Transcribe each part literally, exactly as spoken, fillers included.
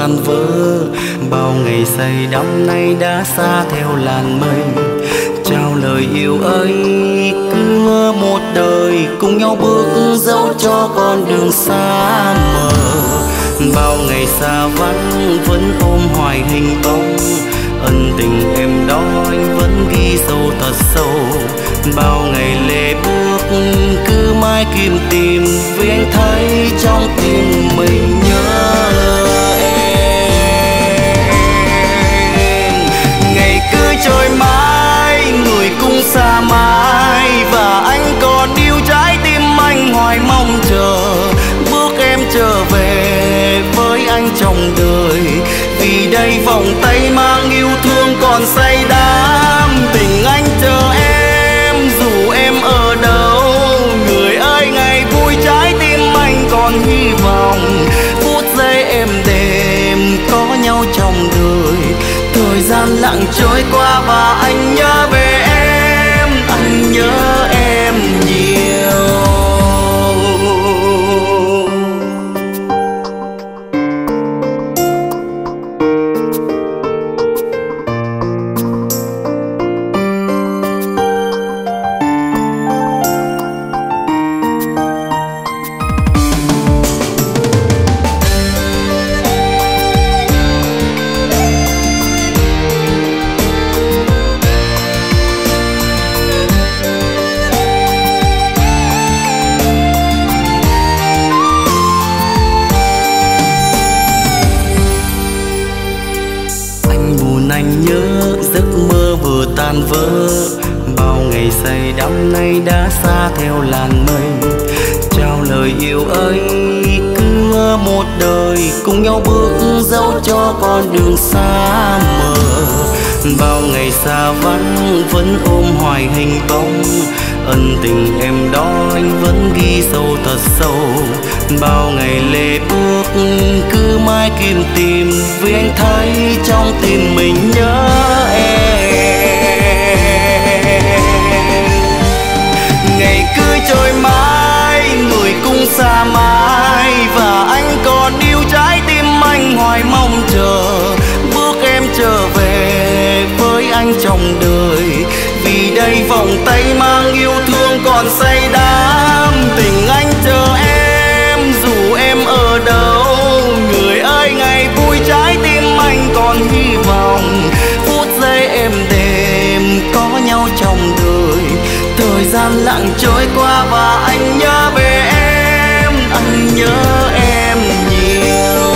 tan vỡ. Bao ngày say đắm nay đã xa theo làn mây. Trao lời yêu ấy cứ một đời, cùng nhau bước dẫu cho con đường xa mờ. Bao ngày xa vắng vẫn ôm hoài hình bóng, ân tình em đó anh vẫn ghi sâu thật sâu. Bao ngày lệ bước cứ mãi kiếm tìm, vì anh thấy trong tim mình nhớ em. Ngày cứ trôi mãi, người cũng xa mãi, và anh còn yêu trái tim anh hoài mong chờ. Bước em trở về với anh trong đời, vì đây vòng tay mang yêu thương còn say đắm. Tình anh chờ em dù em ở đâu, người ơi ngày vui trái tim anh còn hy vọng. Phút giây êm đềm có nhau trong đời, thời gian lặng trôi qua và anh nhớ về em, anh nhớ em nhiều. Tan vỡ, bao ngày say đắm nay đã xa theo làn mây. Trao lời yêu ấy cứ một đời, cùng nhau bước dẫu cho con đường xa mờ. Bao ngày xa vắng vẫn ôm hoài hình bóng, ân tình em đó anh vẫn ghi sâu thật sâu. Bao ngày lệ bước cứ mãi kiếm tìm, vì anh thấy trong tim mình nhớ em. Ngày cứ trôi mãi, người cũng xa mãi, và anh còn yêu trái tim anh hoài mong chờ. Bước em trở về với anh trong đời, vì đây vòng tay mang yêu thương còn say đắm. Tình anh chờ em dù em ở đâu, người ơi ngày vui trái tim anh còn hy vọng. Phút giây êm đềm có nhau trong đời, thời gian lặng trôi qua và anh nhớ về em, anh nhớ em nhiều.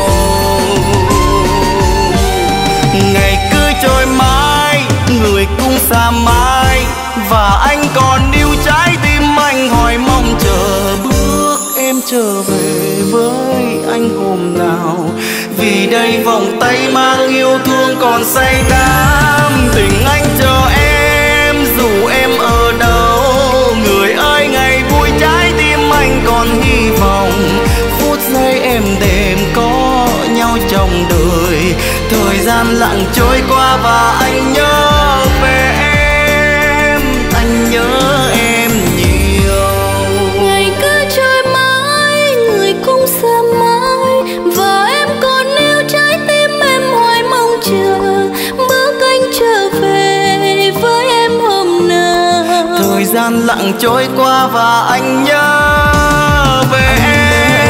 Ngày cứ trôi mãi, người cũng xa mãi, và anh còn yêu trái tim anh hoài mong chờ. Bước em trở về với anh hôm nào, vì đây vòng tay mang yêu thương còn say đắm. Tình anh chờ em dù em ở đâu, người ơi ngày vui trái tim anh còn hy vọng. Phút giây êm đềm có nhau trong đời, thời gian lặng trôi qua và anh nhớ về em, anh nhớ em nhiều. Ngày cứ trôi mãi, người cũng xa mãi, và em còn yêu trái tim em hoài mong chờ. Bước anh trở về với em hôm nào, thời gian lặng trôi qua và anh nhớ về em.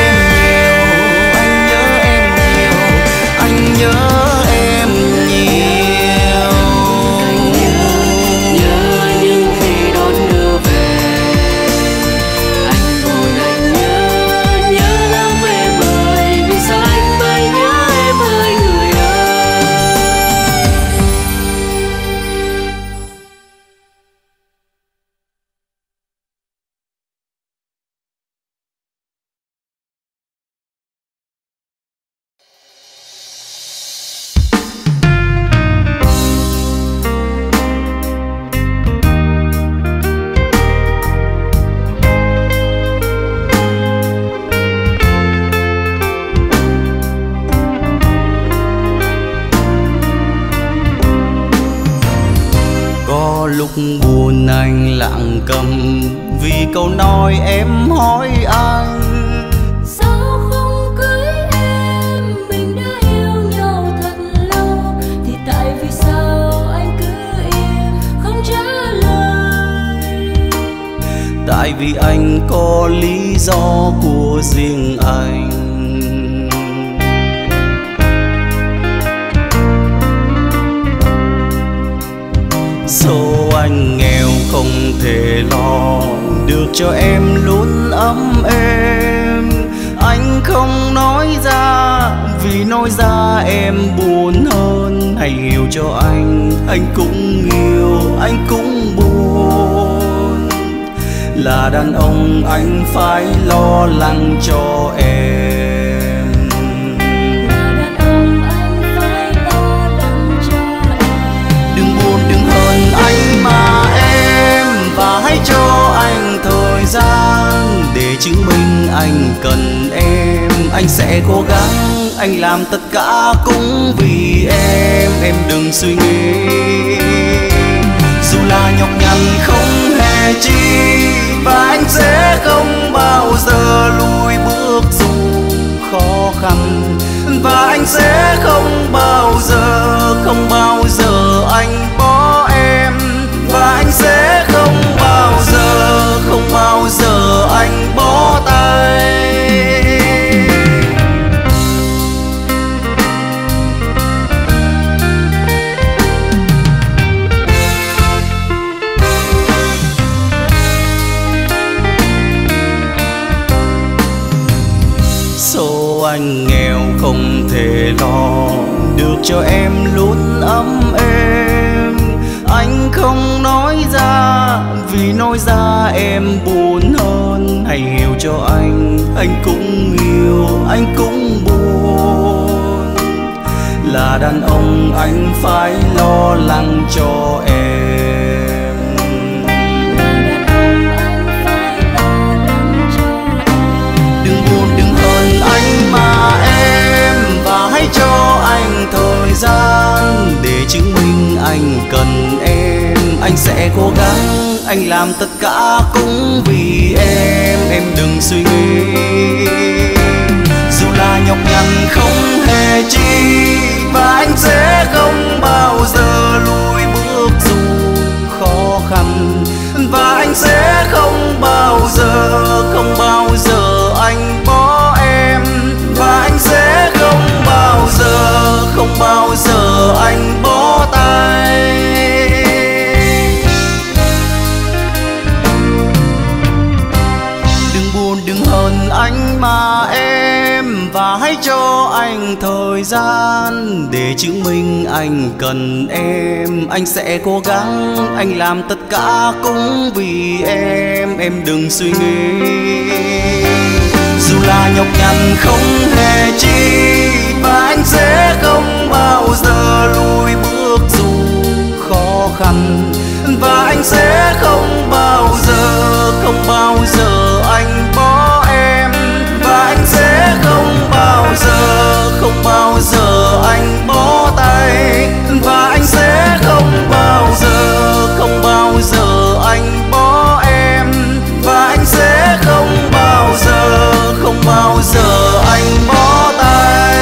Anh nhớ em nhiều, anh nhớ em nhiều. Anh nhớ, nhớ những khi đón đưa về. Anh buồn anh nhớ, nhớ lắm em ơi, vì sao anh phải nhớ em ơi người ơi. Lúc buồn anh lặng câm, vì câu nói em hỏi anh sao không cưới em, mình đã tại vì anh có lý do của riêng anh. Số anh nghèo không thể lo được cho em luôn ấm êm. Anh không nói ra vì nói ra em buồn hơn. Hãy hiểu cho anh, anh cũng yêu, anh cũng buồn. Là đàn ông anh phải lo lắng cho em. Là đàn ông anh phải lo lắng cho em. Đừng buồn đừng hờn anh mà em, và hãy cho anh thời gian để chứng minh anh cần em. Anh sẽ cố gắng, anh làm tất cả cũng vì em. Em đừng suy nghĩ, dù là nhọc nhằn không hề chi, và anh sẽ không bao giờ lùi bước dù khó khăn. Và anh sẽ không bao giờ, không bao giờ anh bỏ em. Và anh sẽ không bao giờ, không bao giờ anh bỏ tay. Số anh nghèo không thể lo được cho em luôn ấm êm. Anh không nói ra vì nói ra em buồn hơn. Hãy hiểu cho anh, anh cũng yêu, anh cũng buồn. Là đàn ông anh phải lo lắng cho em. Là đàn ông anh phải lo lắng cho em. Đừng buồn đừng hờn anh mà em, và hãy cho anh thời gian để chứng minh anh cần em. Anh sẽ cố gắng, anh làm tất cả cũng vì em. Em đừng suy nghĩ, dù là nhọc nhằn không hề chi, và anh sẽ không bao giờ lùi bước dù khó khăn. Và anh sẽ không bao giờ, không bao giờ anh bỏ em. Và anh sẽ không bao giờ, không bao giờ anh bỏ tay. Đừng buồn đừng hờn anh mà em, và hãy cho anh thời gian để chứng minh anh cần em. Anh sẽ cố gắng, anh làm tất cả cũng vì em. Em đừng suy nghĩ, dù là nhọc nhằn không hề chi, và anh sẽ không bao giờ lùi bước dù khó khăn. Và anh sẽ không bao giờ, không bao giờ anh bỏ em. Và anh sẽ không bao giờ, không bao giờ anh bỏ tay. Và anh sẽ không bao giờ, không bao giờ anh bỏ em. Và anh sẽ không bao giờ, không bao giờ anh bỏ tay.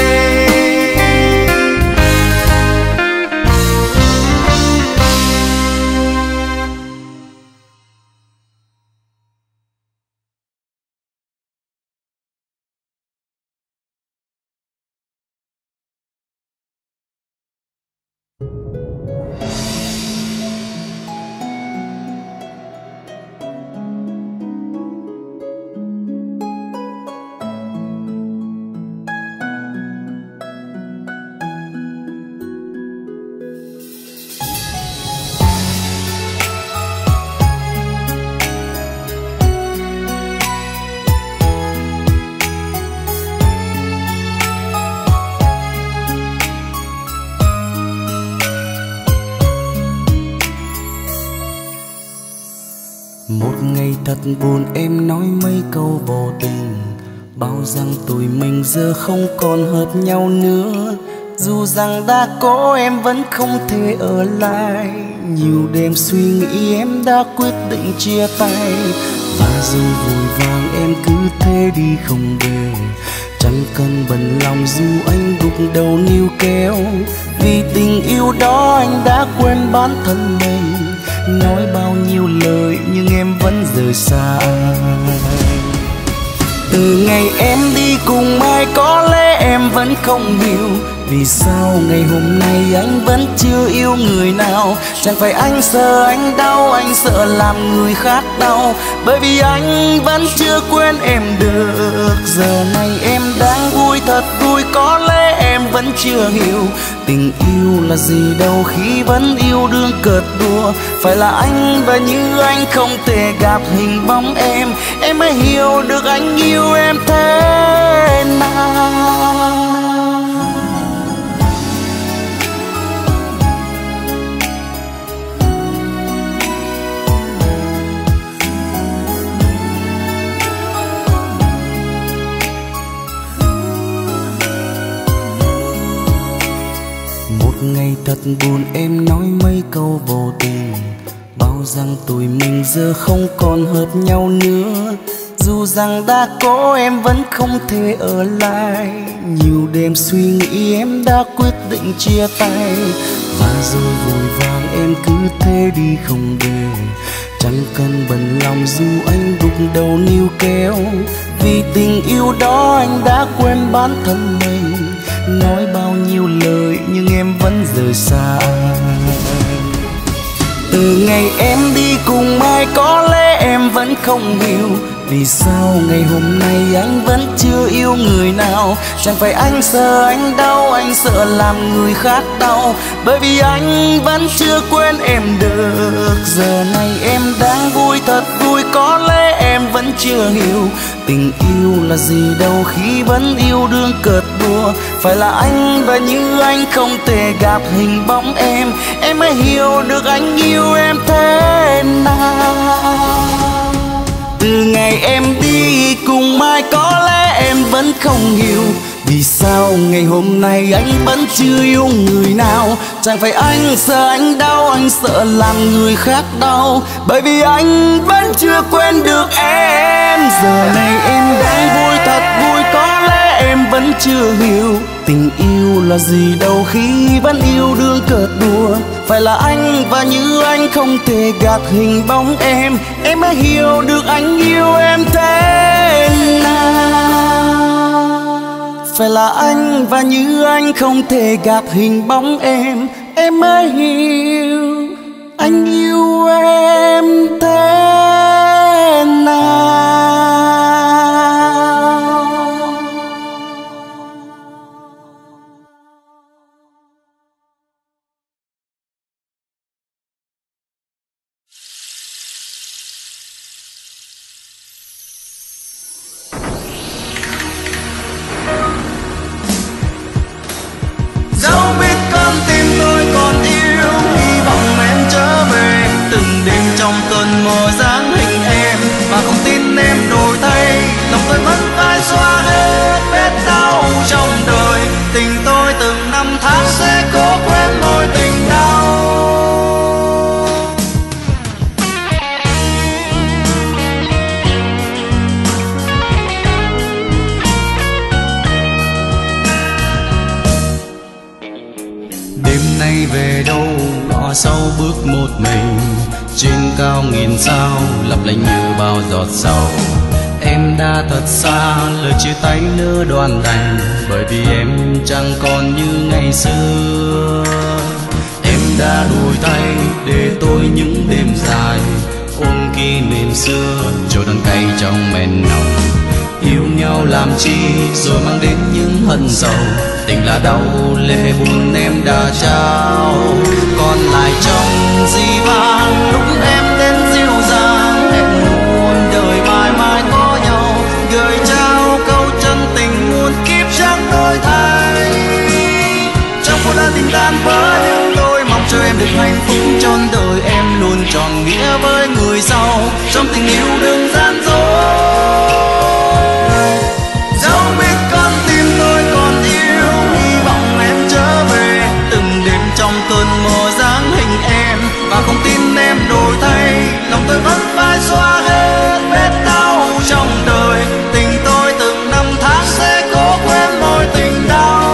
Một ngày thật buồn em nói mấy câu vô tình, bảo rằng tụi mình giờ không còn hợp nhau nữa. Dù rằng đã có em vẫn không thể ở lại. Nhiều đêm suy nghĩ em đã quyết định chia tay. Và dù vội vàng em cứ thế đi không về, chẳng cần bận lòng dù anh gục đầu níu kéo. Vì tình yêu đó anh đã quên bản thân mình, nói bao nhiêu lời nhưng em vẫn rời xa. Từ ngày em đi cùng ai có lẽ em vẫn không hiểu vì sao ngày hôm nay anh vẫn chưa yêu người nào. Chẳng phải anh sợ anh đau, anh sợ làm người khác đau, bởi vì anh vẫn chưa quên em được. Giờ này em đang vui thật vui, có lẽ em vẫn chưa hiểu tình yêu là gì đâu khi vẫn yêu đương cợt đùa. Phải là anh và như anh không thể gặp hình bóng em, em mới hiểu được anh yêu em thế nào. Ngày thật buồn em nói mấy câu vô tình, bao rằng tụi mình giờ không còn hợp nhau nữa. Dù rằng đã có em vẫn không thể ở lại, nhiều đêm suy nghĩ em đã quyết định chia tay. Và rồi vội vàng em cứ thế đi không về, chẳng cần bận lòng dù anh gục đầu níu kéo. Vì tình yêu đó anh đã quên bản thân mình, nói bao nhiêu lời nhưng em vẫn rời xa. Từ ngày em đi cùng ai có lẽ em vẫn không hiểu vì sao ngày hôm nay anh vẫn chưa yêu người nào. Chẳng phải anh sợ anh đau, anh sợ làm người khác đau, bởi vì anh vẫn chưa quên em được. Giờ này em đang vui thật vui, có lẽ em vẫn chưa hiểu tình yêu là gì đâu khi vẫn yêu đương cợt đùa. Phải là anh và như anh không thể gặp hình bóng em, em mới hiểu được anh yêu em thế nào. Từ ngày em đi cùng ai có lẽ em vẫn không hiểu vì sao ngày hôm nay anh vẫn chưa yêu người nào. Chẳng phải anh sợ anh đau, anh sợ làm người khác đau, bởi vì anh vẫn chưa quên được em. Giờ này em đang vui thật vui, có lẽ em vẫn chưa hiểu tình yêu là gì đâu khi vẫn yêu đương cợt đùa. Phải là anh và như anh không thể gạt hình bóng em, em mới hiểu được anh yêu em thế nào. Phải là anh và như anh không thể gạt hình bóng em, em mới hiểu anh yêu em thế nào. Trong cơn mơ dáng hình em và không tin em đổi thay, lòng tôi vẫn phai xóa hết vết đau trong đời. Tình tôi từng năm tháng sẽ cố quên mối tình đau. Đêm nay về đâu ngõ sâu bước một mình, trên cao nghìn sao lấp lánh như bao giọt sầu. Em đã thật xa, lời chia tay nỡ đoạn đành, bởi vì em chẳng còn như ngày xưa. Em đã đổi thay để tôi những đêm dài, ôm kỷ niệm xưa trôi đắng cay trong men nồng. Yêu nhau làm chi rồi mang đến những hận sầu, tình là đau lệ buồn em đã trao. Còn lại trong di vang lúc em đến dịu dàng, hẹn muôn đời mãi mãi có nhau, gửi trao câu chân tình muôn kiếp chẳng đổi thay. Trong phút đã tình tan vỡ nhưng tôi mong cho em được hạnh phúc trọn đời, em luôn tròn nghĩa với người sau trong tình yêu đừng gian dối. Dẫu biết con tim tôi còn yêu, hy vọng em trở về từng đêm trong cơn mơ dáng hình em và không tin em đổi thay, lòng tôi vẫn phải xóa hết vết đau trong đời. Tình tôi từng năm tháng sẽ cố quên mối tình đau.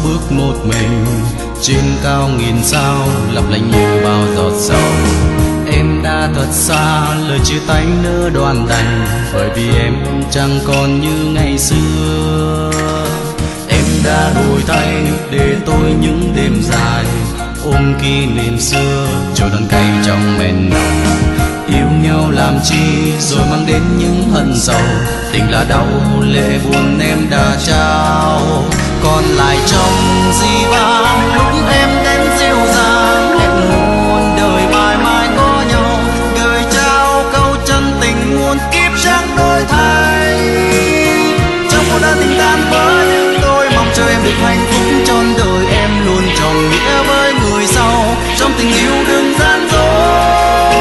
bước một mình trên cao nghìn sao lấp lánh như bao giọt sầu. Em đã thật xa, lời chia tay nỡ đoạn đành, bởi vì em chẳng còn như ngày xưa. Em đã đổi thay để tôi những đêm dài ôm kỷ niệm xưa, trôi đắng cay trong men nồng. Yêu nhau làm chi rồi mang đến những hận sầu, tình là đau lệ buồn em đã trao. Còn lại trong di vang lúc em đến dịu dàng, hẹn muôn đời mãi mãi có nhau, gửi trao câu chân tình muôn kiếp chẳng đổi thay. Trong một đợt tình tan vỡ, tôi mong cho em được hạnh phúc trọn đời, em luôn tròn nghĩa với người sau, trong tình yêu đừng gian dối.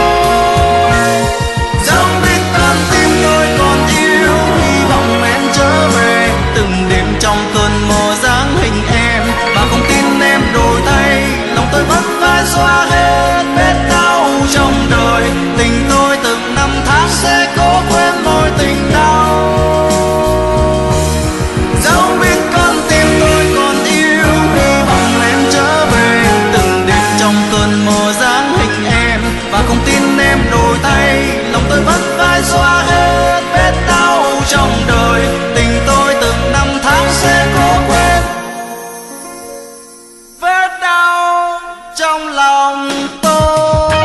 Dẫu biết con tim tôi còn yêu, hy vọng em trở về, từng đêm trong cơn mơ dáng hình em, và không tin em đổi thay, lòng tôi vẫn phải xóa hết vết đau trong đời. Tình tôi từng năm tháng sẽ cố quên mối tình đau. Dẫu biết con tim tôi còn yêu, hy vọng em trở về, từng đêm trong cơn mơ dáng hình em, và không tin em đổi thay, lòng tôi vẫn phải xóa hết vết đau trong đời. Tình tôi từng năm tháng sẽ cố quên vết đau trong lòng tôi.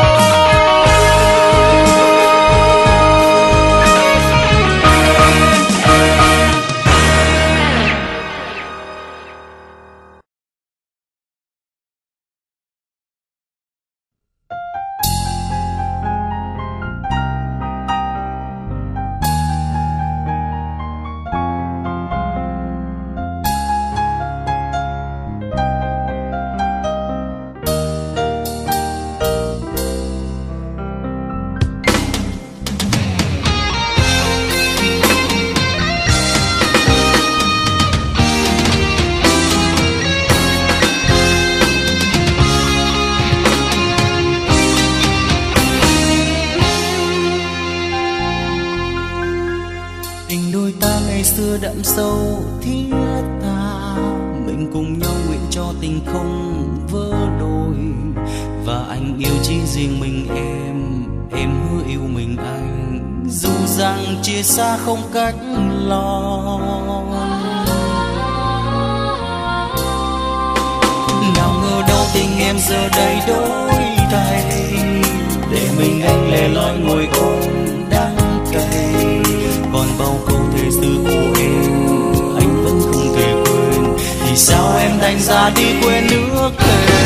Đậm sâu thiết tha, mình cùng nhau nguyện cho tình không vỡ đôi, và anh yêu chỉ riêng mình em, em hứa yêu mình anh, dù rằng chia xa không cách lo. Nào ngờ đâu tình em giờ đây đổi thay, để mình anh lẻ loi ngồi ôm đắng cay. Còn bao câu thề xưa của em anh vẫn không thể quên, thì sao em đành ra đi quên nước thề.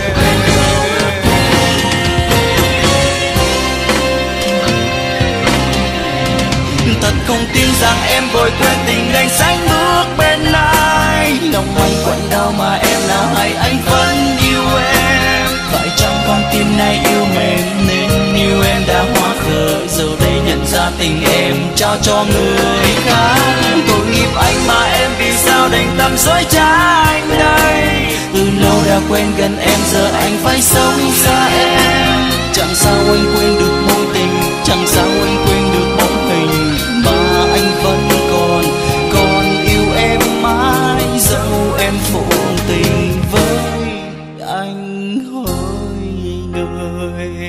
Thật không tin rằng em vội quên tình anh sánh bước bên ai, lòng anh quặn đau mà em nào hay anh vẫn yêu em. Phải chăng con tim này yêu mềm nên yêu em đã hóa khờ, giờ đây nhận ra tình em trao cho người khác. Tội nghiệp anh mà em vì sao đành tâm dối trá anh đây, từ lâu đã quen gần em giờ anh phải sống xa em. Chẳng sao anh quên được mối tình, chẳng sao anh quên được bóng hình, mà anh vẫn còn còn yêu em mãi, dẫu em phụ tình với anh hỡi người.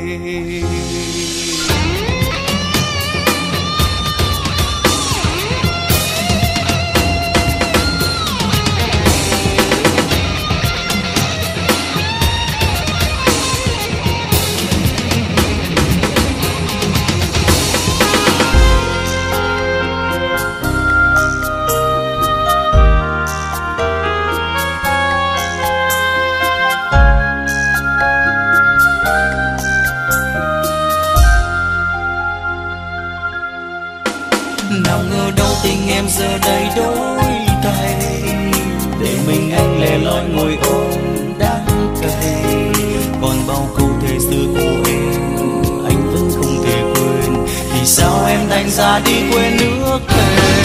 Nào ngờ đâu tình em giờ đây đổi thay, để mình anh lẻ loi ngồi ôm đắng cay. Còn bao câu thề xưa của em anh vẫn không thể quên, thì sao em đành ra đi quên nước thề.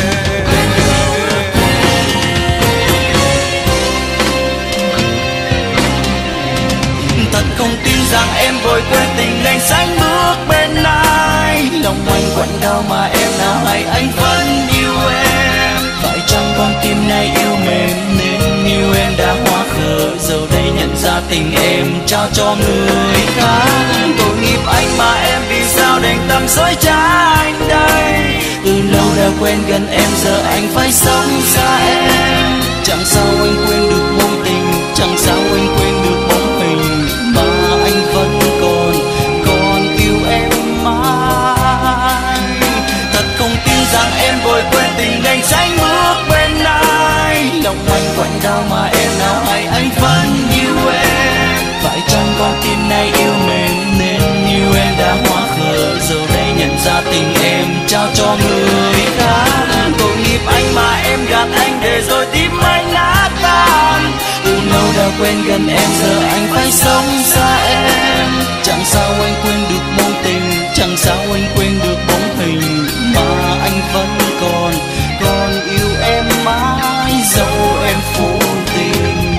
Thật không tin rằng em vội quên tình anh sánh bước bên ai, lòng anh quặn đau mà em nào hay anh vẫn yêu em. Phải chăng con tim này yêu mềm nên yêu em đã hóa khờ, giờ đây nhận ra tình em trao cho người khác. Tội nghiệp anh mà em vì sao đành tâm dối trá anh đây. Từ lâu đã quen gần em, giờ anh phải sống xa em. Chẳng sao anh quên được mối tình, chẳng sao anh quên được bóng hình, mà anh vẫn còn, còn yêu em mãi. Thật không tin rằng em vội quên tình anh tránh bước bên ai. Lòng anh quặn đau mà em nào hay anh vẫn yêu em. Phải chăng con tim này yêu mềm nên yêu em đã hóa khờ, giờ đây nhận ra tình em trao cho người khác. Tội nghiệp anh mà em gạt anh để rồi tim anh nát tan. Từ lâu đã quen gần em, giờ anh phải sống xa em. Chẳng sao anh quên được mối tình, chẳng sao anh quên được bóng hình, mà anh vẫn còn, còn yêu em mãi dẫu em vô tình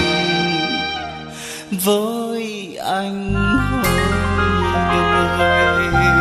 với anh hỡi người.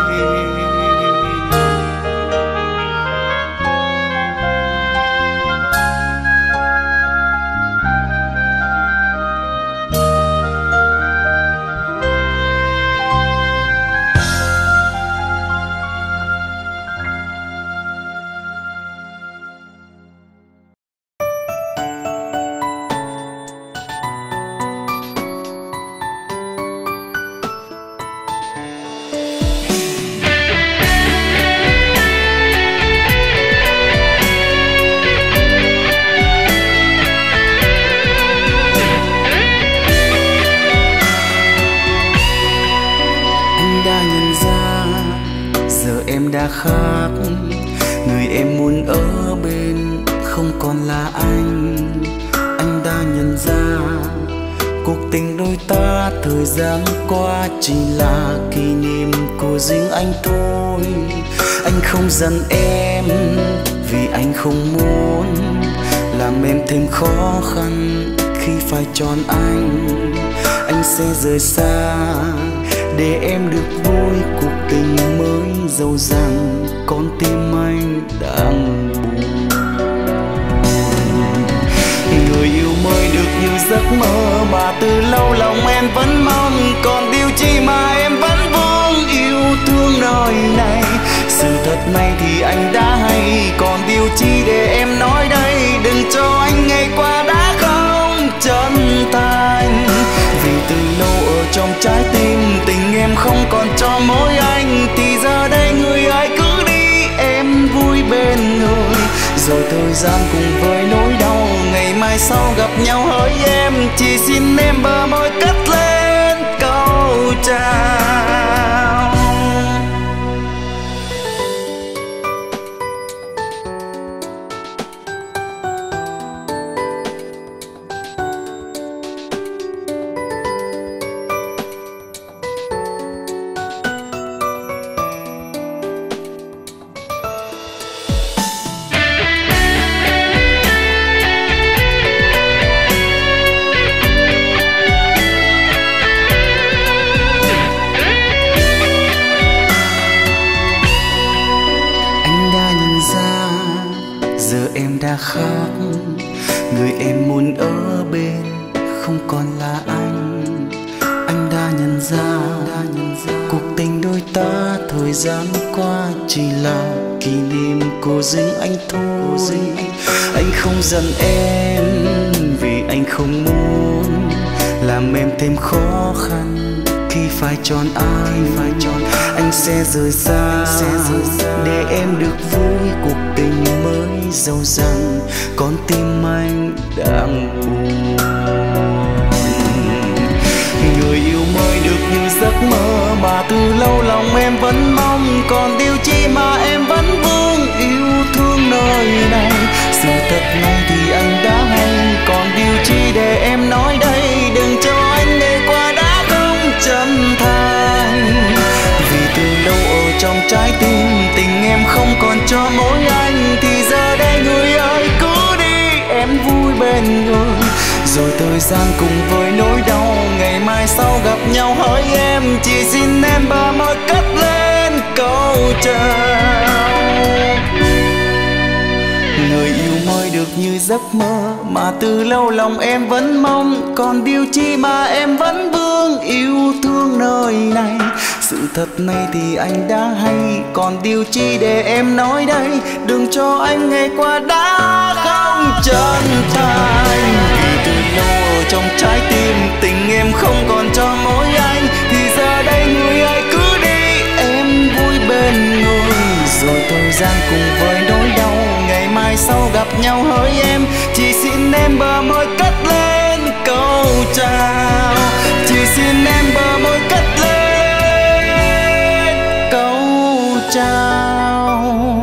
Khác người em muốn ở bên không còn là anh. Anh đã nhận ra cuộc tình đôi ta thời gian qua chỉ là kỷ niệm của riêng anh thôi. Anh không giận em vì anh không muốn làm em thêm khó khăn khi phải chọn anh. Anh sẽ rời xa để em được vui cuộc tình mới, dẫu rằng con tim anh đang buồn. Người yêu mới được như giấc mơ mà từ lâu lòng em vẫn mong, còn điều chi mà em vẫn vương yêu thương nơi này. Sự thật này thì anh đã hay, còn điều chi để em nói đây. Đừng cho anh ngày qua đã không chân thành, vì từ lâu ở trong trái tim tình em không còn cho mỗi anh. Thì giờ đây người ai cứ đi, em vui bên người. Rồi thời gian cùng với nỗi đau, ngày mai sau gặp nhau hỡi em. Chỉ xin em bờ môi cất lên câu chào. Khác người em muốn ở bên không còn là anh. Anh đã nhận ra, đã nhận ra cuộc tình đôi ta thời gian qua chỉ là kỷ niệm của riêng anh thôi. Anh không giận em vì anh không muốn làm em thêm khó khăn khi phải chọn ai. Phải chọn anh sẽ rời xa để em được vui cuộc tình mới, dẫu rằng con tim anh đang buồn. Người yêu mới được như giấc mơ mà từ lâu lòng em vẫn mong, còn điều chi mà em vẫn vương yêu thương nơi này. Sự thật này thì anh đã hay, còn điều chi để em nói đây. Đừng cho anh ngày qua đã không chân thành, vì từ lâu ở trong trái tim tình em không còn cho mỗi anh. Thì giờ đây người ơi cứ đi, em vui bên người. Rồi thời gian cùng với nỗi đau, ngày mai sau gặp nhau hỡi em. Chỉ xin em bờ môi cất lên câu chào. Người yêu mới được như giấc mơ mà từ lâu lòng em vẫn mong. Còn điều chi mà em vẫn vương yêu thương nơi này. Sự thật này thì anh đã hay, còn điều chi để em nói đây. Đừng cho anh ngày qua đã không chân thành. Vì từ lâu ở trong trái tim tình em không còn cho mỗi anh. Thì giờ đây người ơi cứ đi, em vui bên người. Rồi thời gian cùng với nỗi đau, ngày mai sau gặp nhau hỡi em. Chỉ xin em bờ môi cất lên câu chào. Chỉ xin em bờ môi cất lên câu chào.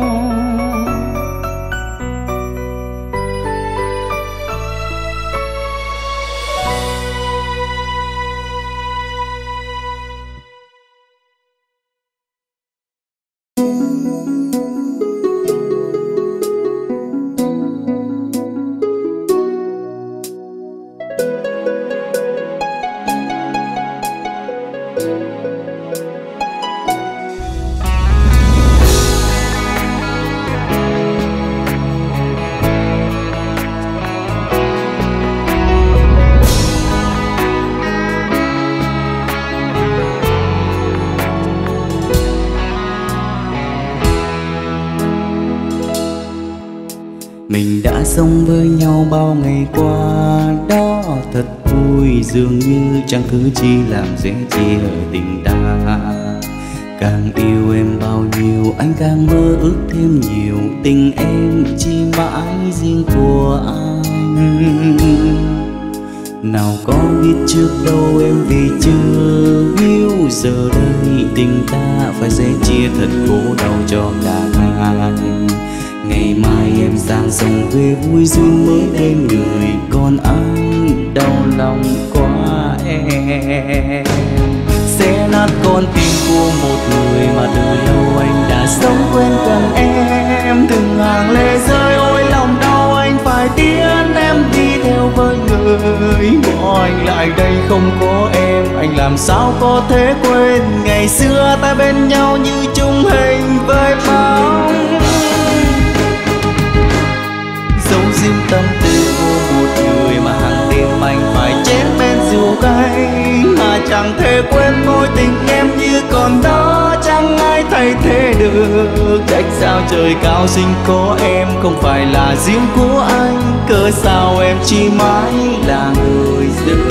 Mình đã sống với nhau bao ngày qua, đó thật vui. Dường như chẳng cứ chi làm dễ chia tình ta. Càng yêu em bao nhiêu anh càng mơ ước thêm nhiều. Tình em chỉ mãi riêng của anh. Nào có biết trước đâu em vì chưa yêu. Giờ đây tình ta phải sẽ chia thật khổ đau cho cả hai. Ngày mai em sang sông về vui duyên mới bên người. Còn anh đau lòng quá em. Sẽ nát con tim của một người mà từ lâu anh đã sống quên gần em. Từng hàng lệ rơi ôi lòng đau anh phải tiến em đi theo với người. Bỏ anh lại đây không có em, anh làm sao có thể quên. Ngày xưa ta bên nhau như chung hình với bóng. Dấu riêng tâm tư của một người mà hàng đêm anh phải chén bên rượu cay. Mà chẳng thể quên mối tình em như còn đó, chẳng ai thay thế được. Trách sao trời cao sinh có em không phải là riêng của anh. Cớ sao em chỉ mãi là người dưng.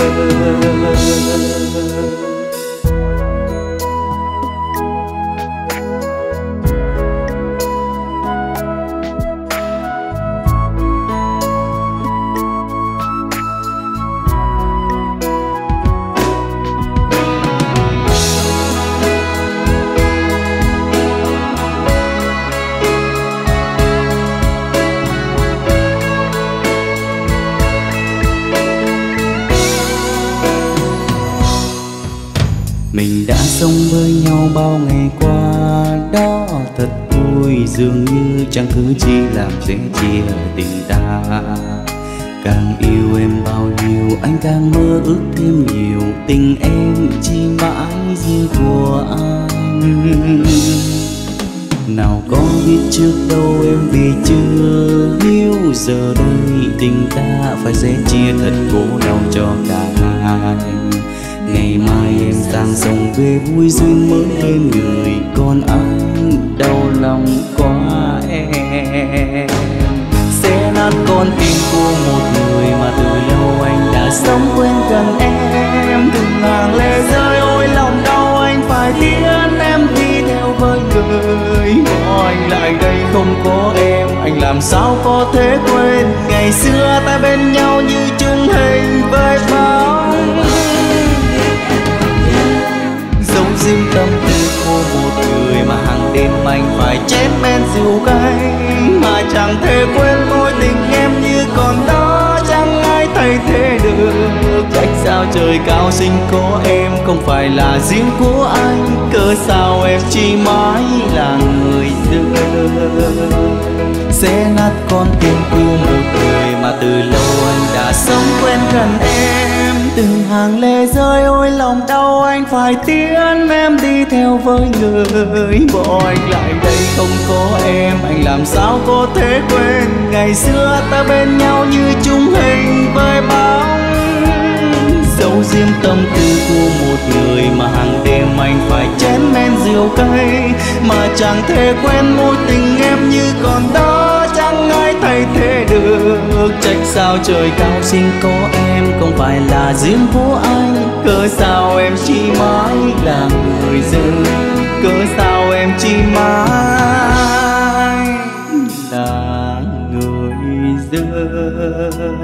Mình đã sống với nhau bao ngày qua, đó thật vui. Dường như chẳng cứ chi làm dễ chia tình ta. Càng yêu em bao nhiêu anh càng mơ ước thêm nhiều. Tình em chỉ mãi riêng của anh. Nào có biết trước đâu em vì chưa yêu. Giờ đây tình ta phải sẽ chia thật khổ đau cho cả hai. Ngày mai em sang sông về vui duyên mới bên người. Còn anh đau lòng quá em. Sẽ nát con tim của một người mà từ lâu anh đã sống quên gần em. Từng hàng lệ rơi ôi lòng đau anh phải tiến em đi theo với người. Bỏ anh lại đây không có em, anh làm sao có thể quên. Ngày xưa ta bên nhau như chung hình với bóng. Dấu riêng tâm tư của một người mà hàng đêm anh phải chén men rượu cay. Mà chẳng thể quên mối tình em như còn đó, chẳng ai thay thế được. Trách sao trời cao sinh có em không phải là riêng của anh. Cớ sao em chỉ mãi là người dưng. Sẽ nát con tim của một người mà từ lâu anh đã sống quen gần em. từng hàng lệ rơi, ôi lòng đau anh phải tiễn em đi theo với người. Bỏ anh lại đây không có em, anh làm sao có thể quên ngày xưa ta bên nhau như chung hình với bóng. Dấu riêng tâm tư của một người mà hàng đêm anh phải chén men rượu cay, mà chẳng thể quên mối tình em như còn đó, chẳng ai thay thế được. Trách sao trời cao sinh có em, không phải là riêng của anh. Cớ sao em chỉ mãi là người dưng, cớ sao em chỉ mãi là người dưng.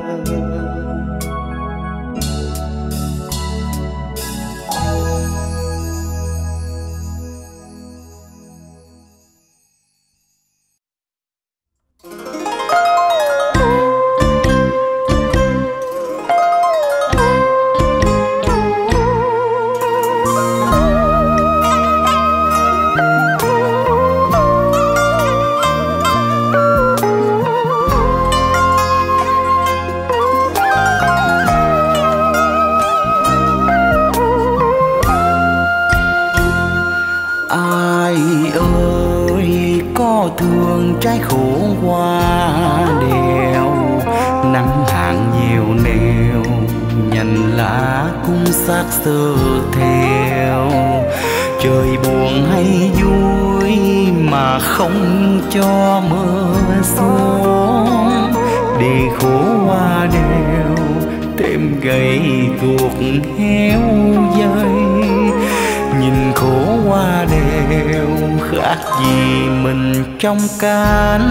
Thương trái khổ qua đèo, nắng hạn nhiều nèo, nhành lá cung xác sơ theo. Trời buồn hay vui mà không cho mưa xuống, để khổ qua đèo thêm gầy guộc héo dây. Nhìn khổ qua đèo khác gì mình trong cánh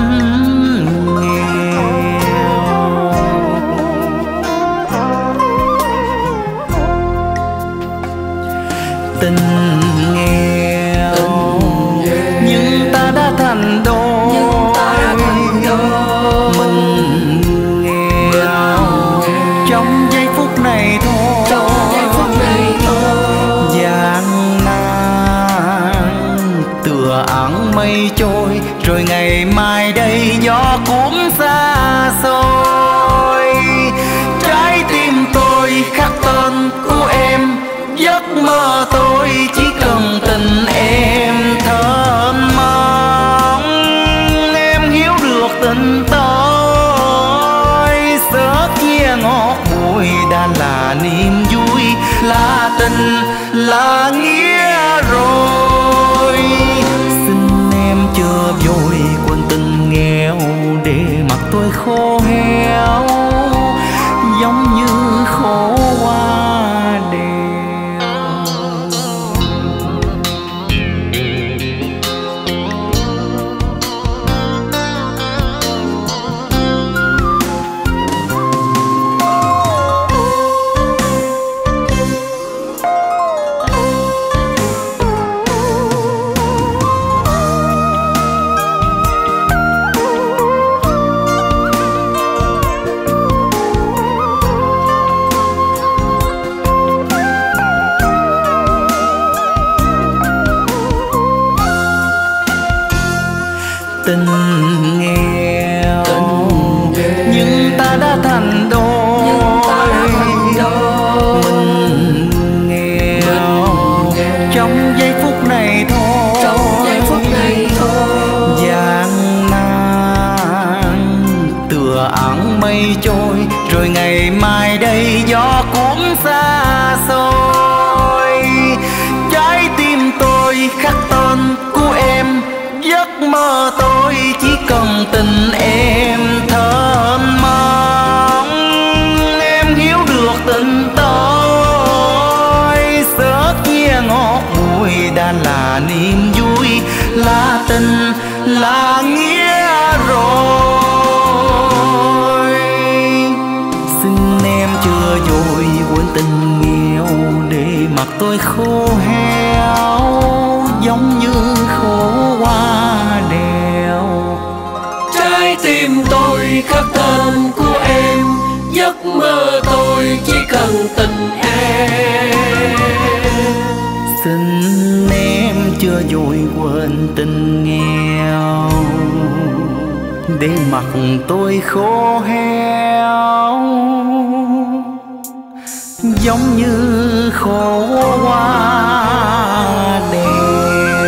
nghèo. Tình nghèo nhưng ta đã thành đôi, mình nghèo trong giây phút này thôi. Tựa áng mây trôi rồi ngày mai đây gió cũng xa xôi. Trái tim tôi khắc tên của em, giấc mơ tôi chỉ cần tình em thơm mong. Em hiểu được tình tôi, sớt chia ngọt bùi đã là niềm vui, là tình là nghĩa rồi. Xin em chưa vội quên tình nghèo, để mặt tôi khô héo giống như khổ qua đèo. Tình nghèo nhưng ta đã thành đôi, mình nghèo trong giây phút này thôi. Gian nan tựa áng mây trôi rồi ngày mai đây gió cũng xa xôi. Trái tim tôi khắc tên của em, giấc mơ tôi chỉ cần tình em thơm mong. Em hiểu được tình tôi, sớt chia ngọt bùi đã là niềm vui, là tình là nghĩa rồi. Xin em chưa vội quên tình nghèo, để mặt tôi khô héo giống như khổ qua đèo. Trái tim tôi khắc tên của em, giấc mơ tôi chỉ cần tình em. Xin em chưa vội quên tình nghèo, để mặt tôi khô héo giống như khổ hoa đèo.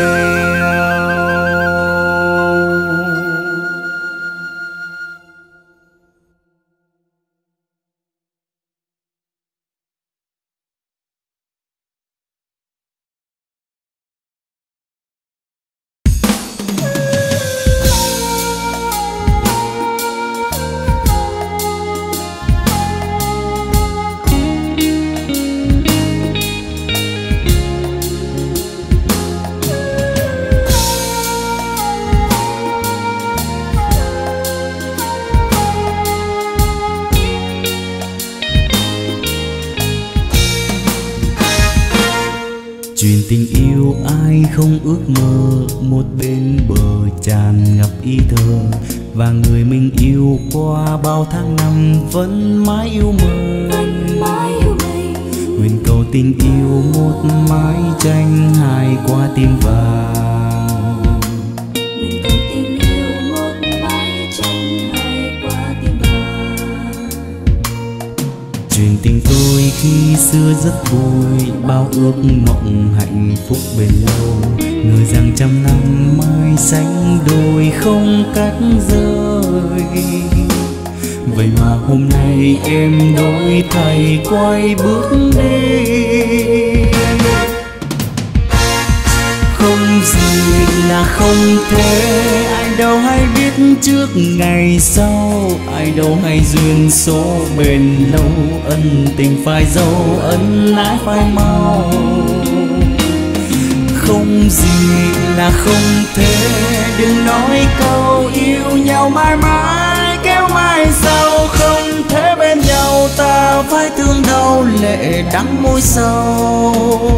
Chuyện tình yêu ai không ước mơ, một bên bờ tràn ngập ý thơ, và người mình yêu qua bao tháng năm vẫn mãi yêu mình. Nguyện cầu tình yêu một mái tranh hai qua tim vàng. Nguyện cầu tình yêu một mái tranh hai qua tim vàng. Chuyện tình tôi khi xưa rất vui, bao ước mộng hạnh phúc bền lâu, ngờ rằng trăm năm mai sánh đôi không cách rời. Vậy mà hôm nay em đổi thay quay bước đi. Không gì là không thể, ai đâu hay biết trước ngày sau, ai đâu hay duyên số bền lâu, ân tình phải dấu ân ái phải mau. Không gì là không thể, đừng nói câu yêu nhau mãi mãi kéo mai sau, không thể bên nhau ta phải thương đau lệ đắng môi sâu.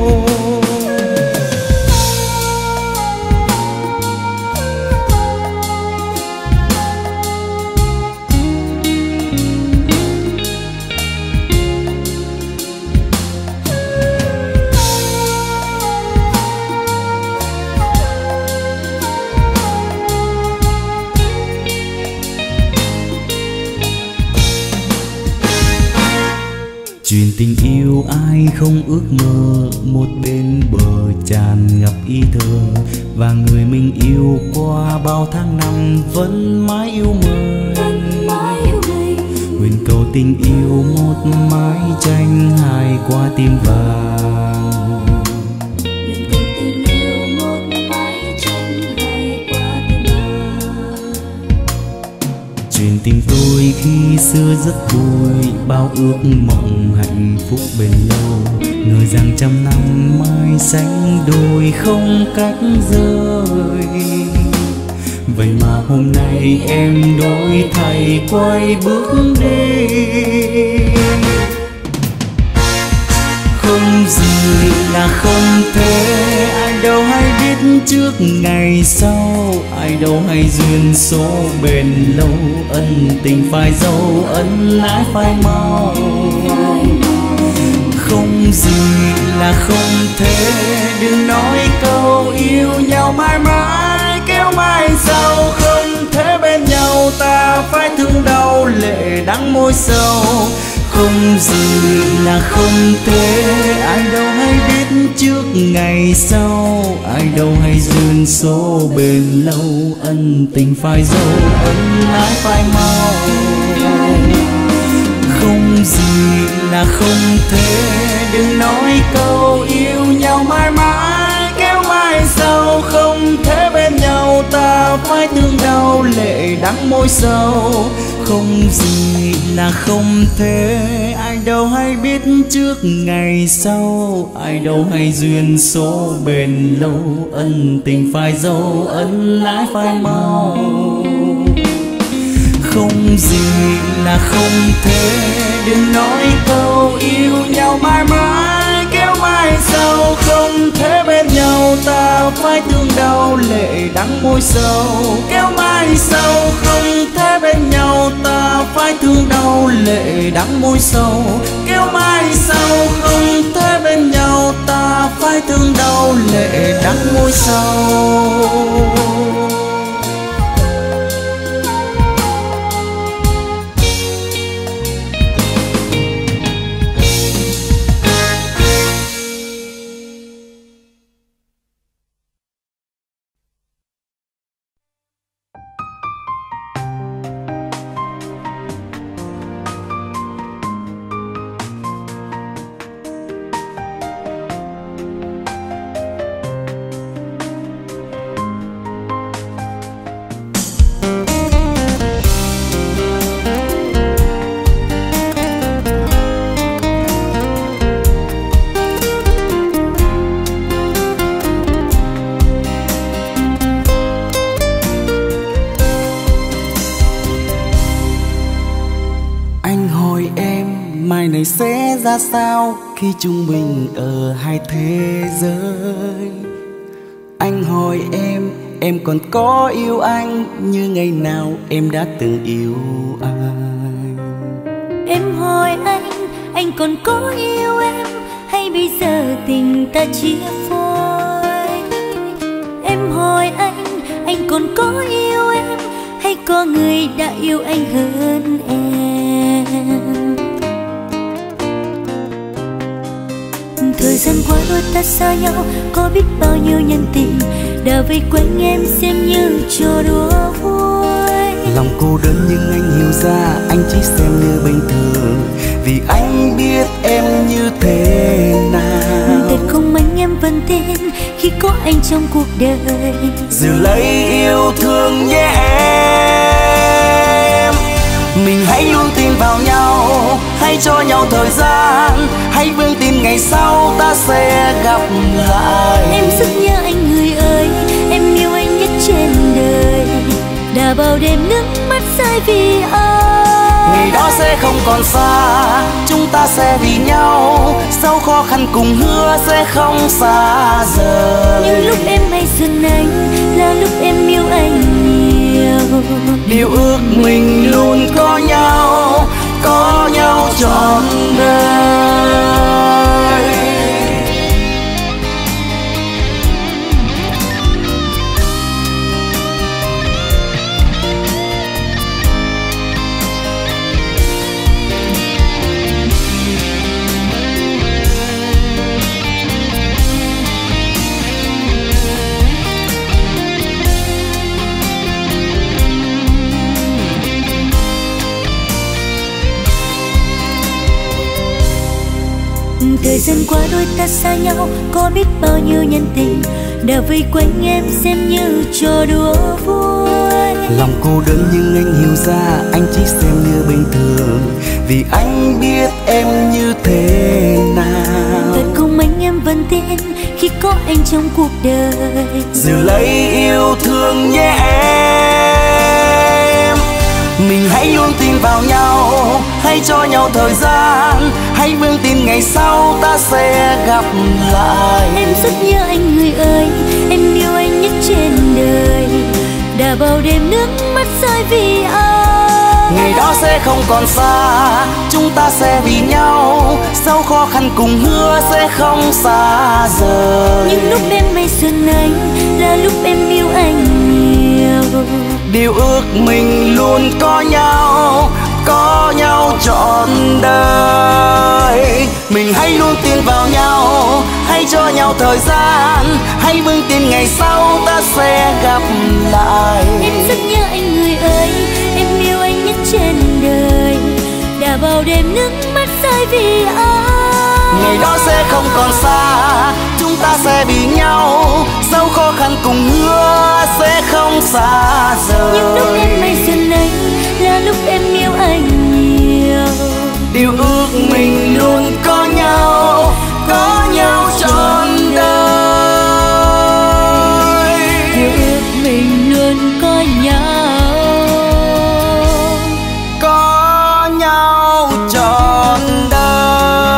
Chuyện tình yêu ai không ước mơ, một bên bờ tràn ngập ý thơ, và người mình yêu qua bao tháng năm vẫn mãi yêu mình. Nguyện cầu tình yêu một mái tranh hai qua tim vàng. Nguyện cầu tình yêu một mái tranh hai qua tim vàng. Chuyện tình tôi khi xưa rất vui, bao ước mộng hạnh phúc bền lâu, ngờ rằng trăm năm mai sánh đôi không cách rời. Vậy mà hôm nay em đổi thay quay bước đi. Không gì là không thể, ai đâu hay biết trước ngày sau, ai đâu hay duyên số bền lâu, ân tình phải dấu ân ái phải mau. Không gì là không thể, đừng nói câu yêu nhau mãi mãi kéo mai sau, không thể bên nhau ta phải thương đau lệ đắng môi sâu. Không gì là không thể, ai đâu hay biết trước ngày sau, ai đâu hay duyên số bền lâu, ân tình phải dấu ân ái phải mau. Không gì là không thể, đừng nói câu yêu nhau mãi mãi kéo mai sau, không thể bên nhau ta phải thương đau lệ đắng môi sâu. Không gì là không thể, ai đâu hay biết trước ngày sau, ai đâu hay duyên số bền lâu, ân tình phải dấu ân ái phải mau. Không gì là không thể, đừng nói câu yêu nhau mãi mãi kéo mai sau, không thể bên nhau ta phải thương đau lệ đắng môi sâu. Kéo mai sau không thể bên nhau ta phải thương đau lệ đắng môi sâu. Kéo mai sau không thể bên nhau ta phải thương đau lệ đắng môi sâu. người sẽ ra sao khi chúng mình ở hai thế giới. Anh hỏi em, em còn có yêu anh như ngày nào em đã từng yêu anh? Em hỏi anh, anh còn có yêu em hay bây giờ tình ta chia phôi? Em hỏi anh, anh còn có yêu em hay có người đã yêu anh hơn em? Thời gian qua đôi ta xa nhau, có biết bao nhiêu nhân tình đã vây quanh em xem như trò đùa vui. Lòng cô đơn nhưng anh hiểu ra, anh chỉ xem như bình thường, vì anh biết em như thế nào. Thật không anh em vẫn tin khi có anh trong cuộc đời. Giữ lấy yêu thương nhé em. Mình hãy luôn tin vào nhau, hãy cho nhau thời gian, hãy vững tin ngày sau ta sẽ gặp lại. Em rất nhớ anh người ơi, em yêu anh nhất trên đời. Đã bao đêm nước mắt rơi vì anh. Ngày đó sẽ không còn xa, chúng ta sẽ vì nhau, sau khó khăn cùng hứa sẽ không xa rời. Nhưng lúc em hay dần anh là lúc em yêu anh nhiều. Điều ước mình luôn có nhau, có nhau trọn đời. Thời gian qua đôi ta xa nhau, có biết bao nhiêu nhân tình đã vây quanh em xem như trò đùa vui. Lòng cô đơn nhưng anh hiểu ra, anh chỉ xem như bình thường, vì anh biết em như thế nào. Thật không anh em vẫn tin khi có anh trong cuộc đời. Giữ lấy yêu thương nhé em. Mình hãy luôn tin vào nhau, hãy cho nhau thời gian, hãy vững tin ngày sau ta sẽ gặp lại. Em rất nhớ anh người ơi, em yêu anh nhất trên đời. Đã bao đêm nước mắt rơi vì anh. Ngày đó sẽ không còn xa, chúng ta sẽ vì nhau, sau khó khăn cùng hứa sẽ không xa rời. Nhưng lúc em hay xuân anh là lúc em yêu anh nhiều. Điều ước mình luôn có nhau, có nhau trọn đời. Mình hãy luôn tin vào nhau, hãy cho nhau thời gian, hãy vững tin ngày sau ta sẽ gặp lại. Em rất nhớ anh người ơi, em yêu anh nhất trên đời. Đã bao đêm nước mắt rơi vì anh. Ngày đó sẽ không còn xa, chúng ta sẽ vì nhau, sau khó khăn cùng hứa sẽ không xa rời. Nhưng lúc em hay xuân anh là lúc em yêu anh nhiều. Điều ước mình luôn có nhau, có nhau trọn đời. Điều ước mình luôn có nhau, có nhau trọn đời.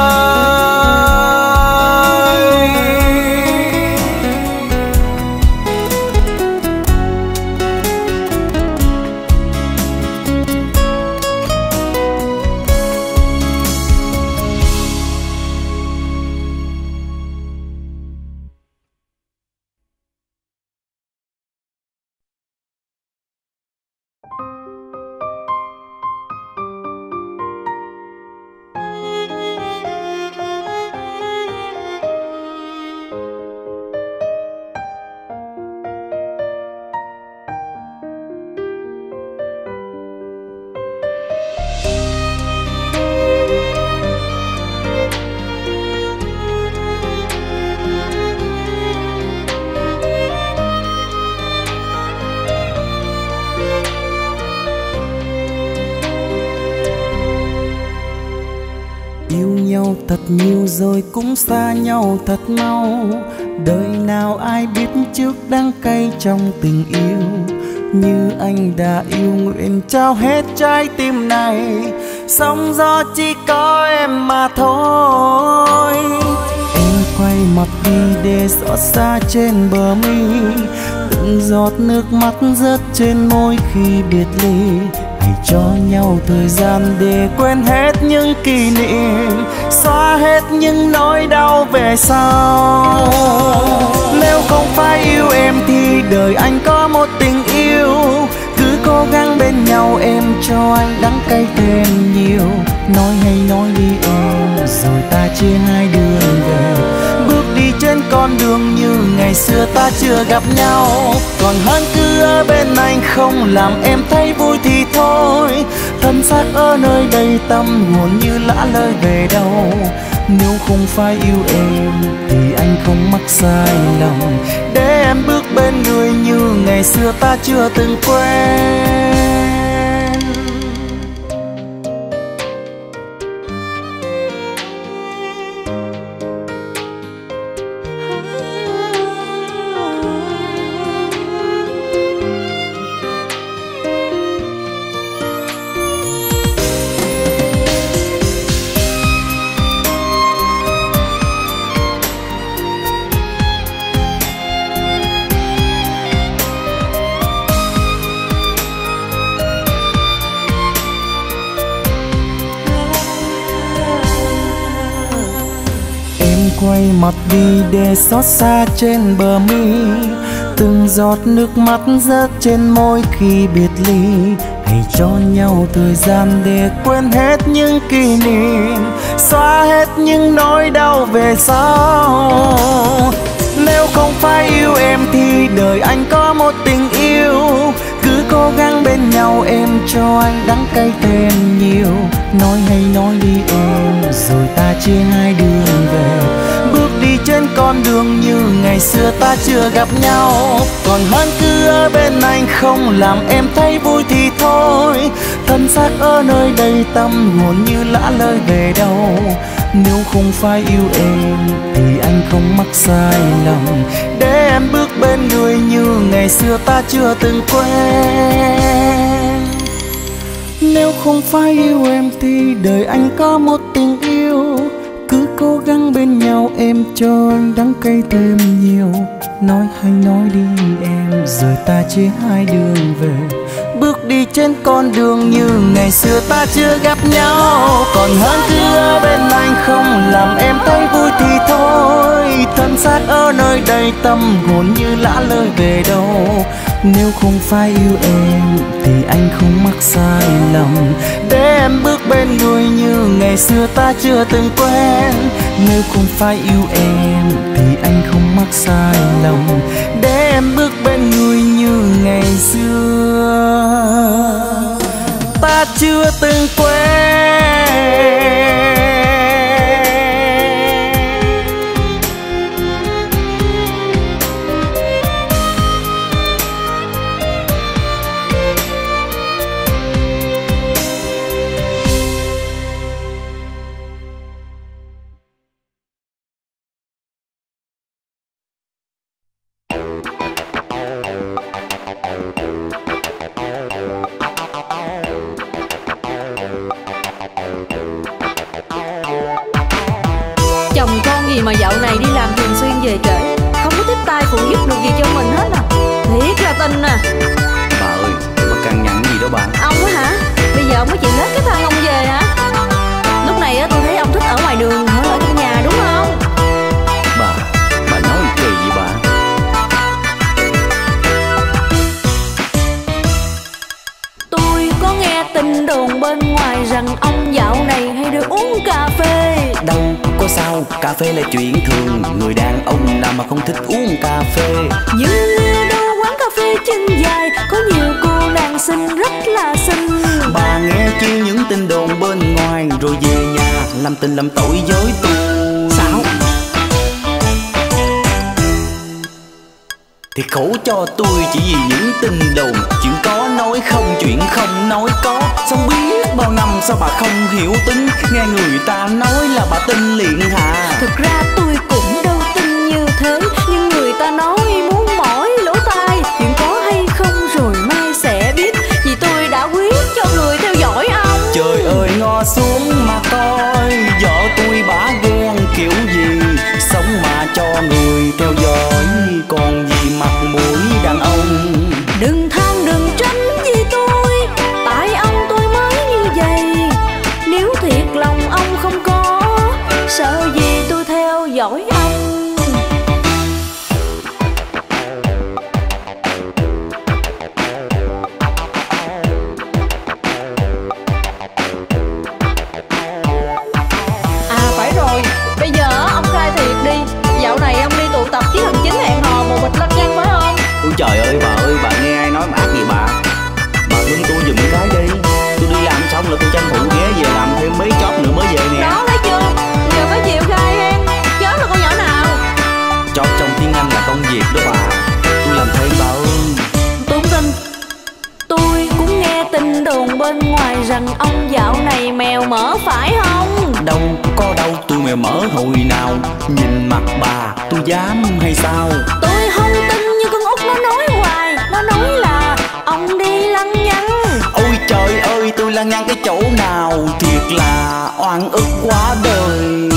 Thật nhiều rồi cũng xa nhau thật mau. Đời nào ai biết trước đắng cay trong tình yêu. Như anh đã yêu nguyện trao hết trái tim này sóng gió chỉ có em mà thôi. Em quay mặt đi để xót xa trên bờ mi, từng giọt nước mắt rớt trên môi khi biệt ly. Hãy cho nhau thời gian để quên hết những kỷ niệm, xóa hết những nỗi đau về sau. Nếu không phải yêu em thì đời anh có một tình yêu, cứ cố gắng bên nhau em cho anh đắng cay thêm nhiều. Nói hay nói đi em, rồi ta chia hai đường về, bước đi trên con đường như ngày xưa ta chưa gặp nhau. Còn hơn cứ ở bên anh không làm em thấy vui thì thôi, thân xác ở nơi đây tâm hồn như lã lơi về đâu. Nếu không phải yêu em thì anh không mắc sai lầm, để em bước bên người như ngày xưa ta chưa từng quen. Quay mặt đi để xót xa trên bờ mi, từng giọt nước mắt rớt trên môi khi biệt ly. Hãy cho nhau thời gian để quên hết những kỷ niệm, xóa hết những nỗi đau về sau. Nếu không phải yêu em thì đời anh có một tình yêu, cứ cố gắng bên nhau em cho anh đắng cay thêm nhiều. Nói hay nói đi em, rồi ta chia hai đường về, bước đi trên con đường như ngày xưa ta chưa gặp nhau. Còn hơn cứ ở bên anh không làm em thấy vui thì thôi, thân xác ở nơi đây tâm hồn như lã lơi về đâu. Nếu không phải yêu em thì anh không mắc sai lầm, để em bước bên người như ngày xưa ta chưa từng quen. Nếu không phải yêu em thì đời anh có một tình yêu, cứ cố gắng bên nhau em cho anh đắng cay thêm nhiều. Nói hay nói đi em, rồi ta chia hai đường về, bước đi trên con đường như ngày xưa ta chưa gặp nhau. Còn hơn cứ ở bên anh không làm em thấy vui thì thôi, thân xác ở nơi đây tâm hồn như lã lơi về đâu. Nếu không phải yêu em thì anh không mắc sai lầm, để em bước bên người như ngày xưa ta chưa từng quen. Nếu không phải yêu em thì anh không mắc sai lầm, để em bước bên người như ngày xưa ta chưa từng quen. Mà dạo này đi làm thường xuyên về trễ, không có tiếp tay phụ giúp được gì cho mình hết à. Thiệt là tình à. Bà ơi, bà cằn nhằn gì đó bà. Ông á hả? Bây giờ ông mới chịu hết cái thằng ông về hả? Lúc này á tôi thấy ông thích ở ngoài đường hơn ở trong nhà đúng không? Bà, bà nói kỳ vậy bà? Tôi có nghe tin đồn bên ngoài rằng ông dạo này hay được uống cà phê. Đâu có sao, cà phê là chuyện thường, người đàn ông nào mà không thích uống cà phê. Nhưng nghe đâu quán cà phê chân dài có nhiều cô nàng xinh rất là xinh. Bà nghe chi những tin đồn bên ngoài rồi về nhà làm tình làm tội với tôi. Sao? Thì khổ cho tôi chỉ vì những tin đồn, chuyện có nói không, chuyện không nói có. Xong biết bao năm sao bà không hiểu tính, nghe người ta nói là bà tin liền hả? Thực ra tôi cũng đâu tin như thế, nhưng người ta nói muốn mỏi lỗ tai, chuyện có hay không rồi mai sẽ biết. Vì tôi đã quyết cho người theo dõi ông. Trời ơi ngó ơi, bà nghe ai nói mà ác gì bà? Bà thương tôi giùm cái đi. Tôi đi làm xong là tôi tranh thủ ghé về làm thêm mấy job nữa mới về nè. Đó thấy chưa, giờ phải chịu khai hen. Chớp là con nhỏ nào? Job trong tiếng Anh là công việc đó bà. Tôi làm thêm bà ơi. Tôi không tin. Tôi cũng nghe tin đồn bên ngoài rằng ông dạo này mèo mỡ phải không? Đâu có đâu, tôi mèo mỡ hồi nào. Nhìn mặt bà tôi dám hay sao? Tôi không tin như con út nó nói hoài. Nó nói là ông đi lăng nhăng. Ôi trời ơi, tôi lăng nhăng cái chỗ nào? Thiệt là oan ức quá đời.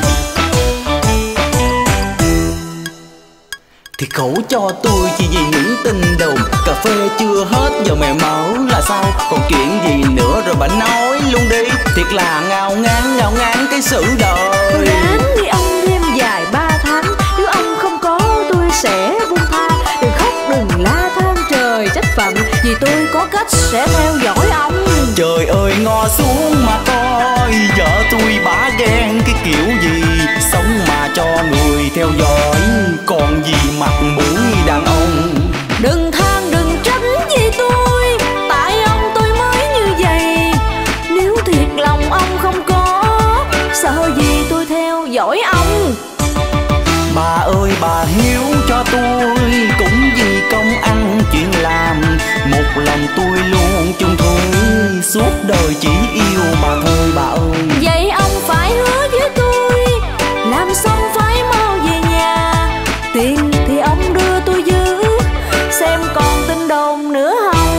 Thì khổ cho tôi chỉ vì những tin đồn. Cà phê chưa hết giờ mèo mỡ là sao? Còn chuyện gì nữa rồi bà nói luôn đi. Thiệt là ngao ngán ngao ngán cái sự đời. Ráng đi ông thêm dài ba tháng. Nếu ông không có tôi sẽ buông tha. Đừng khóc đừng la than trời trách phận. Vì tôi có cách sẽ theo dõi ông. Trời ơi ngó xuống mà coi. Vợ tôi bả ghen cái kiểu gì. Sống mà cho người theo dõi. Còn gì mặt mũi đàn ông. Đừng than đừng trách gì tôi. Tại ông tôi mới như vậy. Nếu thiệt lòng ông không có, sợ gì tôi theo dõi ông. Bà ơi bà hiếu cho tôi. Cũng vì công ăn chuyện làm. Một lòng tôi luôn chung thủy. Suốt đời chỉ yêu bà thôi bà ơi. Vậy ông phải hứa với tôi. Làm xong phải mau về nhà. Tiền thì ông đưa tôi giữ. Xem còn tin đồn nữa không.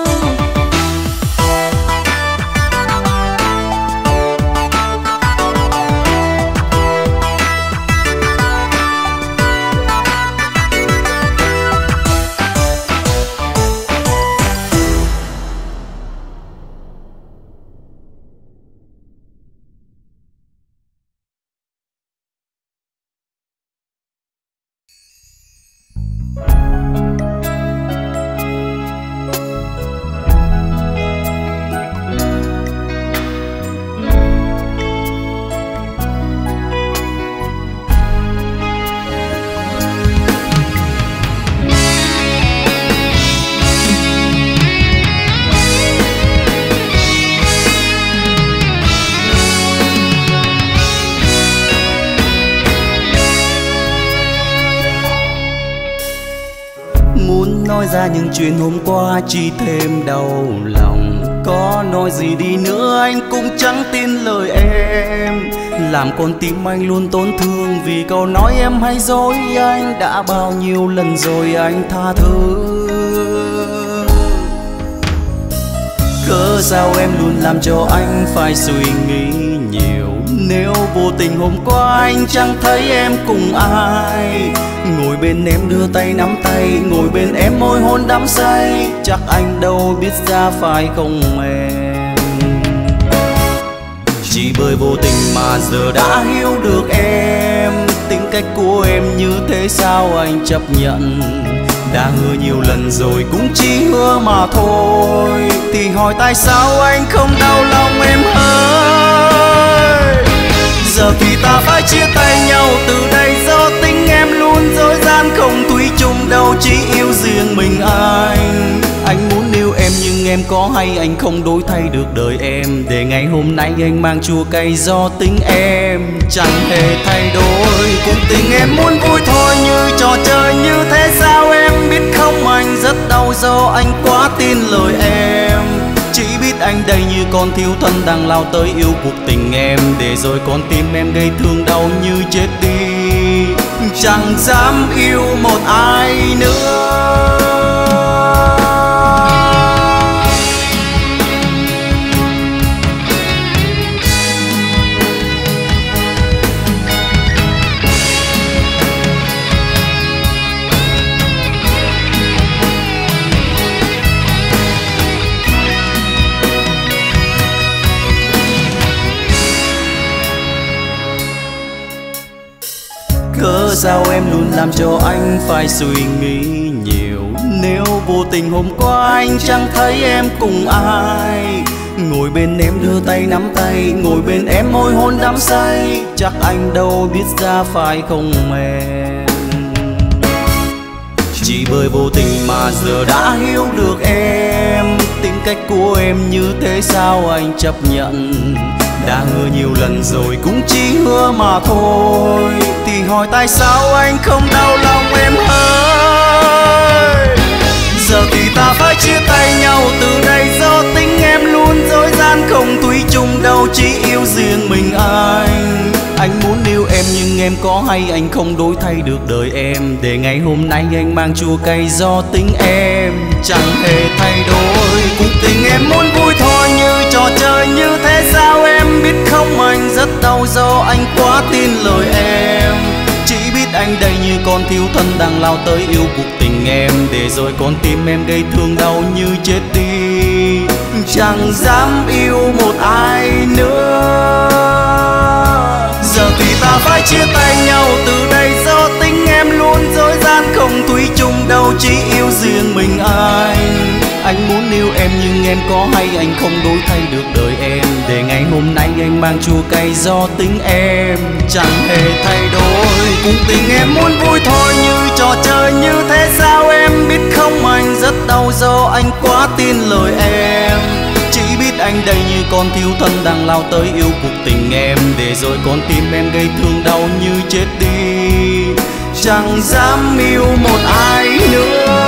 Nói ra những chuyện hôm qua chỉ thêm đau lòng. Có nói gì đi nữa anh cũng chẳng tin lời em. Làm con tim anh luôn tổn thương vì câu nói em hay dối anh. Đã bao nhiêu lần rồi anh tha thứ. Cớ sao em luôn làm cho anh phải suy nghĩ nhiều. Nếu vô tình hôm qua anh chẳng thấy em cùng ai. Ngồi bên em đưa tay nắm tay. Ngồi bên em môi hôn đắm say. Chắc anh đâu biết ra phải không em. Chỉ bởi vô tình mà giờ đã hiểu được em. Tính cách của em như thế sao anh chấp nhận. Đã hứa nhiều lần rồi cũng chỉ hứa mà thôi. Thì hỏi tại sao anh không đau lòng em ơi. Giờ thì ta phải chia tay nhau từ đây. Do tính em luôn dối gian không thủy chung đâu. Chỉ yêu riêng mình anh. Anh muốn yêu em nhưng em có hay anh không đổi thay được đời em. Để ngày hôm nay anh mang chua cay do tính em chẳng hề thay đổi. Cuộc tình em muốn vui thôi như trò chơi như thế sao em biết không. Anh rất đau do anh quá tin lời em. Chỉ biết anh đây như con thiếu thân đang lao tới yêu cuộc tình em. Để rồi con tim em gây thương đau như chết đi. Chẳng dám yêu một ai nữa. Cớ sao em luôn làm cho anh phải suy nghĩ nhiều. Nếu vô tình hôm qua anh chẳng thấy em cùng ai. Ngồi bên em đưa tay nắm tay. Ngồi bên em môi hôn đắm say. Chắc anh đâu biết ra phải không em. Chỉ bởi vô tình mà giờ đã hiểu được em. Tính cách của em như thế sao anh chấp nhận? Đã hứa nhiều lần rồi cũng chỉ hứa mà thôi. Thì hỏi tại sao anh không đau lòng em ơi? Giờ thì ta phải chia tay nhau từ đây, do tính em luôn dối gian, không thủy chung đâu, chỉ yêu riêng mình anh. Anh muốn yêu em nhưng em có hay anh không đổi thay được đời em. Để ngày hôm nay anh mang chua cay do tính em chẳng hề thay đổi. Cuộc tình em muốn vui thôi như trò chơi, như thế sao em biết không? Anh rất đau do anh quá tin lời em. Chỉ biết anh đây như con thiếu thân đang lao tới yêu cuộc tình em. Để rồi con tim em gây thương đau như chết đi, chẳng dám yêu một ai nữa. Giờ thì ta phải chia tay nhau từ đây, do tính em luôn dối gian, không thủy chung đâu, chỉ yêu riêng mình anh. Anh muốn yêu em nhưng em có hay anh không đổi thay được đời em. Để ngày hôm nay anh mang chua cay do tính em chẳng hề thay đổi. Cuộc tình em muốn vui thôi như trò chơi, như thế sao em biết không? Anh rất đau do anh quá tin lời em. Chỉ biết anh đây như con thiếu thân đang lao tới yêu cuộc tình em. Để rồi con tim em gây thương đau như chết đi, chẳng dám yêu một ai nữa.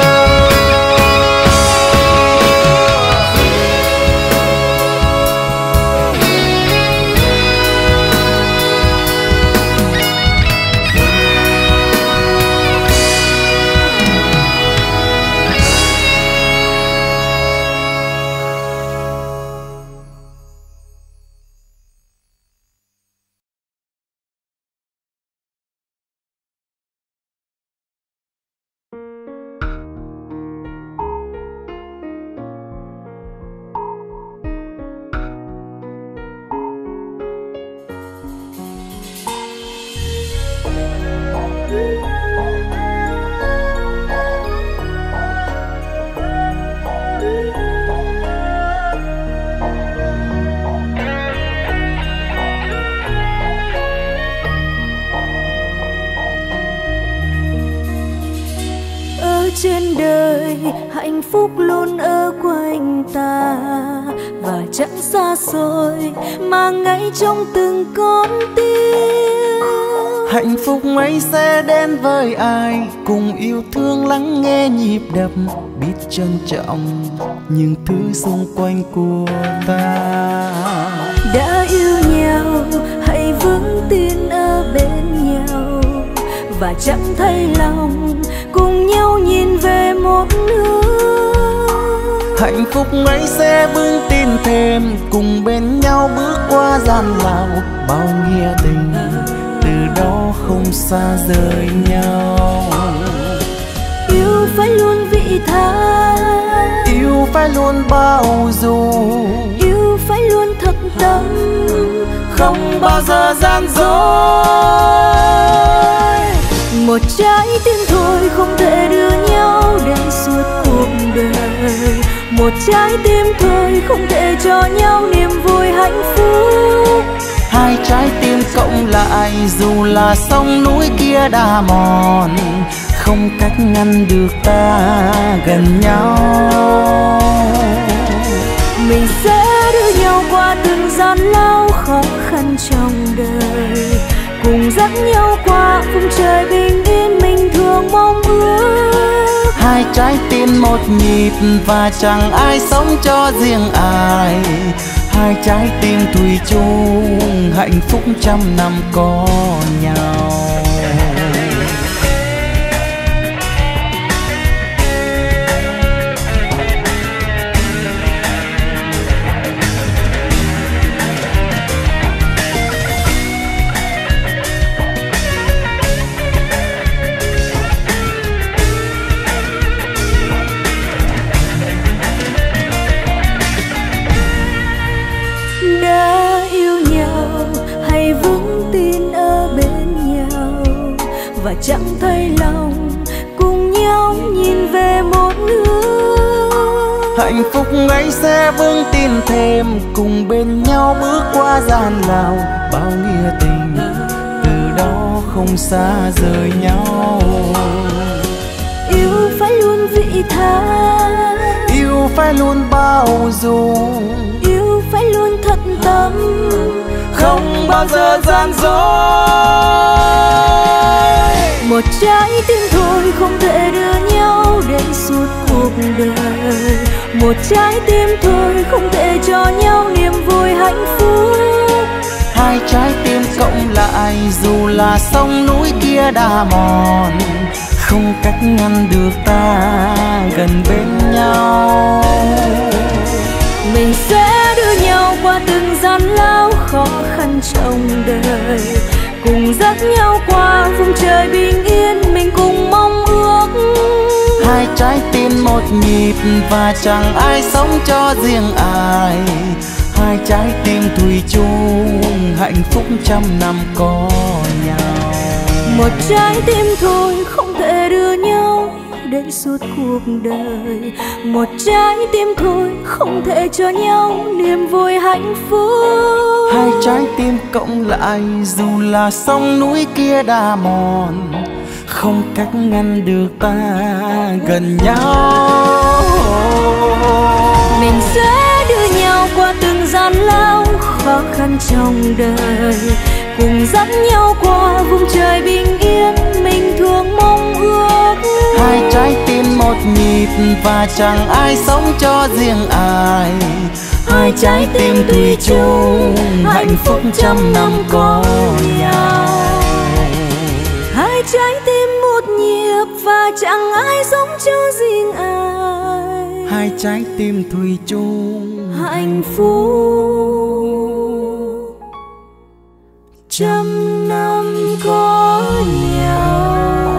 Trên đời hạnh phúc luôn ở quanh ta, và chẳng xa xôi mà ngay trong từng con tim. Hạnh phúc ấy sẽ đến với ai cùng yêu thương lắng nghe nhịp đập, biết trân trọng những thứ xung quanh của ta. Đã yêu nhau hãy vững tin ở bên nhau, và chẳng thay lòng cùng nhau nhìn về một hướng. Hạnh phúc ấy sẽ vững tin thêm cùng bên nhau bước qua gian lao. Bao nghĩa tình từ đó không xa rời nhau. Yêu phải luôn vị tha, yêu phải luôn bao dung, yêu phải luôn thật tâm, không bao giờ gian dối. Một trái tim thôi không thể đưa nhau đến suốt cuộc đời. Một trái tim thôi không thể cho nhau niềm vui hạnh phúc. Hai trái tim cộng lại dù là sông núi kia đá mòn, không cách ngăn được ta gần nhau. Mình sẽ đưa nhau qua từng gian lao khó khăn trong đời, cùng dắt nhau qua vùng trời bình yên mình thường mong ước. Hai trái tim một nhịp và chẳng ai sống cho riêng ai. Hai trái tim thủy chung hạnh phúc trăm năm có nhau. Và chẳng thay lòng cùng nhau nhìn về một hướng. Hạnh phúc ấy sẽ vững tin thêm cùng bên nhau bước qua gian lao. Bao nghĩa tình từ đó không xa rời nhau. Yêu vị tha. Yêu phải luôn bao dung, yêu phải luôn thật tâm, không bao giờ gian dối. Một trái tim thôi không thể đưa nhau đến suốt cuộc đời. Một trái tim thôi không thể cho nhau niềm vui hạnh phúc. Hai trái tim cộng lại dù là sông núi kia đá mòn, không cách ngăn được ta gần bên nhau. Mình sẽ đưa nhau qua từng gian lao khó khăn trong đời, cùng dắt nhau qua vùng trời bình yên mình cùng mong ước. Hai trái tim một nhịp và chẳng ai sống cho riêng ai. Hai trái tim thủy chung hạnh phúc trăm năm có nhau. Một trái tim thôi không thể đưa nhau đến suốt cuộc đời. Một trái tim thôi không thể cho nhau niềm vui hạnh phúc. Hai trái tim cộng lại dù là sông núi kia đá mòn, không cách ngăn được ta gần nhau. Mình sẽ đưa nhau qua từng gian lao khó khăn trong đời, cùng dắt nhau qua vùng trời bình yên mình thường mong ước. Hai trái tim một nhịp và chẳng ai sống cho riêng ai. Hai trái tim thủy chung hạnh phúc trăm năm có nhau. Hai trái tim một nhịp và chẳng ai sống cho riêng ai. Hai trái tim thủy chung hạnh phúc trăm năm có nhau.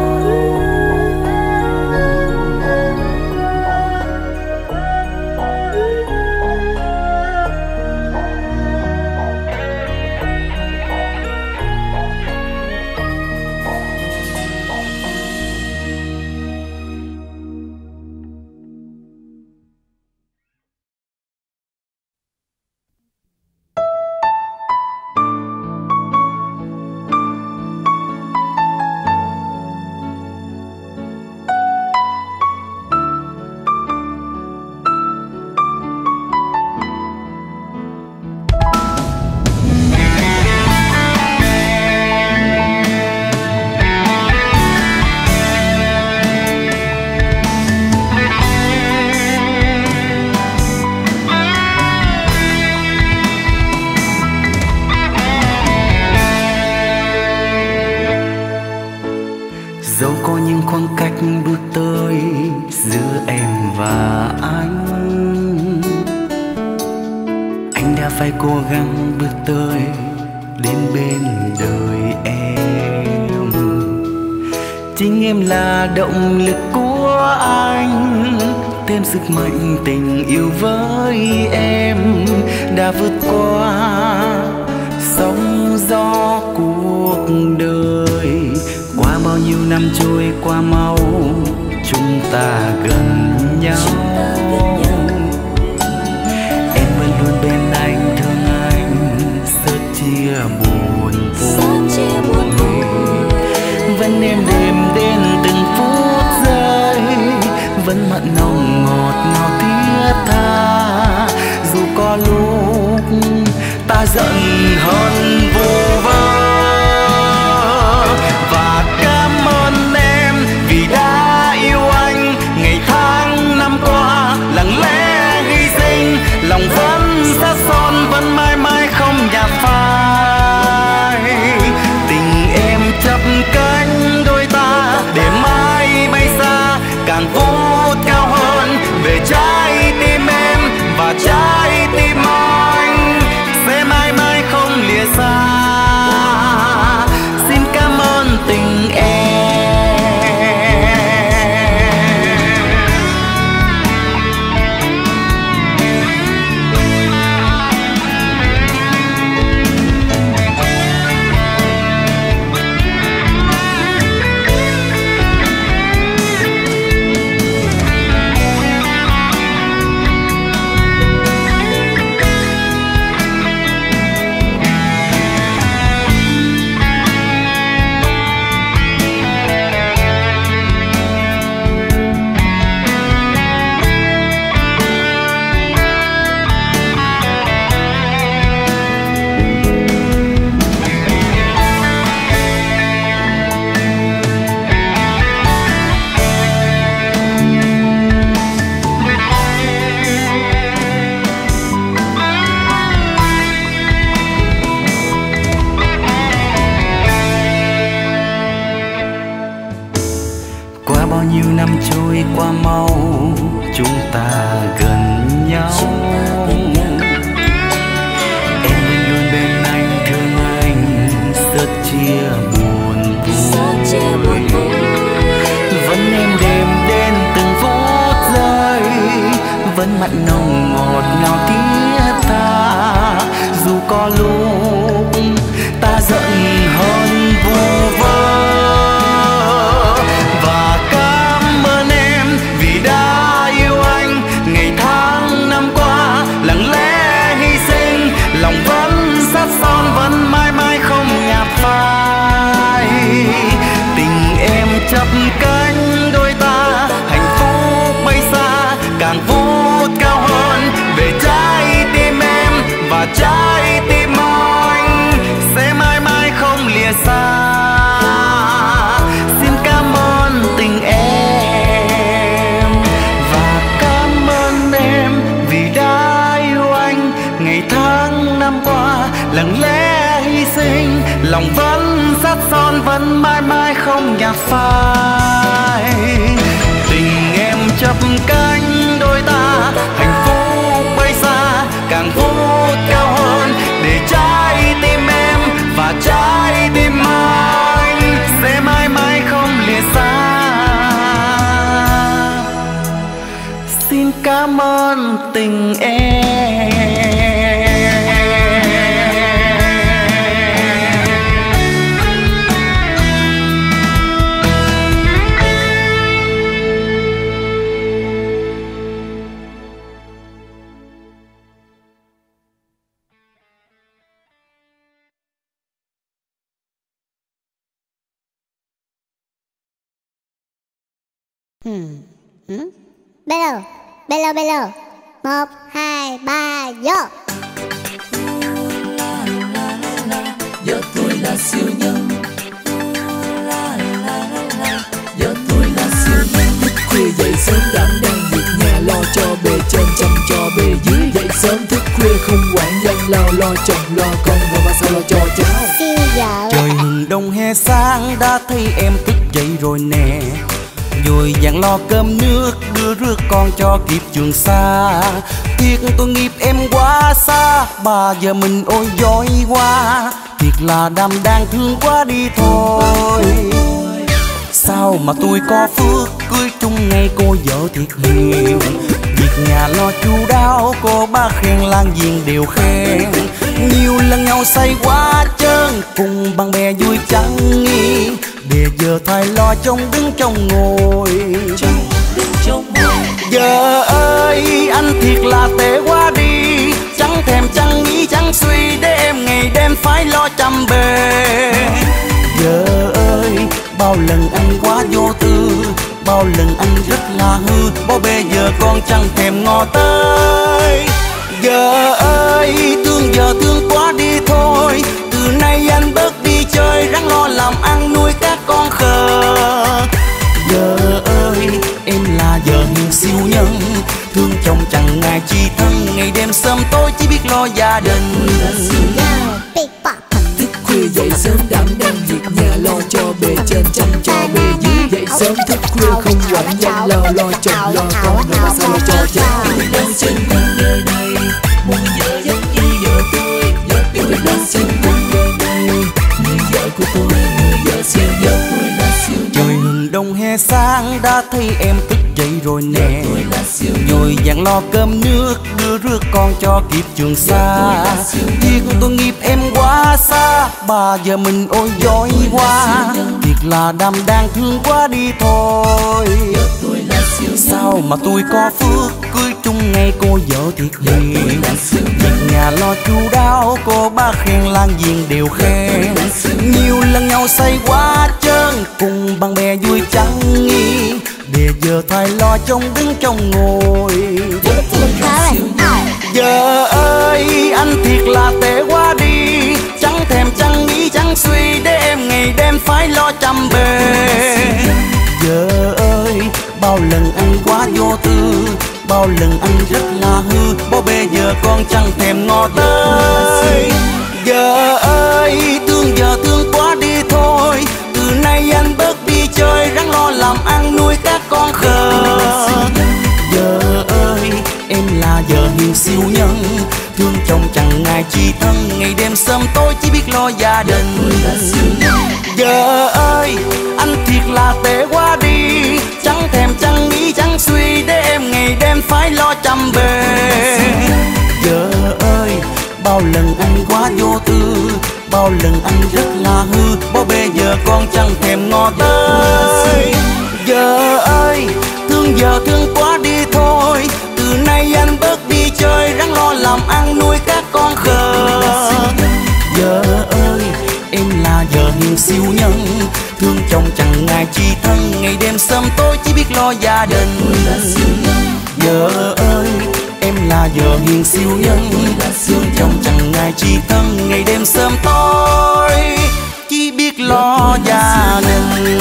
Dẫu có những khoảng cách bước tới giữa em và anh, anh đã phải cố gắng bước tới đến bên đời em. Chính em là động lực của anh, thêm sức mạnh tình yêu với em, đã vượt qua sóng gió cuộc đời. Qua bao nhiêu năm trôi qua mau, chúng ta gần nhau. Em vẫn luôn bên anh, thương anh, sớt chia buồn vui. Vẫn êm đềm đến từng phút giây, vẫn mặn nồng ngọt ngào thiết tha. Dù có lúc ta giận hơn vô vơ, và cảm ơn em vì đã yêu anh ngày tháng năm qua. năm trôi qua mau, chúng ta gần nhau. Em luôn luôn bên anh, thương anh, rất chia buồn vui. Vẫn em đêm đến từng phút giây, vẫn mặn nồng ngọt ngào thiết tha. Dù có lúc ta giận hơn vu vơ, và cảm ơn em vì đã yêu anh ngày tháng năm qua. Lặng lẽ hy sinh, lòng vẫn sát son, vẫn mãi mãi không nhạt phai. Tình em chắp cánh đôi ta, hạnh phúc bay xa càng vút cao hơn. Về trái tim em và trái tim anh sẽ mãi mãi không lìa xa. Xin cảm ơn tình em và cảm ơn em vì đã yêu anh ngày tháng năm qua. Lặng lẽ hy sinh, lòng vẫn sát son, vẫn mãi mãi không nhạt phai. Tình em chắp cánh đôi ta, hạnh phúc bay xa càng vút cao hơn. Để trái tim em và trái tim anh sẽ mãi mãi không lìa xa. Xin cảm ơn tình em. Hmm. Hmm? Bello, bello, bello. Một, hai, ba, vô. Giờ tôi là siêu nhân. Giờ tôi là siêu nhân. Thức khuya dậy sớm đảm đang việc nhà, lo cho bề trên chăm cho bề dưới. Dậy sớm thức khuya không quản dân lao, lo chồng lo con và ba sao lo cho cháu. Siêu vợ. Trời hừng đông hè sáng đã thấy em thức dậy rồi nè. Rồi dặn lo cơm nước, đưa rước con cho kịp trường xa. Thiệt tôi nghiệp em quá xa, bà giờ mình ôi dối quá. Thiệt là đam đang thương quá đi thôi. Sao mà tôi có phước cưới chung ngày cô vợ thiệt hiền. Việc nhà lo chu đáo, cô bác khen lan giềng đều khen. Nhiều lần nhau say quá trơn, cùng bạn bè vui chẳng nghi. Để giờ thay lo trông đứng trong ngồi. Giờ ơi anh thiệt là tệ quá đi, chẳng thèm chẳng nghĩ chẳng suy, để em ngày đêm phải lo chăm bề. Giờ ơi bao lần anh quá vô tư, bao lần anh rất là hư, bao bề giờ con chẳng thèm ngó tới. Giờ ơi thương giờ thương quá đi thôi, từ nay anh bớt đi chơi, ráng lo làm ăn nuôi các con khờ. Giờ ơi em là vợ hiền siêu nhân, thương chồng chẳng ngại chi thân, ngày đêm sớm tối chỉ biết lo gia đình. Thức khuya dậy sớm đảm đang việc nhà, lo cho bề trên chăm cho bề dưới. Dậy sớm thức khuya không quản dân lao, lo chồng lo con và ba sao lo cho cháu. Tôi đang trên quanh nơi này, muốn vợ giống như vợ tôi. Vợ tôi đang trên quanh nơi này, người vợ của tôi, người vợ siêu vợ tôi là siêu nhân. Trời hừng đông hè sáng đã thấy em thức dậy rồi nè. Rồi dặn lo cơm nước, đưa rước con cho kịp trường xa. Thiệt tôi nghiệp em quá xa, bà giờ mình ôi dối quá. Thiệt là đam đang thương quá đi thôi. Sao mà tôi có phước cưới chung ngày cô vợ thiệt hiền. Việc nhà lo chu đáo, cô bác khen lan giềng đều khen. Nhiều lần nhau say quá trơn, cùng bạn bè vui chẳng nghi. Để giờ thay lo trông đứng trong ngồi. Giờ ơi anh thiệt là tệ quá đi, chẳng thèm chẳng nghĩ chẳng suy, để em ngày đêm phải lo chăm bề. Giờ ơi bao lần anh quá vô tư, bao lần anh rất là hư, bao bề giờ con chẳng thèm ngó tới. Giờ ơi thương giờ thương quá đi thôi, từ nay anh bớt đi chơi, ráng lo làm ăn nuôi các con khờ. Vợ ơi em là vợ hiền siêu nhân, thương chồng chẳng ngại chi thân, ngày đêm sớm tối chỉ biết lo gia đình. Vợ ơi anh thiệt là tệ quá đi, chẳng thèm chẳng nghĩ chẳng suy để em ngày đêm phải lo chăm bề. Vợ ơi bao lần anh quá vô tư, bao lần anh rất là hư, bao bề giờ con chẳng thèm ngó tới. Vợ ơi thương vợ thương quá đi thôi, từ nay anh bớt đi chơi, ráng lo làm ăn nuôi các con khờ. Vợ ơi em là vợ hiền siêu nhân, thương chồng chẳng ngại chi thân, ngày đêm sớm tối chỉ biết lo gia đình. Vợ ơi em là vợ hiền siêu nhân, thương chồng chẳng ngại chi thân, ngày đêm sớm tối chỉ biết lo gia đình.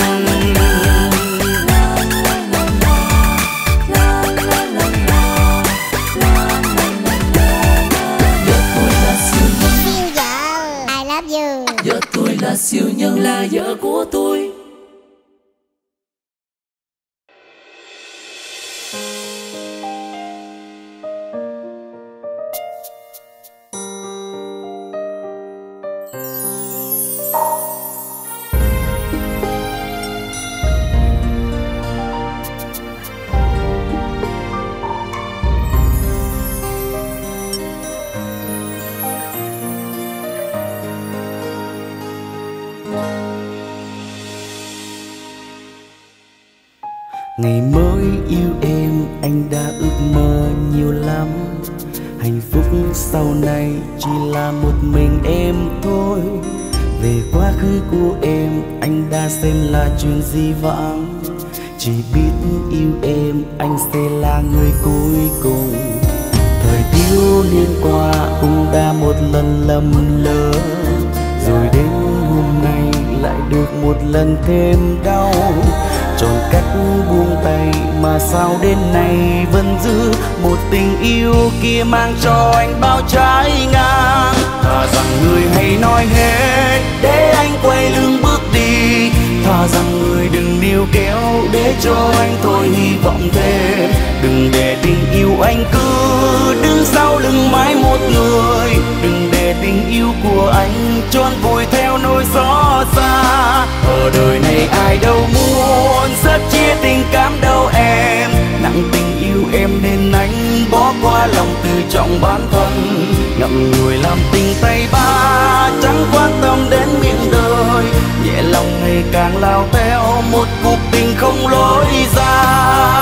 Vợ tôi là siêu nhân, là vợ của tôi. Ngày mới yêu em anh đã ước mơ nhiều lắm, hạnh phúc sau này chỉ là một mình em thôi. Về quá khứ của em anh đã xem là chuyện di vãng, chỉ biết yêu em anh sẽ là người cuối cùng. Thời thiếu niên qua cũng đã một lần lầm lỡ, rồi đến hôm nay lại được một lần thêm đau. Chọn cách buông tay mà sao đến nay vẫn giữ một tình yêu kia mang cho anh bao trái ngang. Thà rằng người hãy nói hết để anh quay lưng bước đi, thà rằng người đừng níu kéo để cho anh thôi hy vọng thêm. Đừng để tình yêu anh cứ đứng sau lưng mãi một người, đừng để tình yêu của anh trốn vùi theo nỗi xót xa. Ở đời này ai đâu muốn rất chia tình cảm đâu em, nặng tình yêu em nên anh bỏ qua lòng tự trọng bản thân. Ngậm ngùi làm tình tay ba chẳng quan tâm đến miệng đời, nhẹ lòng ngày càng lao theo một cuộc tình không lối ra.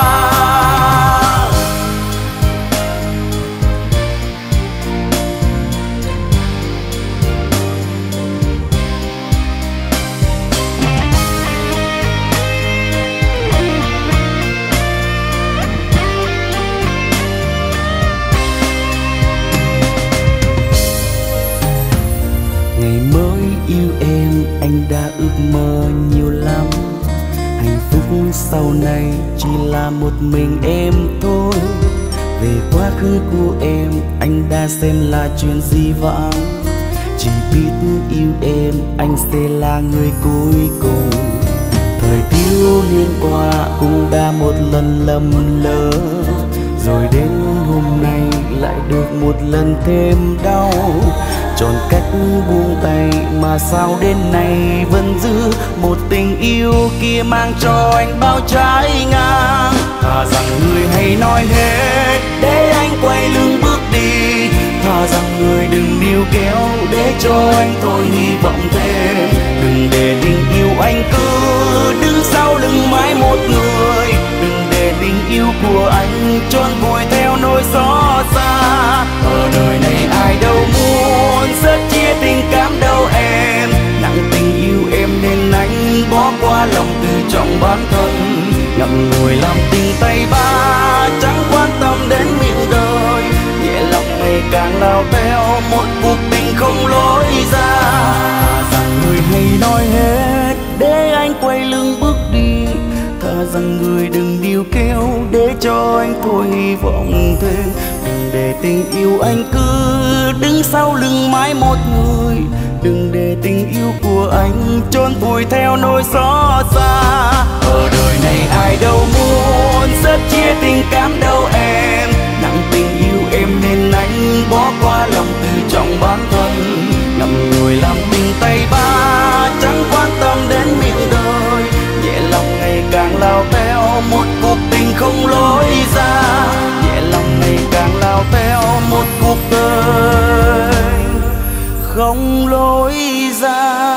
Yêu em anh đã ước mơ nhiều lắm, hạnh phúc sau này chỉ là một mình em thôi. Về quá khứ của em anh đã xem là chuyện di vãng, chỉ biết yêu em anh sẽ là người cuối cùng. Thời thiếu niên qua cũng đã một lần lầm lỡ, rồi đến hôm nay lại được một lần thêm đau. Chọn cách buông tay mà sao đến nay vẫn giữ một tình yêu kia mang cho anh bao trái ngang. Thà rằng người hãy nói hết để anh quay lưng bước đi, thà rằng người đừng níu kéo để cho anh thôi hy vọng thêm. Đừng để tình yêu anh cứ đứng sau lưng mãi một người, đừng để tình yêu của anh trốn vùi theo nỗi xót xa. Ở đời này ai đâu muốn rất chia tình cảm đâu em, nặng tình yêu em nên anh bỏ qua lòng tự trọng bản thân. Ngậm ngùi làm tình tay ba chẳng quan tâm đến miệng đời, nhẹ lòng ngày càng lao theo một cuộc tình không lối ra. Rằng người hãy nói hết để anh quay lưng bước đi, thà rằng người đừng níu kéo để cho anh thôi hy vọng thêm. Đừng để tình yêu anh cứ đứng sau lưng mãi một người, đừng để tình yêu của anh chôn vùi theo nỗi xót xa. Ở đời này ai đâu muốn rất chia tình cảm đâu em, nặng tình yêu em nên anh bỏ qua lòng tự trọng bản thân, ngậm ngùi làm tình tay ba chẳng quan tâm đến miệng đời, nhẹ lòng ngày càng lao theo một cuộc tình không lối ra, nhẹ lòng ngày càng lao theo một cuộc đời không lối ra.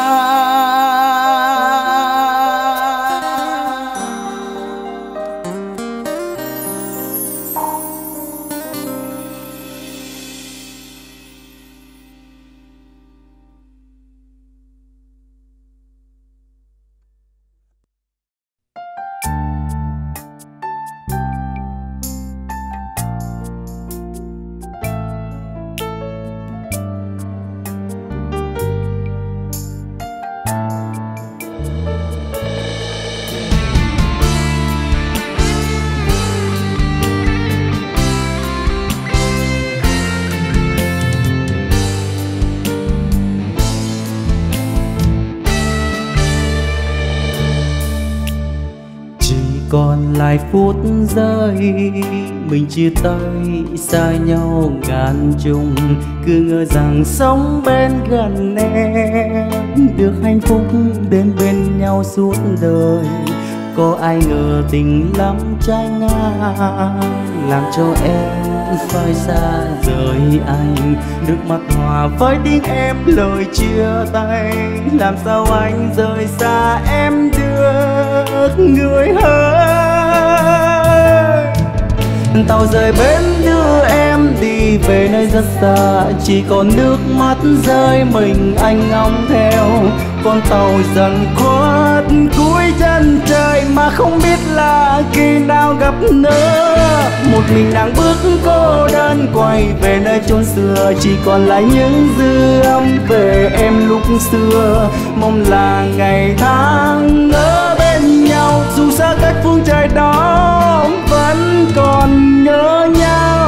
Còn lại phút giây mình chia tay xa nhau ngàn trùng, cứ ngờ rằng sống bên gần em được hạnh phúc đến bên nhau suốt đời. Có ai ngờ tình lắm trái ngang làm cho em phải xa rời anh, nước mắt hòa với tiếng em lời chia tay, làm sao anh rời xa em được người ơi. Tàu rời bến đưa em đi về nơi rất xa, chỉ còn nước mắt rơi mình anh ngóng theo. Con tàu dần khuất cuối chân trời mà không biết là khi nào gặp nữa. Một mình đang bước cô đơn quay về nơi chốn xưa, chỉ còn lại những dư âm về em lúc xưa. Mong là ngày tháng ở bên nhau, dù xa cách phương trời đó vẫn còn nhớ nhau.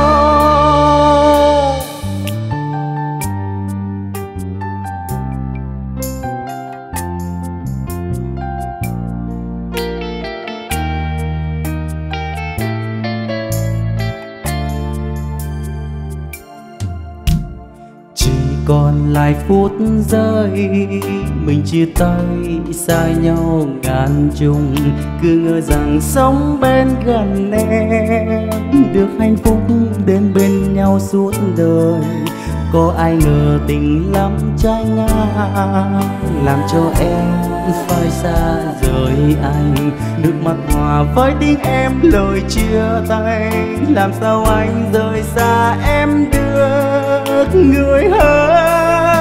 Còn lại phút giây mình chia tay xa nhau ngàn trùng, cứ ngờ rằng sống bên gần em được hạnh phúc đến bên nhau suốt đời. Có ai ngờ tình lắm trái ngang làm cho em phải xa rời anh, nước mắt hòa với tiếng em lời chia tay, làm sao anh rời xa em được người ơi.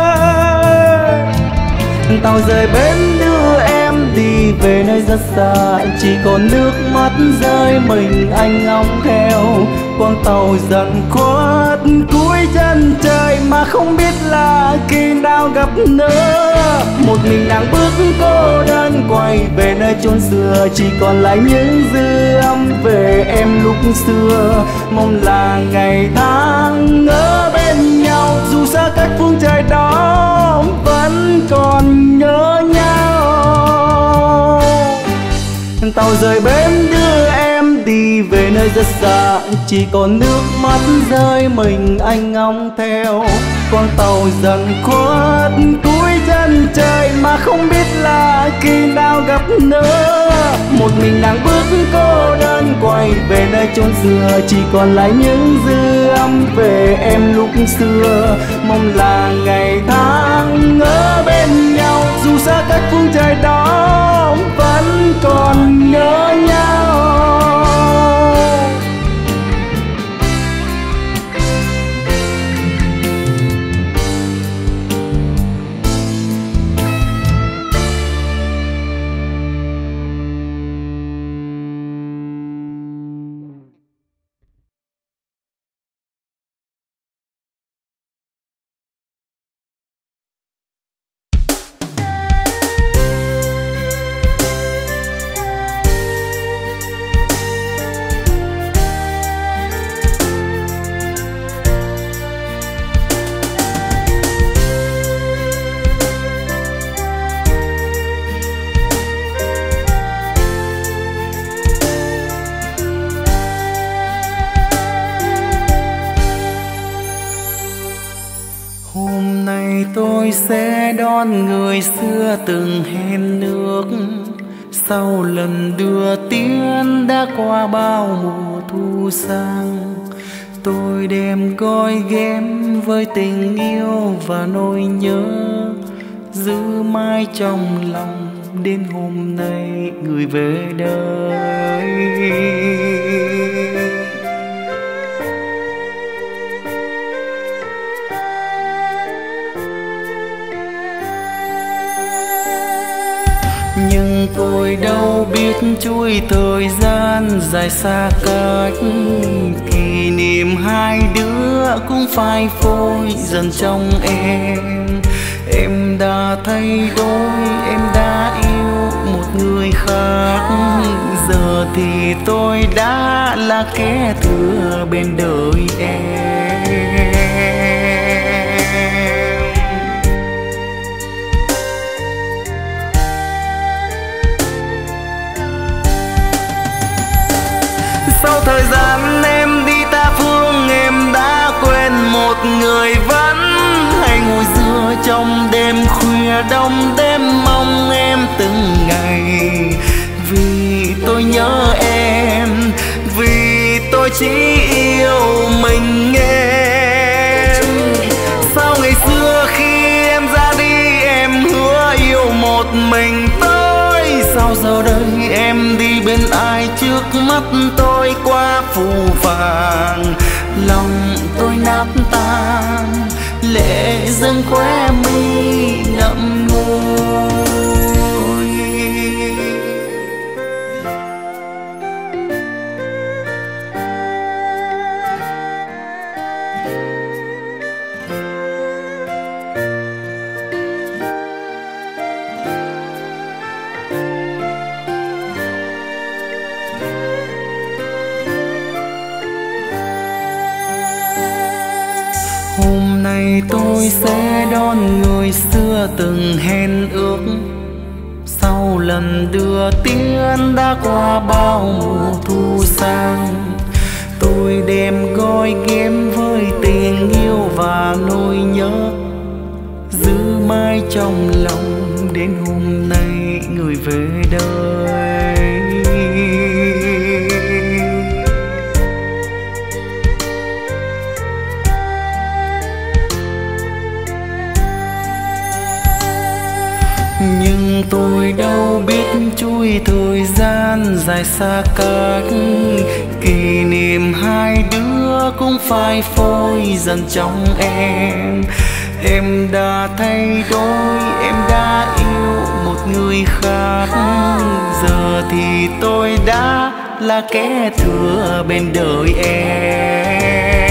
Tàu rời bến đưa em đi về nơi rất xa, chỉ còn nước mắt rơi mình anh ngóng theo. Con tàu dần khuất cuối chân trời mà không biết là khi nào gặp nữa. Một mình đang bước cô đơn quay về nơi chốn xưa, chỉ còn lại những dư âm về em lúc xưa. Mong là ngày tháng ở bên nhau, dù xa cách phương trời đó vẫn còn nhớ nhau. Tàu rời bến đưa em đi về nơi rất xa, chỉ còn nước mắt rơi mình anh ngóng theo. Con tàu dần khuất cuối chân trời mà không biết là khi nào gặp nữa. Một mình đang bước cô đơn quay về nơi chốn xưa, chỉ còn lại những dư âm về em lúc xưa. Mong là ngày tháng ở bên nhau, dù xa cách phương trời đó vẫn còn nhớ nhau. tôi sẽ đón người xưa từng hẹn nước. Sau lần đưa tiến đã qua bao mùa thu sang, tôi đem gói ghém với tình yêu và nỗi nhớ, giữ mãi trong lòng đến hôm nay người về đời. Nhưng tôi đâu biết chuỗi thời gian dài xa cách, kỷ niệm hai đứa cũng phai phôi dần trong em. Em đã thay đổi, em đã yêu một người khác, giờ thì tôi đã là kẻ thừa bên đời em. Sau thời gian em đi ta phương, em đã quên một người vẫn hay ngồi dựa trong đêm khuya đông đêm mong em từng ngày. Vì tôi nhớ em, vì tôi chỉ yêu mình em. Sao ngày xưa khi em ra đi em hứa yêu một mình tôi, sao giờ đây em đi bên ai trước mắt tôi quá phù phàng. Lòng tôi nát tan, lệ dâng khóe mi ngậm ngùi. Hôm nay tôi sẽ đón người xưa từng hẹn ước. Sau lần đưa tiến đã qua bao mùa thu sang, tôi đem gói ghém với tình yêu và nỗi nhớ, giữ mãi trong lòng đến hôm nay người về đời. Nhưng tôi đâu biết chuỗi thời gian dài xa cách, kỷ niệm hai đứa cũng phai phôi dần trong em. Em đã thay đổi, em đã yêu một người khác, giờ thì tôi đã là kẻ thừa bên đời em.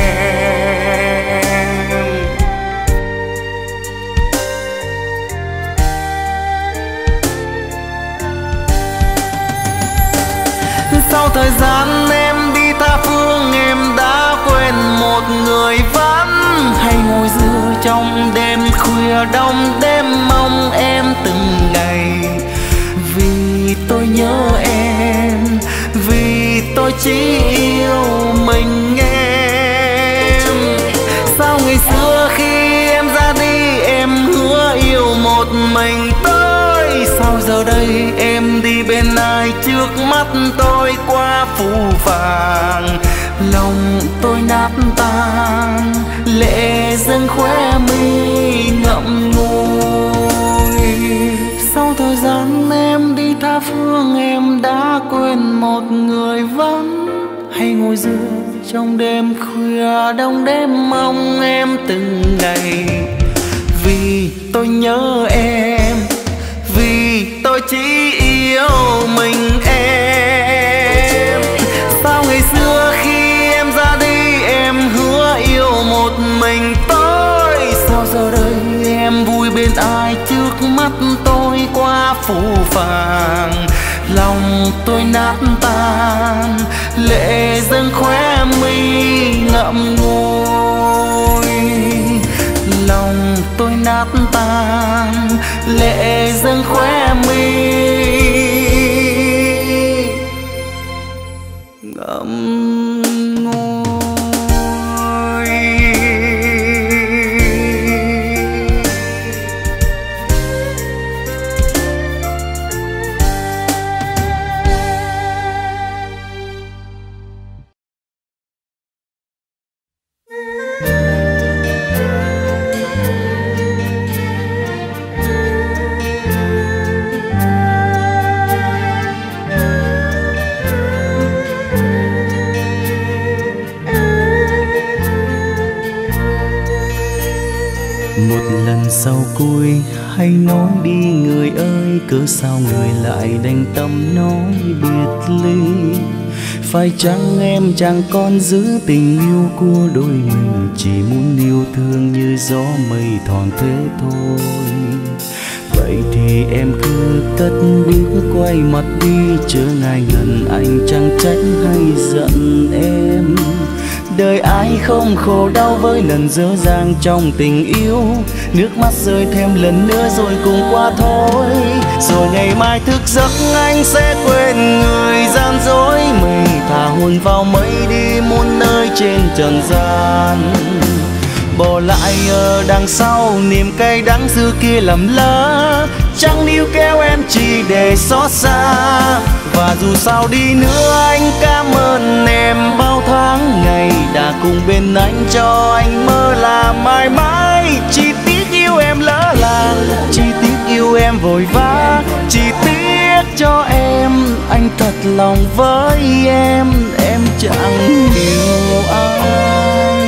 Sau thời gian em đi tha phương, em đã quên một người vẫn hay ngồi dựa trong đêm khuya đông đêm mong em từng ngày. Vì tôi nhớ em, vì tôi chỉ yêu mình em. Sao ngày xưa khi em ra đi em hứa yêu một mình tôi, sao giờ đây em đi bên ai trước mắt tôi quá phù phàng. Lòng tôi nát tan, lệ dâng khóe mi ngậm ngùi. Sau thời gian em đi tha phương, em đã quên một người vẫn hay ngồi dựa trong đêm khuya đông đêm mong em từng ngày. Vì tôi nhớ em, vì tôi chỉ yêu mình em. Sao ngày xưa khi em ra đi em hứa yêu một mình tôi, sao giờ đây em vui bên ai trước mắt tôi quá phù phàng. Lòng tôi nát tan, lệ dâng khóe mi ngậm ngùi. Lòng tôi nát tan, lệ dâng khóe mi ngậm ngùi. Một lần sau cuối hãy nói đi người ơi, cớ sao người lại đành tâm nói biệt ly. Phải chăng em chẳng còn giữ tình yêu của đôi mình, chỉ muốn yêu thương như gió mây thoảng thế thôi. Vậy thì em cứ cất bước quay mặt đi, chớ ngại ngần anh chẳng trách hay giận em. Đời ai không khổ đau với lần dở dang trong tình yêu, nước mắt rơi thêm lần nữa rồi cùng qua thôi. Rồi ngày mai thức giấc anh sẽ quên người gian dối mình, thả hồn vào mây đi muôn nơi trên trần gian. Bỏ lại ở đằng sau niềm cay đắng xưa kia lầm lỡ, chẳng níu kéo em chỉ để xót xa. Và dù sao đi nữa anh cảm ơn em bao tháng ngày đã cùng bên anh, cho anh mơ là mãi mãi. Chỉ tiếc yêu em lỡ làng, chỉ tiếc yêu em vội vã, chỉ tiếc cho em anh thật lòng với em, em chẳng hiểu ai.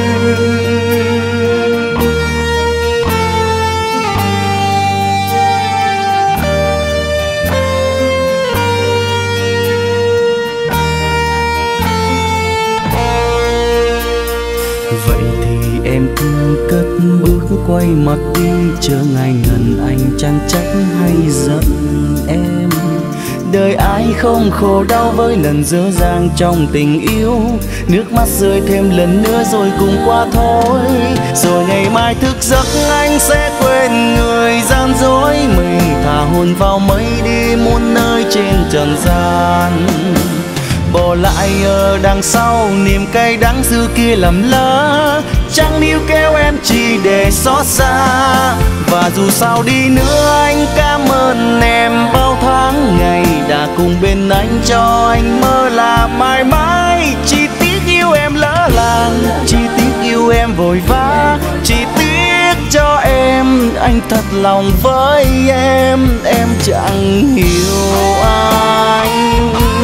Vậy thì em cứ cất bước quay mặt đi, chớ ngại ngần anh chẳng trách hay giận em. Đời ai không khổ đau với lần dở dang trong tình yêu, nước mắt rơi thêm lần nữa rồi cùng qua thôi. Rồi ngày mai thức giấc anh sẽ quên người gian dối mình, thả hồn vào mây đi muôn nơi trên trần gian. Bỏ lại ở đằng sau niềm cay đắng xưa kia lầm lỡ, chẳng níu kéo em chỉ để xót xa. Và dù sao đi nữa anh cảm ơn em bao tháng ngày đã cùng bên anh, cho anh mơ là mãi mãi. Chỉ tiếc yêu em lỡ làng, chỉ tiếc yêu em vội vã, chỉ tiếc cho em anh thật lòng với em, em chẳng hiểu anh.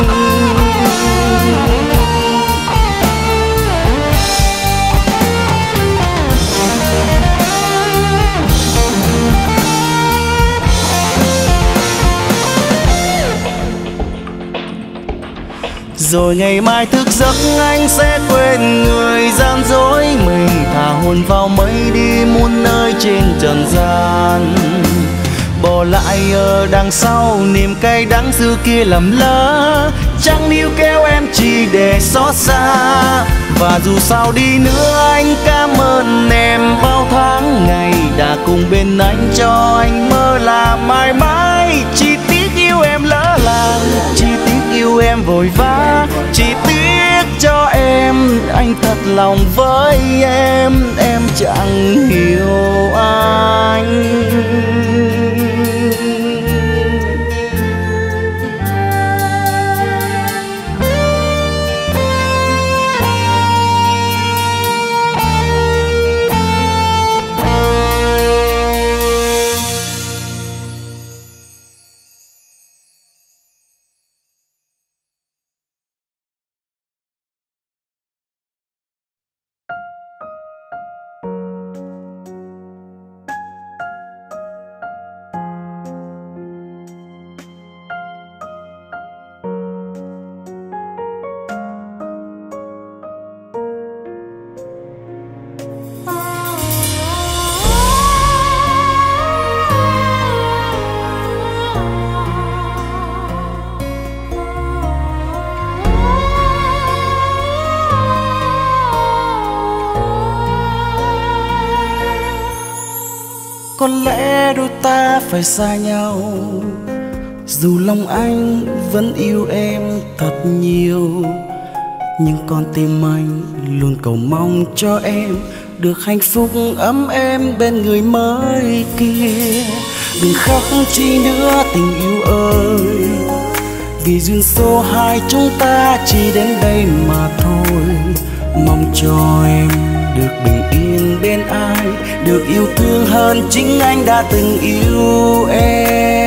Rồi ngày mai thức giấc anh sẽ quên người gian dối mình, thả hồn vào mây đi muôn nơi trên trần gian. Bỏ lại ở đằng sau niềm cay đắng xưa kia lầm lỡ, chẳng níu kéo em chỉ để xót xa. Và dù sao đi nữa anh cảm ơn em bao tháng ngày đã cùng bên anh, cho anh mơ là mãi mãi. Chỉ tiếc yêu em lỡ làng, chỉ tiếc yêu em vội vã, chỉ tiếc cho em anh thật lòng với em, em chẳng hiểu anh. Có lẽ đôi ta phải xa nhau, dù lòng anh vẫn yêu em thật nhiều, nhưng con tim anh luôn cầu mong cho em được hạnh phúc ấm êm bên người mới kia. Đừng khóc chi nữa tình yêu ơi, vì duyên số hai chúng ta chỉ đến đây mà thôi. Mong cho em được bình yên bên ai, được yêu thương hơn chính anh đã từng yêu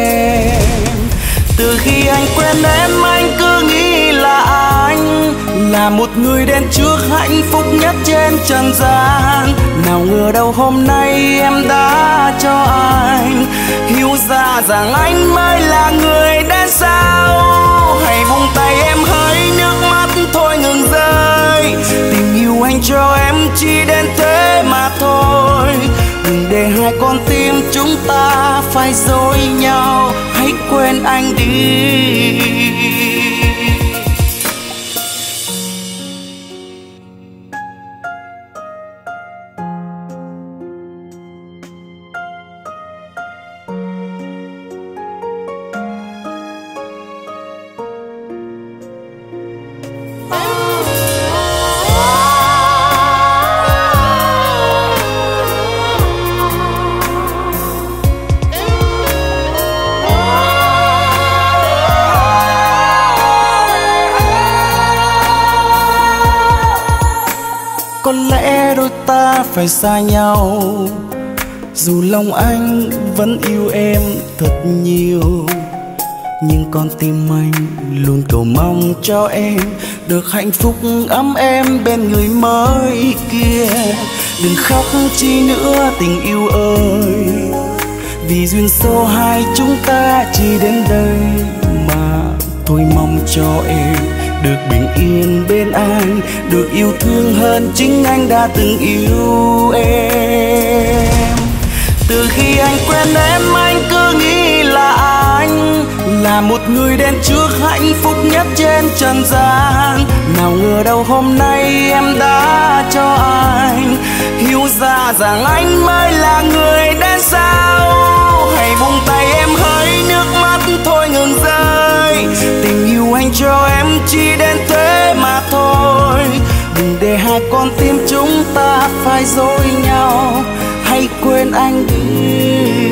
em. Từ khi anh quen em anh cứ nghĩ là anh là một người đến trước hạnh phúc nhất trên trần gian. Nào ngờ đâu hôm nay em đã cho anh hiểu ra rằng anh mới là người đến sau. Hãy buông tay em hỡi, nước mắt thôi ngừng rơi. Tình yêu anh cho em chỉ đến thế mà thôi. Đừng để hai con tim chúng ta phải dối nhau. Hãy quên anh đi. Có lẽ đôi ta phải xa nhau, dù lòng anh vẫn yêu em thật nhiều. Nhưng con tim anh luôn cầu mong cho em được hạnh phúc ấm êm bên người mới kia. Đừng khóc chi nữa tình yêu ơi, vì duyên số hai chúng ta chỉ đến đây mà thôi. Mong cho em được bình yên bên anh, được yêu thương hơn chính anh đã từng yêu em. Từ khi anh quen em anh cứ nghĩ là anh là một người đến trước hạnh phúc nhất trên trần gian. Nào ngờ đâu hôm nay em đã cho anh hiểu ra rằng anh mới là người đến sau. Hãy buông tay em hỡi, nước mắt thôi ngừng rơi. Tình yêu anh cho em chỉ đến thế mà thôi. Đừng để hai con tim chúng ta phải dối nhau. Hãy quên anh đi.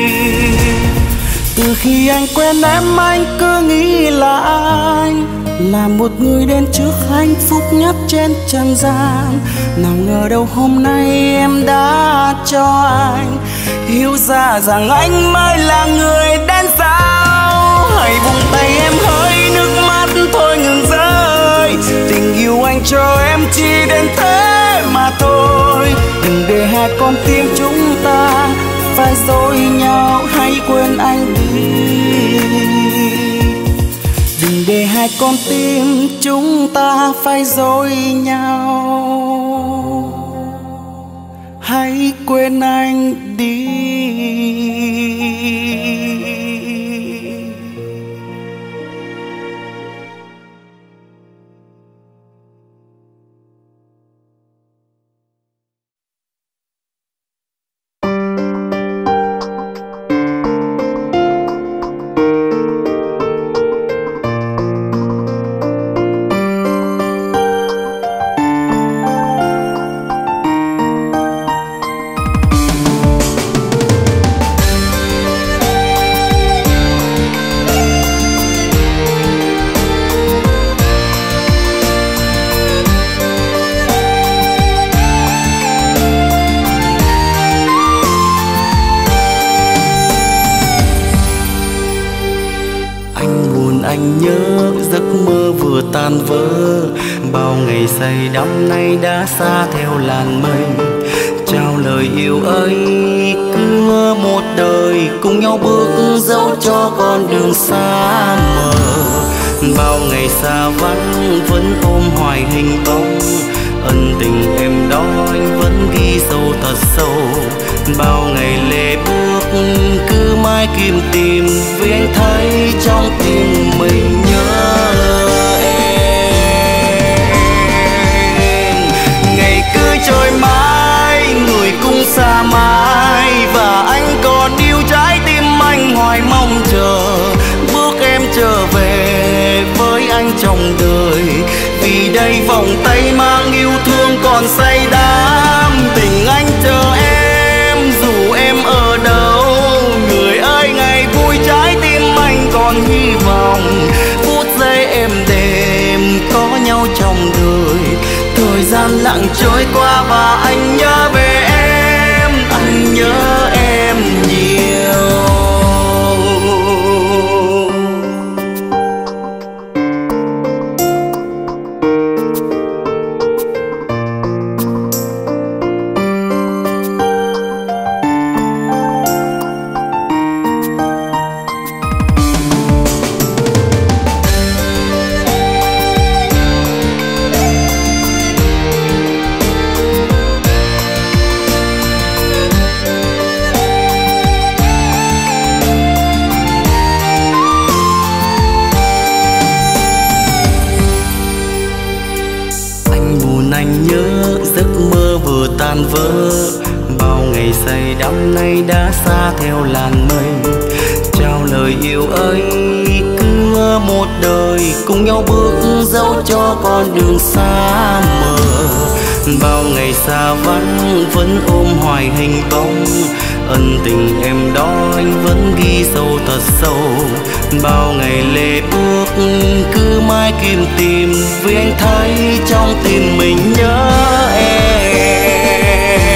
Từ khi anh quen em anh cứ nghĩ là anh là một người đến trước hạnh phúc nhất trên trần gian. Nào ngờ đâu hôm nay em đã cho anh hiểu ra rằng anh mới là người đến sau. Hãy buông tay em hỡi, nước mắt thôi ngừng rơi. Tình yêu anh cho em chỉ đến thế mà thôi. Đừng để hai con tim chúng ta phải dối nhau. Hãy quên anh đi. Đừng để hai con tim chúng ta phải dối nhau. Hãy quên anh đi. Anh nhớ giấc mơ vừa tan vỡ, bao ngày say đắm nay đã xa theo làn mây. Trao lời yêu ấy cứ mơ một đời, cùng nhau bước dẫu cho con đường xa mờ. Bao ngày xa vắng vẫn ôm hoài hình bóng, ân tình em đó anh vẫn ghi sâu thật sâu. Bao ngày lệ bước cứ mãi kiếm tìm, vì anh thấy trong tim mình nhớ em. Ngày cứ trôi mãi, người cũng xa mãi, và anh còn yêu trái tim anh hoài mong chờ bước em trở về với anh trong đời. Vì đây vòng tay mang yêu thương còn say đắm, tình anh chờ em dù em ở đâu. Người ơi ngày vui trái tim anh còn hy vọng, phút giây êm đềm có nhau trong đời. Thời gian lặng trôi qua và anh nhớ về em, anh nhớ em nhiều. tan vỡ. Bao ngày say đắm nay đã xa theo làn mây. Trao lời yêu ấy cứ một đời cùng nhau bước dẫu cho con đường xa mờ. Bao ngày xa vắng vẫn ôm hoài hình bóng. Ân tình em đó anh vẫn ghi sâu thật sâu. Bao ngày lê bước cứ mãi kiếm tìm, vì anh thấy trong tim mình nhớ em.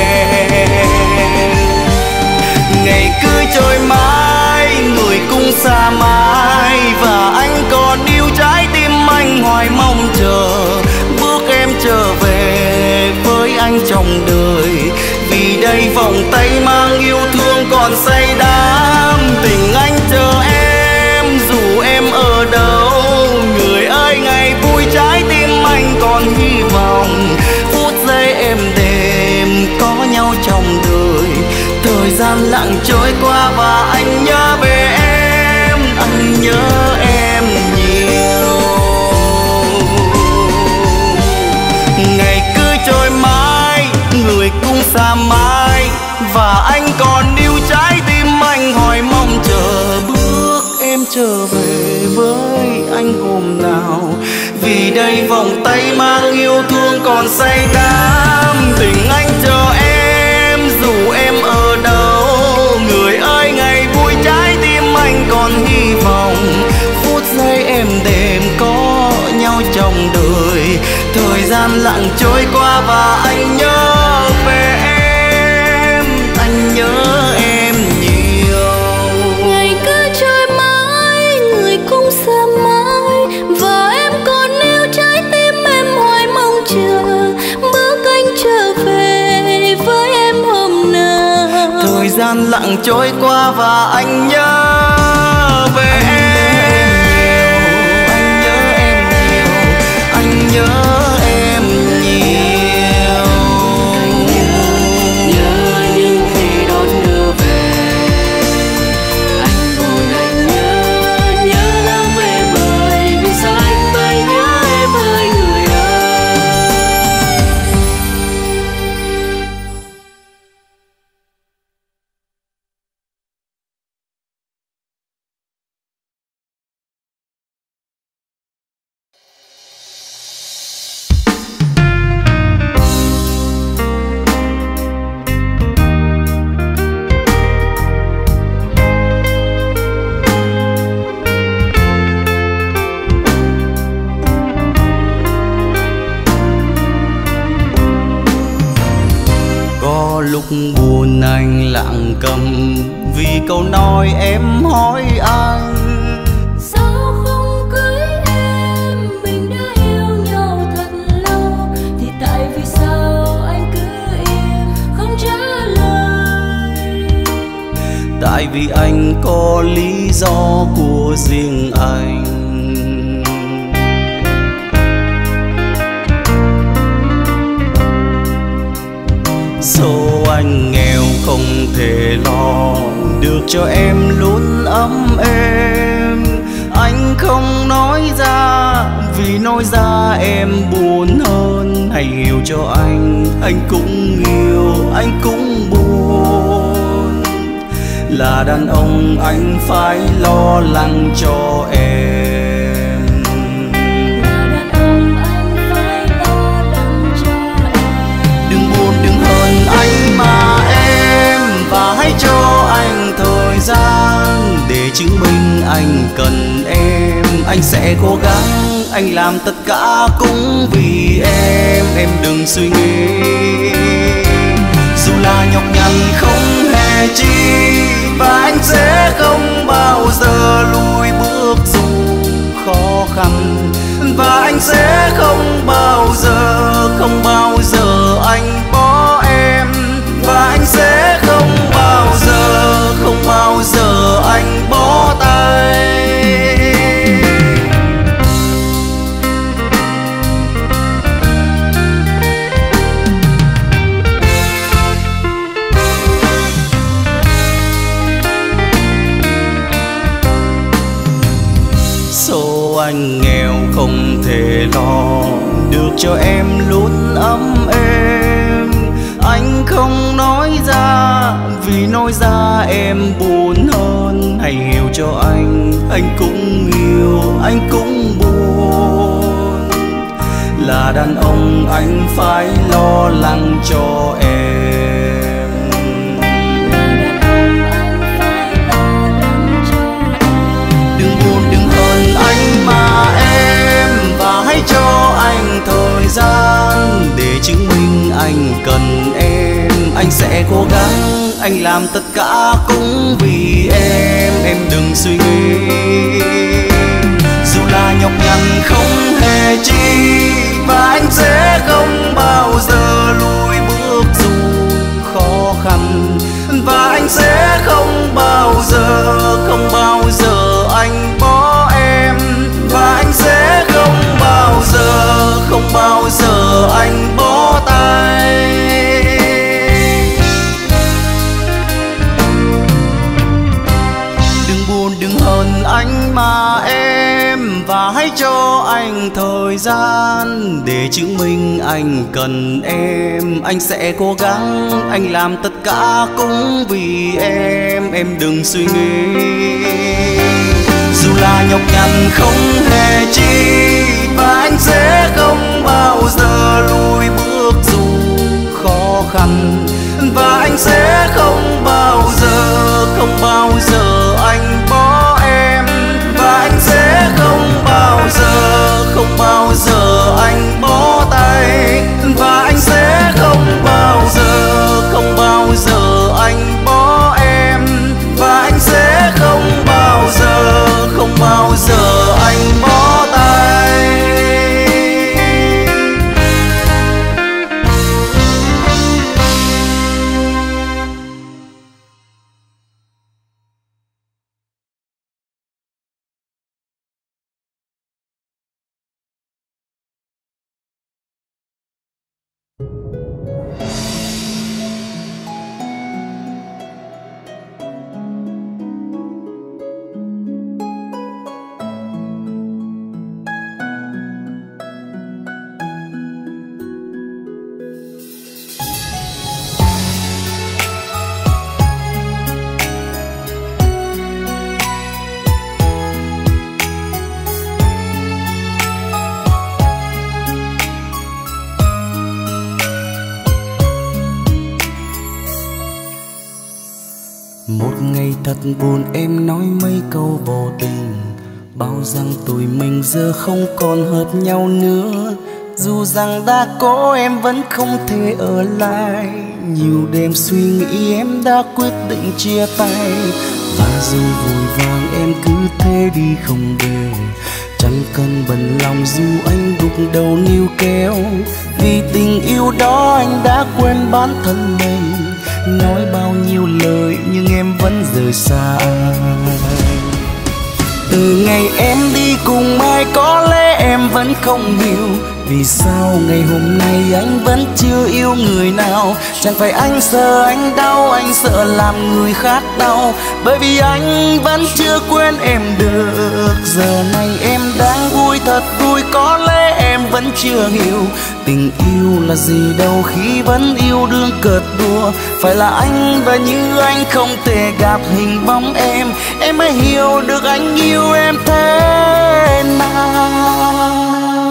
Ngày cứ trôi mãi, người cũng xa mãi, và anh còn yêu trái tim anh hoài mong chờ. Bước em trở về với anh trong đời, vì đây vòng tay mang yêu thương còn say đắm. Tình anh chờ em dù em ở đâu, người ơi ngày vui trái tim anh còn hy vọng. Phút giây êm đềm có nhau trong đời, thời gian lặng trôi qua và anh nhớ về em, anh nhớ em nhiều. Ngày cứ trôi mãi, người cũng xa mãi, và anh còn yêu trái tim anh hoài mong chờ. Bước em trở về với anh hôm nào, vì đây vòng tay mang yêu thương còn say đắm. Tình anh chờ em dù em ở đâu, người ơi ngày vui trái tim anh còn hy vọng. Phút giây êm đềm có nhau trong đời, thời gian lặng trôi qua và anh nhớ về em, anh nhớ em nhiều. Ngày cứ trôi mãi, người cũng xa mãi, và em còn yêu trái tim em hoài mong chờ. Bước anh trở về với em hôm nào, thời gian lặng trôi qua và anh nhớ về em, anh nhớ em nhiều, anh nhớ em nhiều. Anh nhớ, nhớ những khi đón đưa về. Anh buồn anh nhớ, nhớ lắm em ơi, vì sao anh mãi nhớ em ơi người ơi. Có lúc buồn anh lặng câm, vì câu nói em hỏi anh. sao không cưới em, mình đã yêu nhau thật lâu, thì tại vì sao anh cứ im không trả lời. Tại vì anh có lý do của riêng anh. Số anh nghèo không thể lo được cho em luôn ấm êm. Anh không nói ra, vì nói ra em buồn hơn. Hãy hiểu cho anh, anh cũng yêu, anh cũng buồn. Là đàn ông anh phải lo lắng cho em. Là đàn ông anh phải lo lắng cho em. Đừng buồn đừng hờn anh mà em, và hãy cho anh thời gian để chứng minh anh cần em. Anh sẽ cố gắng, anh làm tất cả cũng vì em. Em đừng suy nghĩ, dù là nhọc nhằn không hề chi, và anh sẽ không bao giờ lùi bước dù khó khăn. Và anh sẽ không bao giờ, không bao giờ anh bỏ em. Và anh sẽ không bao giờ, không bao giờ anh bỏ tay. Số anh nghèo không thể lo được cho em luôn ấm êm. vì nói ra em buồn hơn. Hãy hiểu cho anh, anh cũng yêu, anh cũng buồn. Là đàn ông anh phải lo lắng cho em. Đừng buồn đừng hờn anh mà em, và hãy cho anh thời gian để chứng minh anh cần em. Anh sẽ cố gắng, anh làm tất cả cũng vì em. Em đừng suy nghĩ, dù là nhọc nhằn không hề chi, và anh sẽ không bao giờ lùi bước dù khó khăn. Và anh sẽ không bao giờ, không bao giờ anh bỏ em. Và anh sẽ không bao giờ, không bao giờ anh bỏ tay. Đừng buồn đừng hờn anh mà em, và hãy cho anh thời gian để chứng minh anh cần em. Anh sẽ cố gắng, anh làm tất cả cũng vì em. Em đừng suy nghĩ, dù là nhọc nhằn không hề chi, và anh sẽ không bao giờ lùi bước dù khó khăn. Và anh sẽ không bao giờ, không bao giờ anh bỏ em. Và anh sẽ không bao giờ, không bao giờ anh bỏ tay. Và anh sẽ không bao giờ, không bao giờ anh bỏ em. Và anh sẽ không bao giờ, không bao giờ anh bỏ tay. Một ngày thật buồn em nói mấy câu vô tình, bảo rằng tụi mình giờ không còn hợp nhau nữa. Dù rằng đã có em vẫn không thể ở lại, nhiều đêm suy nghĩ em đã quyết định chia tay. Và dù vội vàng em cứ thế đi không về, chẳng cần bận lòng dù anh gục đầu níu kéo. Vì tình yêu đó anh đã quên bản thân mình, nói bao nhiêu lời nhưng em vẫn rời xa. Từ ngày em đi cùng ai có lẽ em vẫn không hiểu, vì sao ngày hôm nay anh vẫn chưa yêu người nào. Chẳng phải anh sợ anh đau, anh sợ làm người khác đau, bởi vì anh vẫn chưa quên em được. Giờ này em đang vui thật vui, có lẽ em vẫn chưa hiểu tình yêu là gì đâu khi vẫn yêu đương cợt đùa. Phải là anh và như anh không thể gặp hình bóng em, em mới hiểu được anh yêu em thế nào.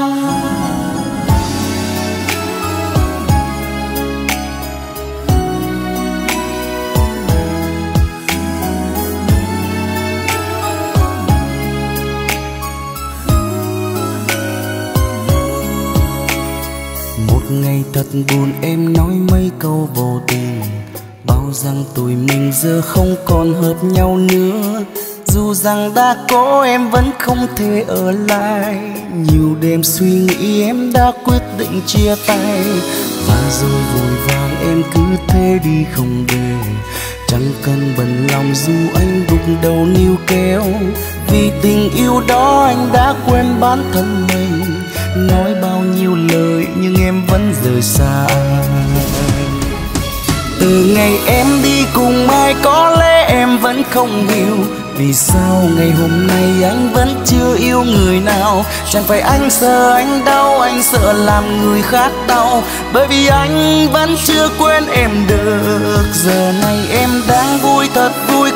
Ngày thật buồn em nói mấy câu vô tình, bảo rằng tụi mình giờ không còn hợp nhau nữa. Dù rằng đã có em vẫn không thể ở lại, nhiều đêm suy nghĩ em đã quyết định chia tay. Và rồi vội vàng em cứ thế đi không về, chẳng cần bận lòng dù anh gục đầu níu kéo. Vì tình yêu đó anh đã quên bản thân mình, nói bao nhiêu lời nhưng em vẫn rời xa. Từ ngày em đi cùng ai có lẽ em vẫn không hiểu, vì sao ngày hôm nay anh vẫn chưa yêu người nào. Chẳng phải anh sợ anh đau, anh sợ làm người khác đau, bởi vì anh vẫn chưa quên em được. Giờ này em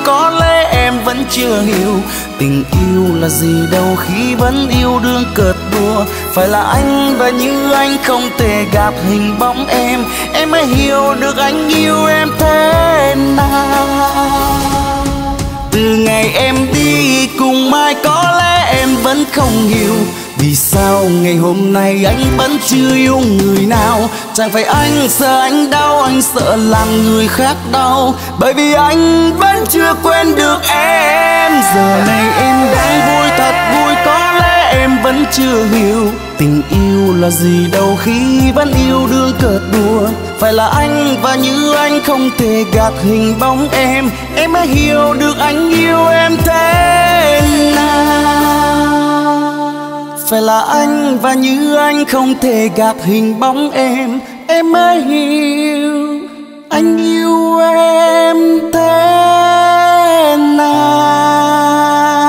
có lẽ em vẫn chưa hiểu tình yêu là gì đâu khi vẫn yêu đương cợt đùa. Phải là anh và như anh không thể gạt hình bóng em, em mới hiểu được anh yêu em thế nào. Từ ngày em đi cùng ai có lẽ em vẫn không hiểu vì sao ngày hôm nay anh vẫn chưa yêu người nào. Chẳng phải anh sợ anh đau, anh sợ làm người khác đau, bởi vì anh vẫn chưa quên được em. Giờ này em đang vui thật vui, có lẽ em vẫn chưa hiểu tình yêu là gì đâu khi vẫn yêu đương cợt đùa. Phải là anh và như anh không thể gạt hình bóng em, em mới hiểu được anh yêu em thế nào. Phải là anh và như anh không thể gạt hình bóng em, em mới hiểu anh yêu em thế nào.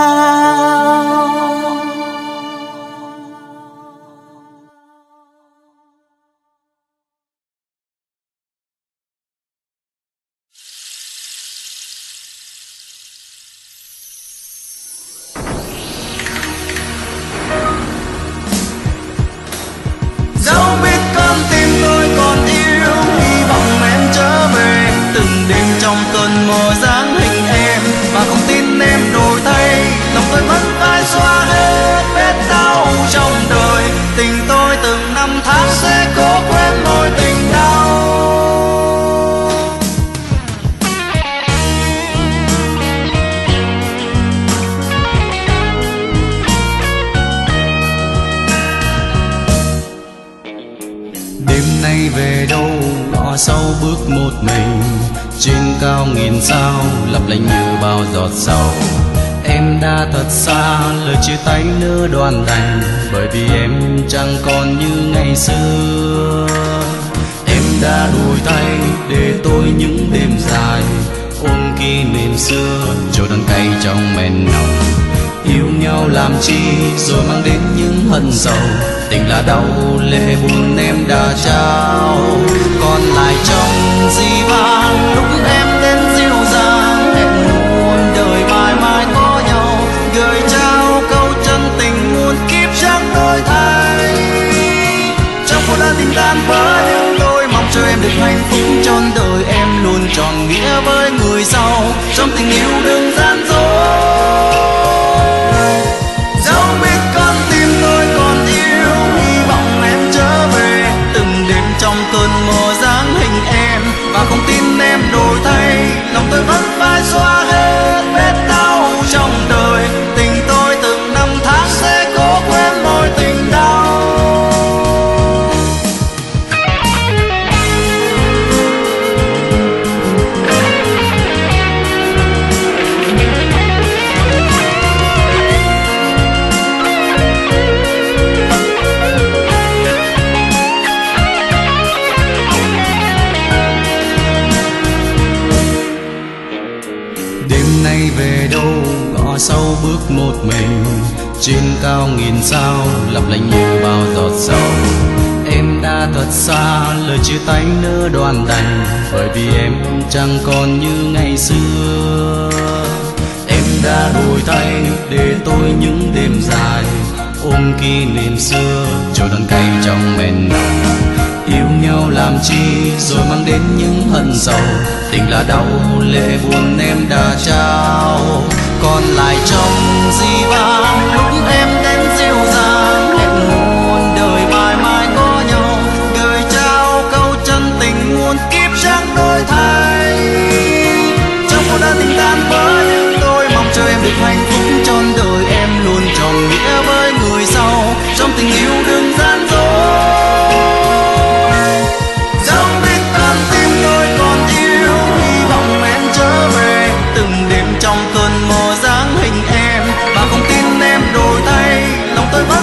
Trong cơn mơ dáng hình em và không tin em đổi thay, lòng tôi vẫn phải xóa hết vết đau trong đời. Tình tôi từng năm tháng sẽ cố quên mối tình đau. Đêm nay về đâu ngõ sâu bước một mình, trên cao nghìn sao lấp lánh như bao giọt sầu. Em đã thật xa, lời chia tay nỡ đoạn đành, bởi vì em chẳng còn như ngày xưa. Em đã đổi thay để tôi những đêm dài, ôm kỷ niệm xưa trôi đắng cay trong men nồng. Yêu nhau làm chi rồi mang đến những hận sầu, tình là đau lệ buồn em đã trao. Còn lại trong di vang lúc em đến dịu dàng, hẹn muôn đời mãi mãi có nhau, gửi trao câu chân tình muôn kiếp chẳng đổi thay. Trong cuộc đời tình tan vỡ nhưng tôi mong cho em được hạnh phúc trọn đời, em luôn tròn nghĩa với người sau trong tình yêu đừng gian dối. Dẫu biết con tim tôi còn yêu, hy vọng em trở về từng đêm trong cơn mơ dáng hình em và không tin em đổi thay, lòng tôi vẫn phải xóa hết vết đau trong đời. Tình tôi từng năm tháng sẽ cố quên mối tình đau. Về đâu ngõ sâu bước một mình, trên cao nghìn sao lấp lánh như bao giọt sầu. Em đã thật xa, lời chia tay nỡ đoạn đành, bởi vì em chẳng còn như ngày xưa. Em đã đổi thay để tôi những đêm dài, ôm kỷ niệm xưa trôi đắng cay trong men nồng. Yêu nhau làm chi rồi mang đến những hận sầu, tình là đau lệ buồn em đã trao. Còn lại trong di vang lúc em đến dịu dàng, hẹn muôn đời mãi mãi có nhau, gửi trao câu chân tình muôn kiếp chẳng đổi thay. Trong cuộc đời tình tan vỡ nhưng tôi mong cho em được hạnh phúc trọn đời, em luôn tròn nghĩa với người sau trong tình yêu đừng gian dối. Trong cơn mơ dáng hình em và không tin em đổi thay, lòng tôi vẫn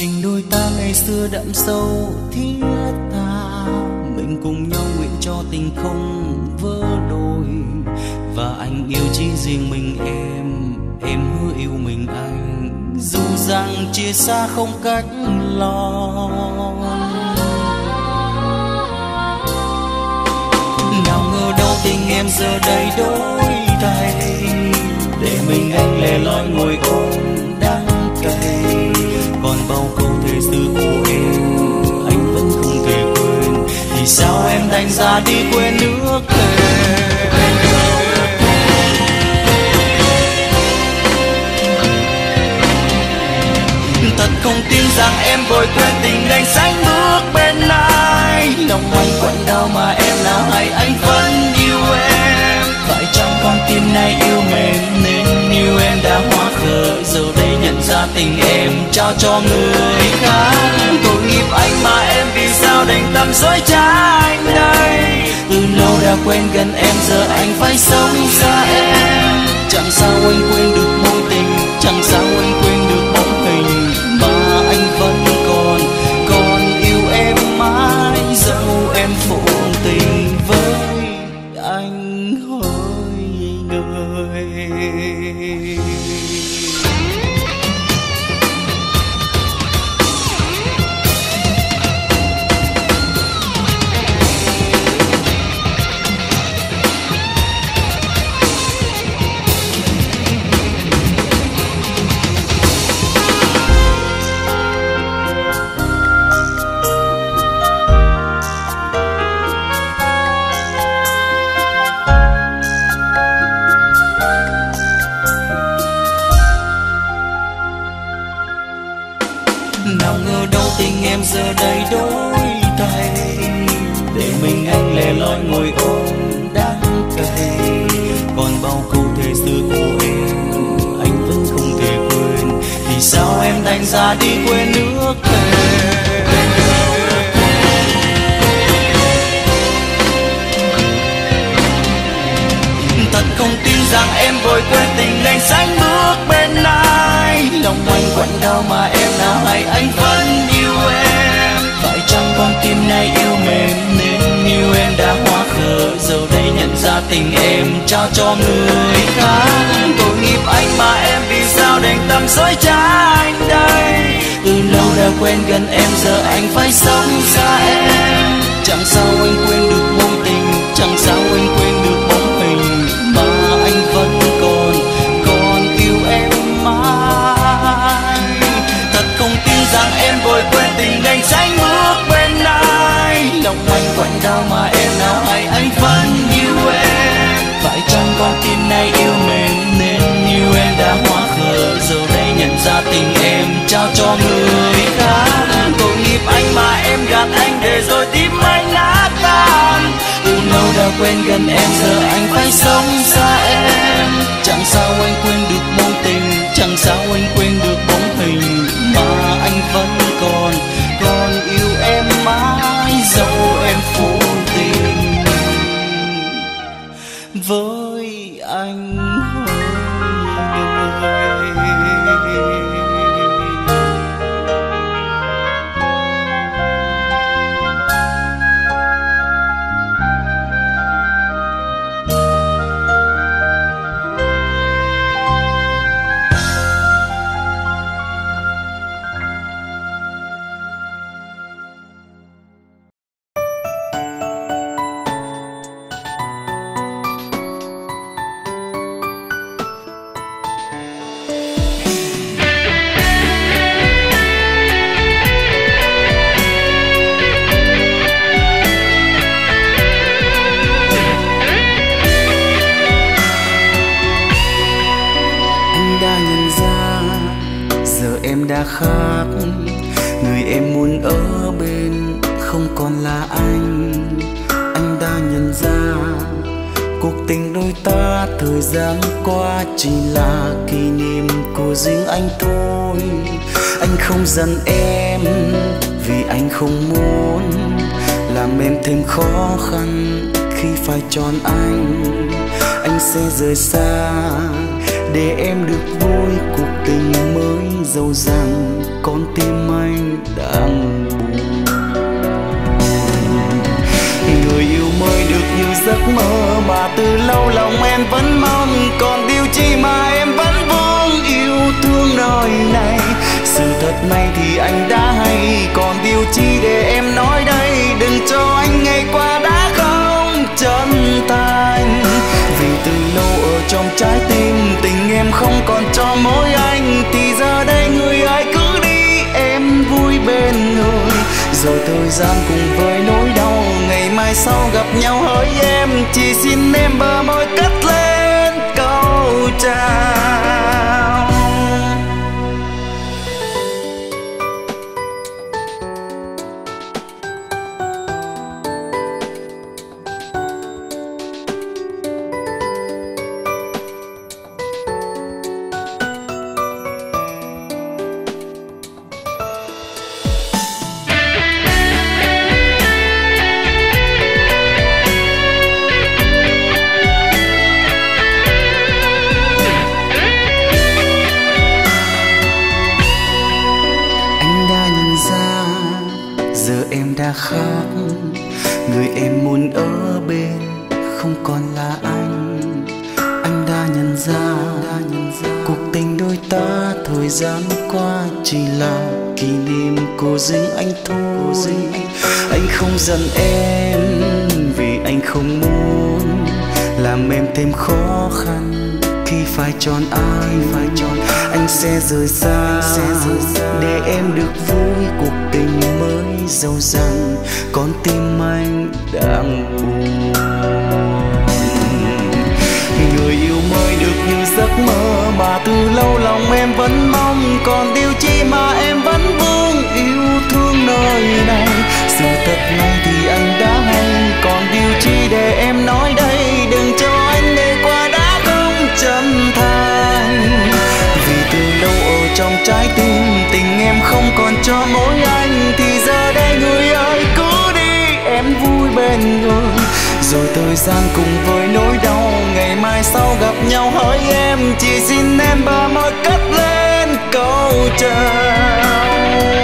Tình đôi ta ngày xưa đậm sâu thiết tha, mình cùng nhau nguyện cho tình không vỡ đôi. Và anh yêu chỉ riêng mình em, em hứa yêu mình anh, dù rằng chia xa không cách lo. Nào ngờ đâu tình em giờ đây đổi thay, để mình anh lẻ loi ngồi ôm đắng cay. Còn bao câu thề xưa của em anh vẫn không thể quên, thì sao em đành ra đi quên nước thề. Thật không tin rằng em vội quên tình anh sánh bước bên ai. Lòng anh quặn đau mà em nào hay anh vẫn yêu em. Phải chăng con tim này yêu mềm nên yêu em đã hóa khờ, giờ đây nhận ra tình em trao cho người khác. Tội nghiệp anh mà em vì sao đành tâm dối trá anh đây. Từ lâu đã quen gần em giờ anh phải sống xa em. Chẳng sao anh quên được mối tình, chẳng sao anh quên được bóng hình mà anh vẫn còn còn yêu em mãi, dẫu em phụ tình với anh hỡi người. Nào ngờ đâu tình em giờ đây đổi thay, để mình anh lẻ loi ngồi ôm đắng cay. Còn bao câu thề xưa của em anh vẫn không thể quên, thì sao em đành ra đi quên nước thề. Thật không tin rằng em vội quên tình anh sánh bước bên ai. Lòng anh quặn đau mà em nào hay anh vẫn yêu em. Phải chăng con tim này yêu mềm nên yêu em đã hóa khờ, giờ đây nhận ra tình em trao cho người khác. Tội nghiệp anh mà em vì sao đành tâm dối trá anh đây. Từ lâu đã quen gần em giờ anh phải sống xa em. Chẳng sao anh quên được mối tình, chẳng sao anh quên được bóng hình mà anh vẫn còn còn yêu em mãi. Thật không tin rằng em vội quên tình anh sánh bước bên ai. Lòng anh quặn đau mà em nào hay anh vẫn yêu em. Phải chăng con tim này yêu mềm nên yêu em đã hóa khờ, giờ đây nhận ra tình em trao cho người khác. Tội nghiệp anh mà em gạt anh để rồi tim anh nát tan. Từ lâu đã quen gần em giờ anh phải sống xa em. Chẳng sao anh quên được mối tình, chẳng sao anh quên được bóng hình mà anh vẫn còn còn yêu em mãi, dẫu em phụ tình với anh hỡi người. Khác người em muốn ở bên không còn là anh. Anh đã nhận ra cuộc tình đôi ta thời gian qua chỉ là kỷ niệm của riêng anh thôi. Anh không giận em vì anh không muốn làm em thêm khó khăn khi phải chọn anh. Anh sẽ rời xa để em được vui cuộc tình mới, dẫu rằng con tim anh đang buồn. Người yêu mới được như giấc mơ mà từ lâu lòng em vẫn mong, còn điều chi mà em vẫn vương yêu thương nơi này. Sự thật này thì anh đã hay, còn điều chi để em nói đây, đừng cho anh ngày qua đã không chân thành. Vì từ lâu ở trong trái tim tình em không còn cho mỗi anh, thì giờ đây người ai cứ đi em vui bên người. Rồi thời gian cùng với nỗi đau, ngày mai sau gặp nhau hỡi em, chỉ xin em bờ môi cất lên câu chào. Khác người em muốn ở bên không còn là anh. Anh đã nhận ra, đã nhận ra cuộc tình đôi ta thời gian qua chỉ là kỷ niệm của riêng anh thôi. Anh không giận em vì anh không muốn làm em thêm khó khăn. Khi phải chọn ai, phải chọn anh sẽ rời xa, sẽ rời xa để em được vui cuộc tình mới, dẫu rằng con tim anh đang buồn. Người yêu mới được như giấc mơ mà từ lâu lòng em vẫn mong, còn điều chi mà em vẫn vương yêu thương nơi này. Sự thật này thì anh đã hay, còn điều chi để em nói đây, đừng cho anh ngày qua đã không chân thành. Vì từ lâu ở trong trái tim tình em không còn cho mỗi anh, thì giờ đây người ơi cứ đi em vui bên người. Rồi thời gian cùng với nỗi đau, ngày mai sau gặp nhau hỡi em, chỉ xin em bờ môi cất lên câu chào.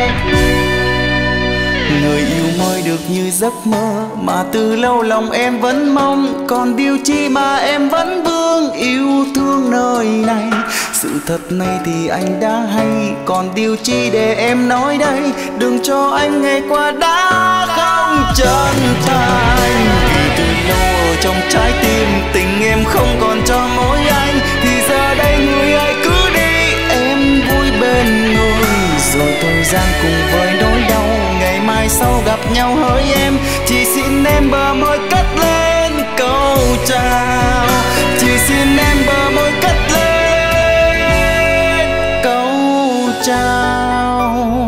Người yêu mới được như giấc mơ mà từ lâu lòng em vẫn mong, còn điều chi mà em vẫn vương yêu thương nơi này. Sự thật này thì anh đã hay, còn điều chi để em nói đây, đừng cho anh ngày qua đã không chân thành. Vì từ lâu ở trong trái tim tình em không còn cho mỗi anh, thì giờ đây người ơi cứ đi em vui bên người. Rồi thời gian cùng với nỗi đau, ngày mai sau gặp nhau hỡi em, chỉ xin em bờ môi cất lên câu chào. Chỉ xin em bờ môi cất lên câu chào.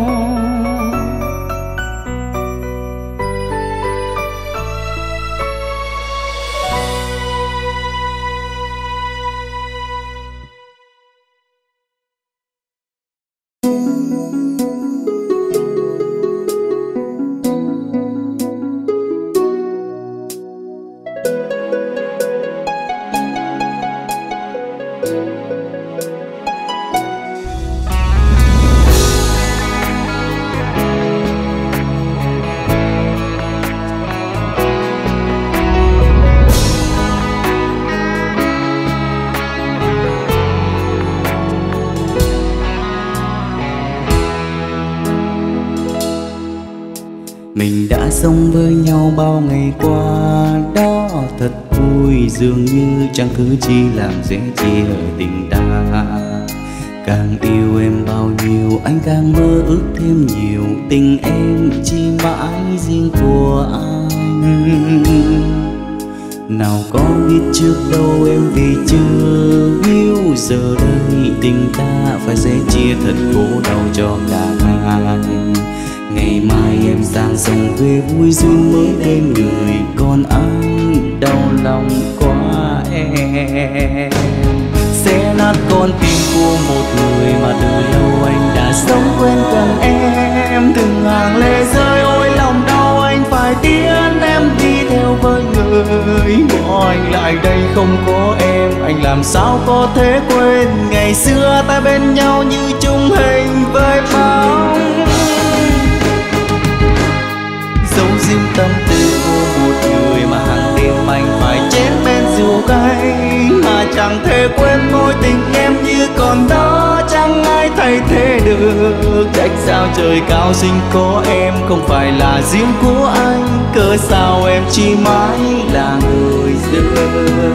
Mình đã sống với nhau bao ngày qua, đó thật vui, dường như chẳng thứ chi làm dễ chia tình ta. Càng yêu em bao nhiêu anh càng mơ ước thêm nhiều, tình em chỉ mãi riêng của anh. Nào có biết trước đâu em vì chưa yêu, giờ đây tình ta phải sẽ chia thật khổ đau cho cả hai. Ngày mai em sang sông về vui duyên mới bên người, còn anh đau lòng quá em. Sẽ nát con tim của một người mà từ lâu anh đã sống quên gần em. Từng hàng lệ rơi ôi lòng đau anh phải tiến em đi theo với người. bỏ anh lại đây không có em. Anh làm sao có thể quên ngày xưa ta bên nhau như chung hình với bóng. Dấu riêng tâm tư của một người mà hàng đêm anh phải chén bên rượu cay, mà chẳng thể quên mối tình em như còn đó, chẳng ai thay thế được. Trách sao trời cao sinh có em không phải là riêng của anh, cớ sao em chỉ mãi là người dưng.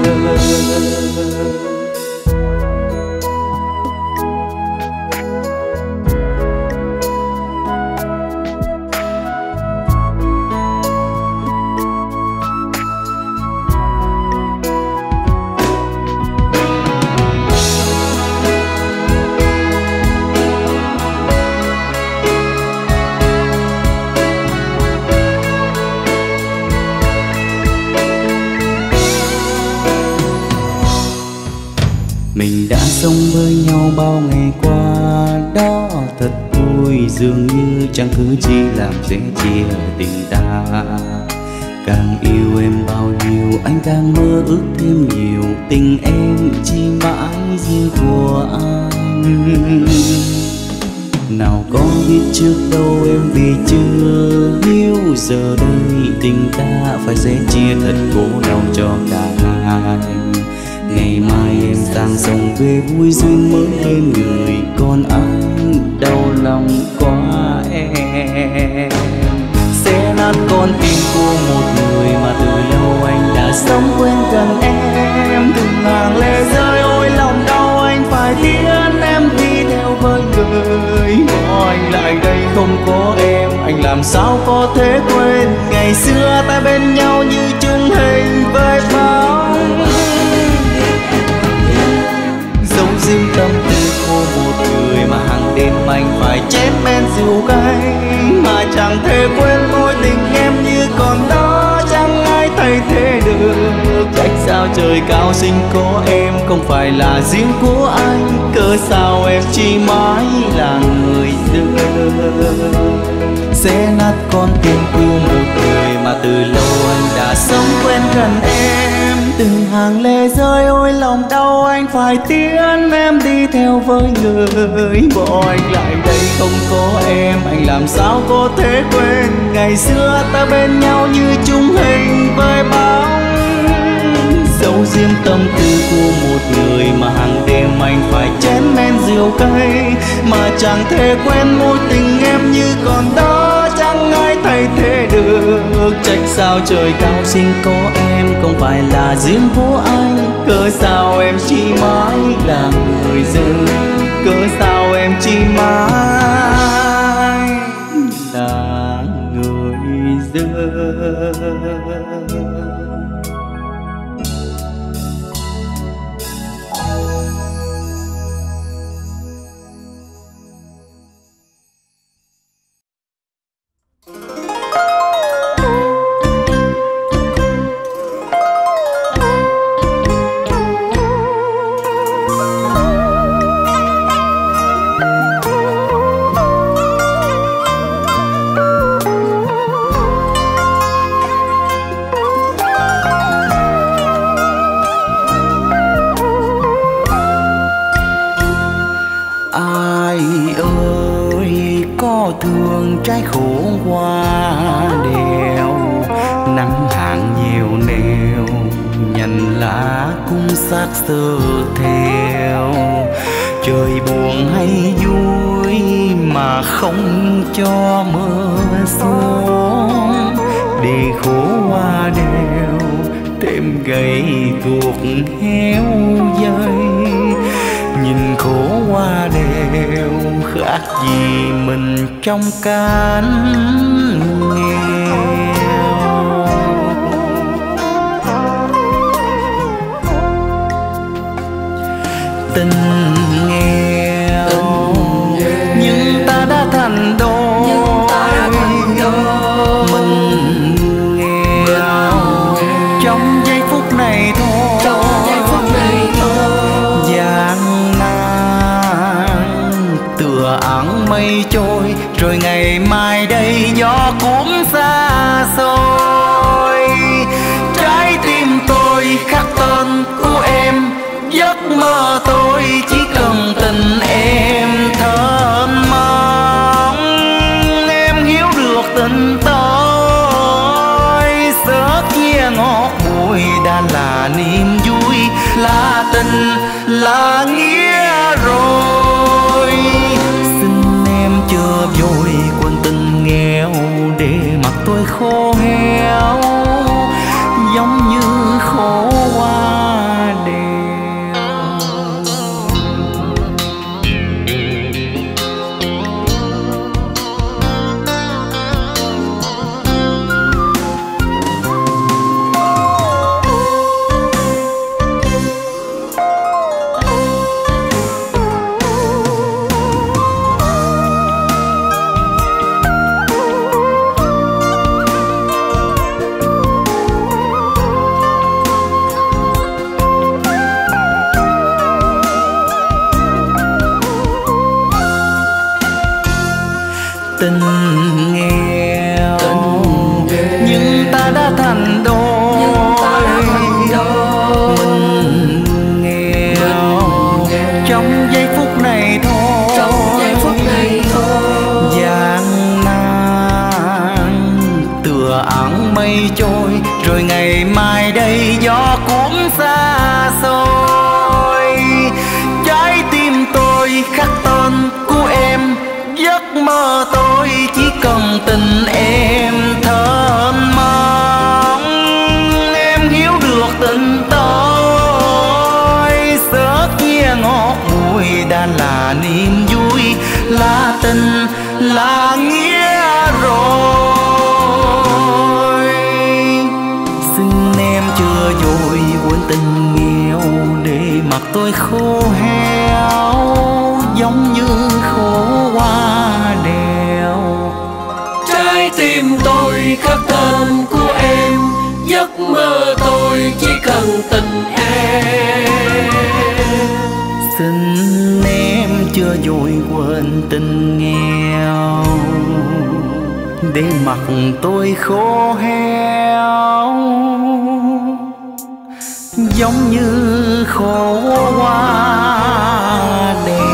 Mình đã sống với nhau bao ngày qua, đó thật vui, dường như chẳng cứ chỉ làm dễ chia tình ta. Càng yêu em bao nhiêu anh càng mơ ước thêm nhiều, tình em chỉ mãi riêng của anh. Nào có biết trước đâu em vì chưa yêu, giờ đây tình ta phải dễ chia thật khổ đau cho cả hai. Ngày mai em sang sông về vui duyên mới thêm người, còn anh đau lòng quá em. Sẽ nát con tim của một người mà từ lâu anh đã sống quên gần em. Từng hàng lệ rơi ôi lòng đau anh phải tiễn em đi theo với người. Bỏ anh lại đây không có em, anh làm sao có thể quên ngày xưa ta bên nhau như chung hình với bóng. Dấu riêng tâm tư của một người mà hàng đêm anh phải chén men rượu cay, mà chẳng thể quên mối tình em như còn đó, chẳng ai thay thế được. Trách sao trời cao sinh có em không phải là riêng của anh, cớ sao em chỉ mãi là người dưng. Sẽ nát con tim của một người mà từ lâu anh đã sống quen gần em. Từng hàng lệ rơi ôi lòng đau anh phải tiễn em đi theo với người. Bỏ anh lại đây không có em, anh làm sao có thể quên ngày xưa ta bên nhau như chung hình với bóng. Dấu riêng tâm tư của một người mà hàng đêm anh phải chén men rượu cay, mà chẳng thể quên mối tình em như còn đó, chẳng ai thay thế được. Trách sao trời cao sinh có em không phải là riêng của anh, cớ sao em chỉ mãi là người dưng. Cớ sao em chỉ mãi là người dưng. thương trái khổ qua đèo, nắng hạn nhiều nèo nhành lá cũng sát sơ theo. Trời buồn hay vui mà không cho mưa xuống, để khổ qua đèo thêm gầy tuột héo dây. Nhìn khổ qua đèo khác gì mình trong cánh nghèo. Tình nghèo nhưng ta đã thành đôi, mình nghèo trong giây phút này thôi. Gian nan tựa áng mây trôi, rồi ngày mai đây gió cuốn xa xôi. Trái tim tôi tình tôi, sớt chia ngọt bùi đã là niềm vui, là tình là nghĩa rồi. Xin em chưa vội quên tình nghèo, để mặt tôi khô héo giống như khổ hoa đèo. Tình nghèo, tình nhưng ta đã thành đôi, mình nghèo trong giây phút này thôi, trong giây phút này thôi. Gian nan tựa áng mây trôi, rồi ngày mai đây gió cuốn xa xôi. Trái tim tôi khắc tên của em, giấc mơ tôi chỉ cần tình em thơm mong. Em hiểu được tình tôi, sớt chia ngọt bùi đã là niềm vui, là tình là nghĩa rồi. Xin em chưa vội quên tình nghèo, để mặt tôi khô héo giống như khổ hoa đèo. Trái tim tôi khắc tên của em, giấc mơ tôi chỉ cần tình em. Xin em chưa vội quên tình nghèo, để mặt tôi khô héo giống như khổ hoa đèo.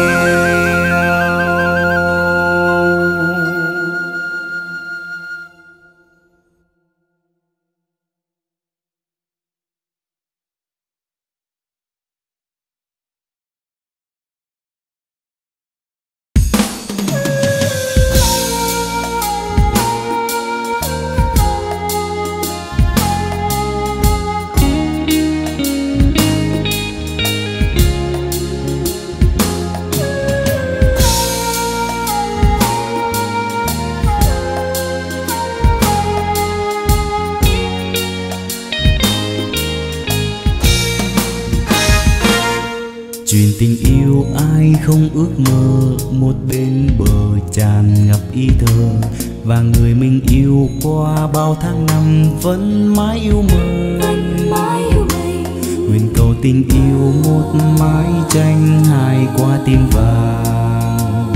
Chuyện tình yêu ai không ước mơ, một bên bờ tràn ngập ý thơ, và người mình yêu qua bao tháng năm vẫn mãi yêu mơ. Nguyện cầu tình yêu một mái tranh hai qua tim vàng.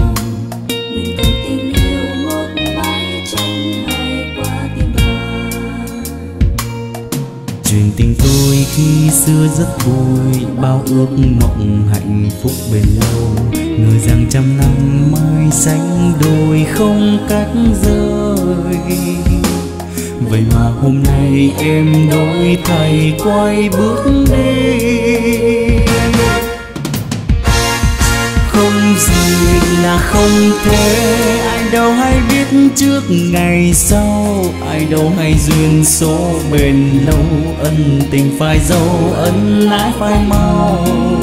Chuyện tình tôi khi xưa rất vui, bao ước mộng hạnh phúc bền lâu, ngờ rằng trăm năm mai sánh đôi không cách rời. Vậy mà hôm nay em đổi thay quay bước đi. Không gì là không thể, ai đâu hay biết trước ngày sau, ai đâu hay duyên số bền lâu, ân tình phải dấu ân ái phải mau.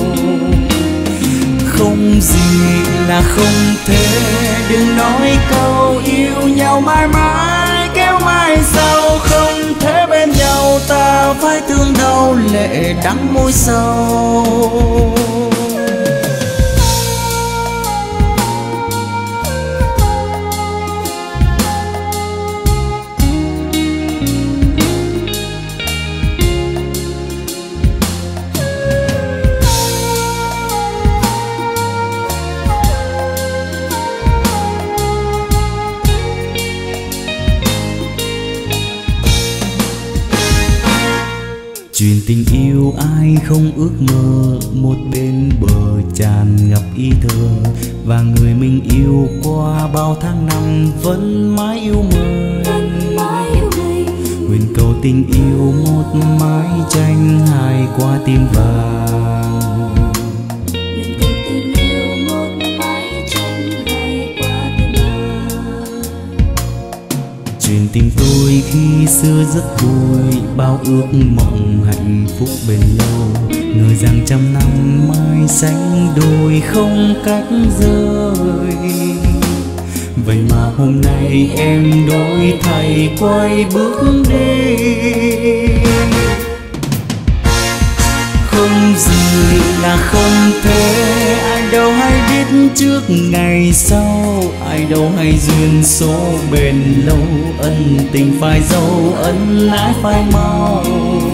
Không gì là không thể, đừng nói câu yêu nhau mãi mãi kéo mai sau, không thể bên nhau ta phải thương đau lệ đắng môi sâu. Chuyện tình yêu ai không ước mơ, một bên bờ tràn ngập ý thơ, và người mình yêu qua bao tháng năm vẫn mãi yêu mình. Nguyện cầu tình yêu một mái tranh hai qua tim vàng. Nguyện cầu tình yêu một mái tranh hai qua tim vàng. Chuyện tình tôi khi xưa rất vui, bao ước mộng hạnh phúc bền lâu, ngờ rằng trăm năm mai sánh đôi không cách rời. Vậy mà hôm nay em đổi thay quay bước đi. Không gì là không thể, ai đâu hay biết trước ngày sau, ai đâu hay duyên số bền lâu, ân tình phải dấu ân ái phải mau.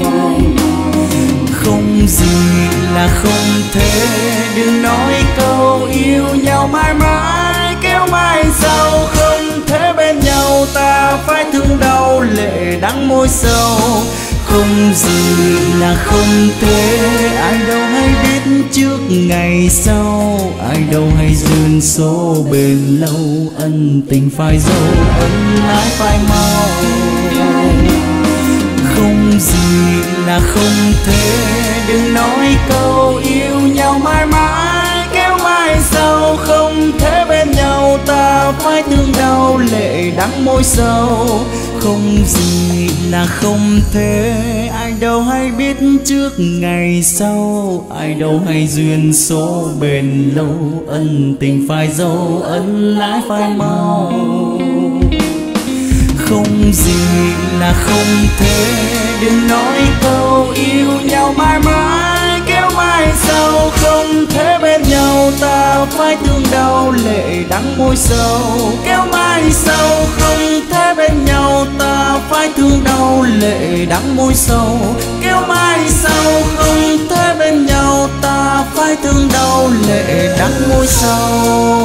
Không gì là không thể, đừng nói câu yêu nhau mãi mãi kéo mai sau. Không thể bên nhau ta phải thương đau lệ đắng môi sâu. Không gì là không thể, ai đâu hay biết trước ngày sau, ai đâu hay duyên số bền lâu, ân tình phải dấu ân ái phải mau. Không gì là không thể, đừng nói câu yêu nhau mãi mãi kéo mai sau. Không thể bên nhau ta phải thương đau lệ đắng môi sâu. Không gì là không thể, ai đâu hay biết trước ngày sau, ai đâu hay duyên số bền lâu, ân tình phải dấu ân ái phải mau. Không gì là không thể, đừng nói câu yêu nhau mãi mãi kéo mai sau. Không thể bên nhau ta phải thương đau lệ đắng môi sâu kéo mai sau. Không thể bên nhau ta phải thương đau lệ đắng môi sâu kéo mai sau. Không thể bên nhau ta phải thương đau lệ đắng môi sâu.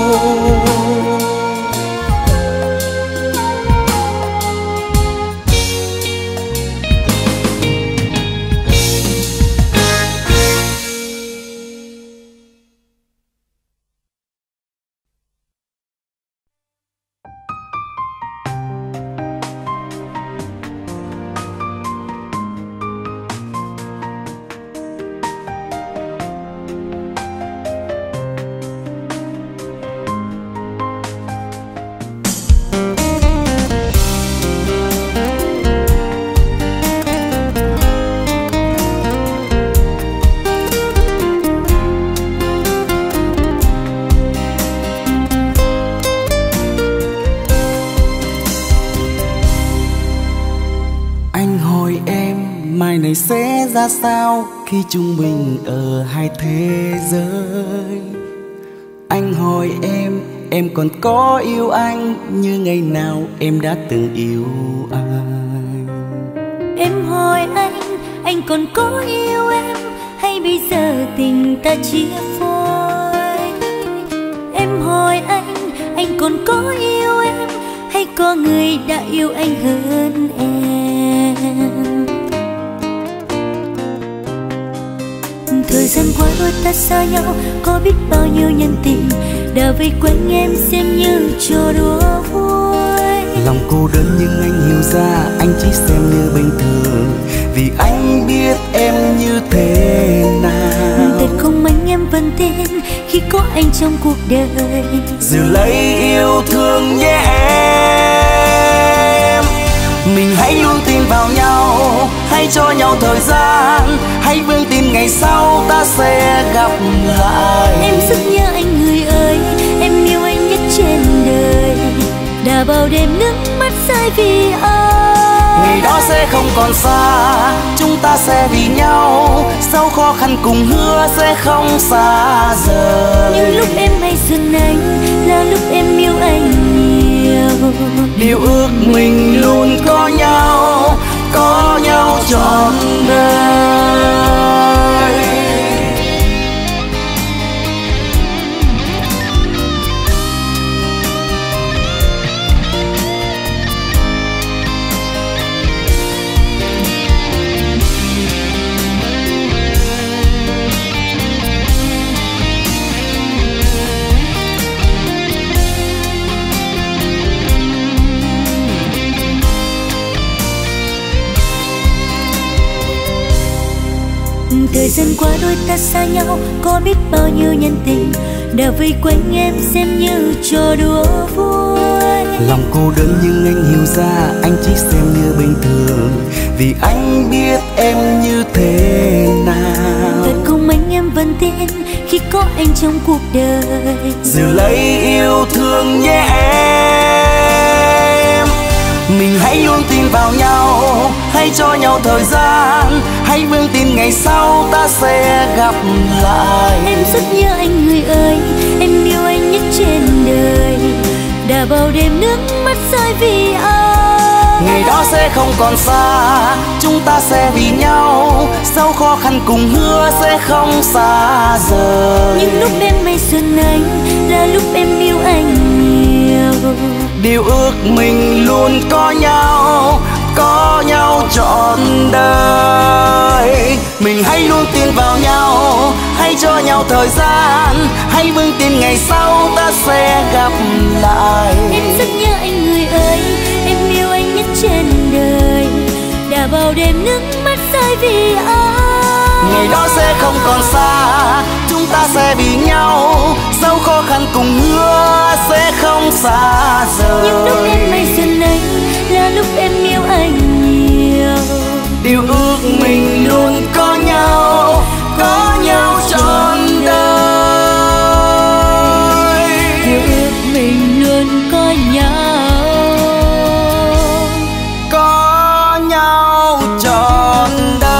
Sẽ ra sao khi chúng mình ở hai thế giới? Anh hỏi em, em còn có yêu anh như ngày nào em đã từng yêu anh? Em hỏi anh, anh còn có yêu em hay bây giờ tình ta chia phôi? Em hỏi anh, anh còn có yêu em hay có người đã yêu anh hơn em? Thời gian qua đôi ta xa nhau, có biết bao nhiêu nhân tình đã vây quanh em xem như trò đùa vui. Lòng cô đơn nhưng anh hiểu ra, anh chỉ xem như bình thường, vì anh biết em như thế nào. Thật không anh em vẫn tin khi có anh trong cuộc đời. Giữ lấy yêu thương nhé em. Mình hãy luôn tin vào nhau, hãy cho nhau thời gian, hãy vững tin ngày sau ta sẽ gặp lại. Em rất nhớ anh người ơi, em yêu anh nhất trên đời, đã bao đêm nước mắt rơi vì anh. Ngày đó sẽ không còn xa, chúng ta sẽ vì nhau, sau khó khăn cùng hứa sẽ không xa rời. Nhưng lúc em hay dừng anh là lúc em yêu anh nhiều. Điều ước mình luôn có nhau, có nhau trọn đời. Thời gian qua đôi ta xa nhau, có biết bao nhiêu nhân tình đã vây quanh em xem như trò đùa vui. Lòng cô đơn nhưng anh hiểu ra, anh chỉ xem như bình thường, vì anh biết em như thế nào. Thật không anh em vẫn tin khi có anh trong cuộc đời. Giữ lấy yêu thương nhé em. Mình hãy luôn tin vào nhau, hãy cho nhau thời gian, hãy vững tin ngày sau ta sẽ gặp lại. Em rất nhớ anh người ơi, em yêu anh nhất trên đời, đã bao đêm nước mắt rơi vì ai. Ngày đó sẽ không còn xa, chúng ta sẽ vì nhau, sau khó khăn cùng hứa sẽ không xa rời. Nhưng lúc em may xuân anh là lúc em yêu anh nhiều. Điều ước mình luôn có nhau, có nhau trọn đời. Mình hãy luôn tin vào nhau, hãy cho nhau thời gian, hãy vững tin ngày sau ta sẽ gặp lại. Em rất nhớ anh người ơi, em yêu anh nhất trên đời, đã bao đêm nước mắt rơi vì ai. Ngày đó sẽ không còn xa, chúng ta sẽ vì nhau, sau khó khăn cùng hứa sẽ không xa rời. Nhưng lúc em may xuân anh là lúc em yêu anh nhiều. Điều ước mình luôn có nhau, có nhau trọn đời. Điều ước mình luôn có nhau, có nhau trọn đời.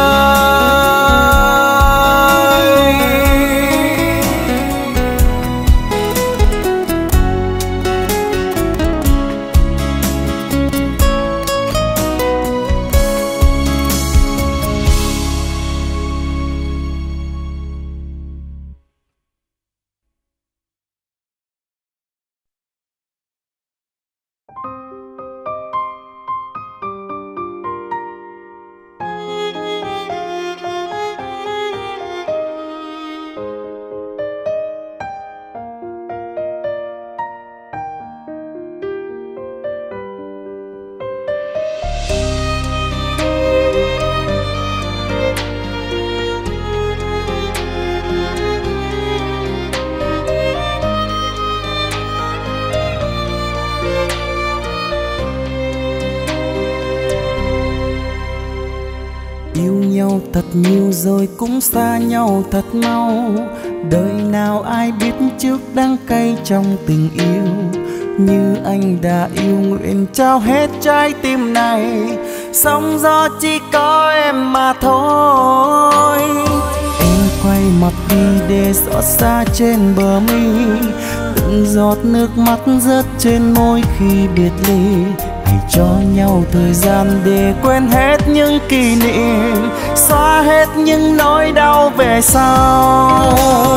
Thật nhiều rồi cũng xa nhau thật mau, đời nào ai biết trước đắng cay trong tình yêu. Như anh đã yêu nguyện trao hết trái tim này, sóng gió chỉ có em mà thôi. Em quay mặt đi để xót xa trên bờ mi, từng giọt nước mắt rớt trên môi khi biệt ly. Hãy cho nhau thời gian để quên hết những kỷ niệm, xóa hết những nỗi đau về sau.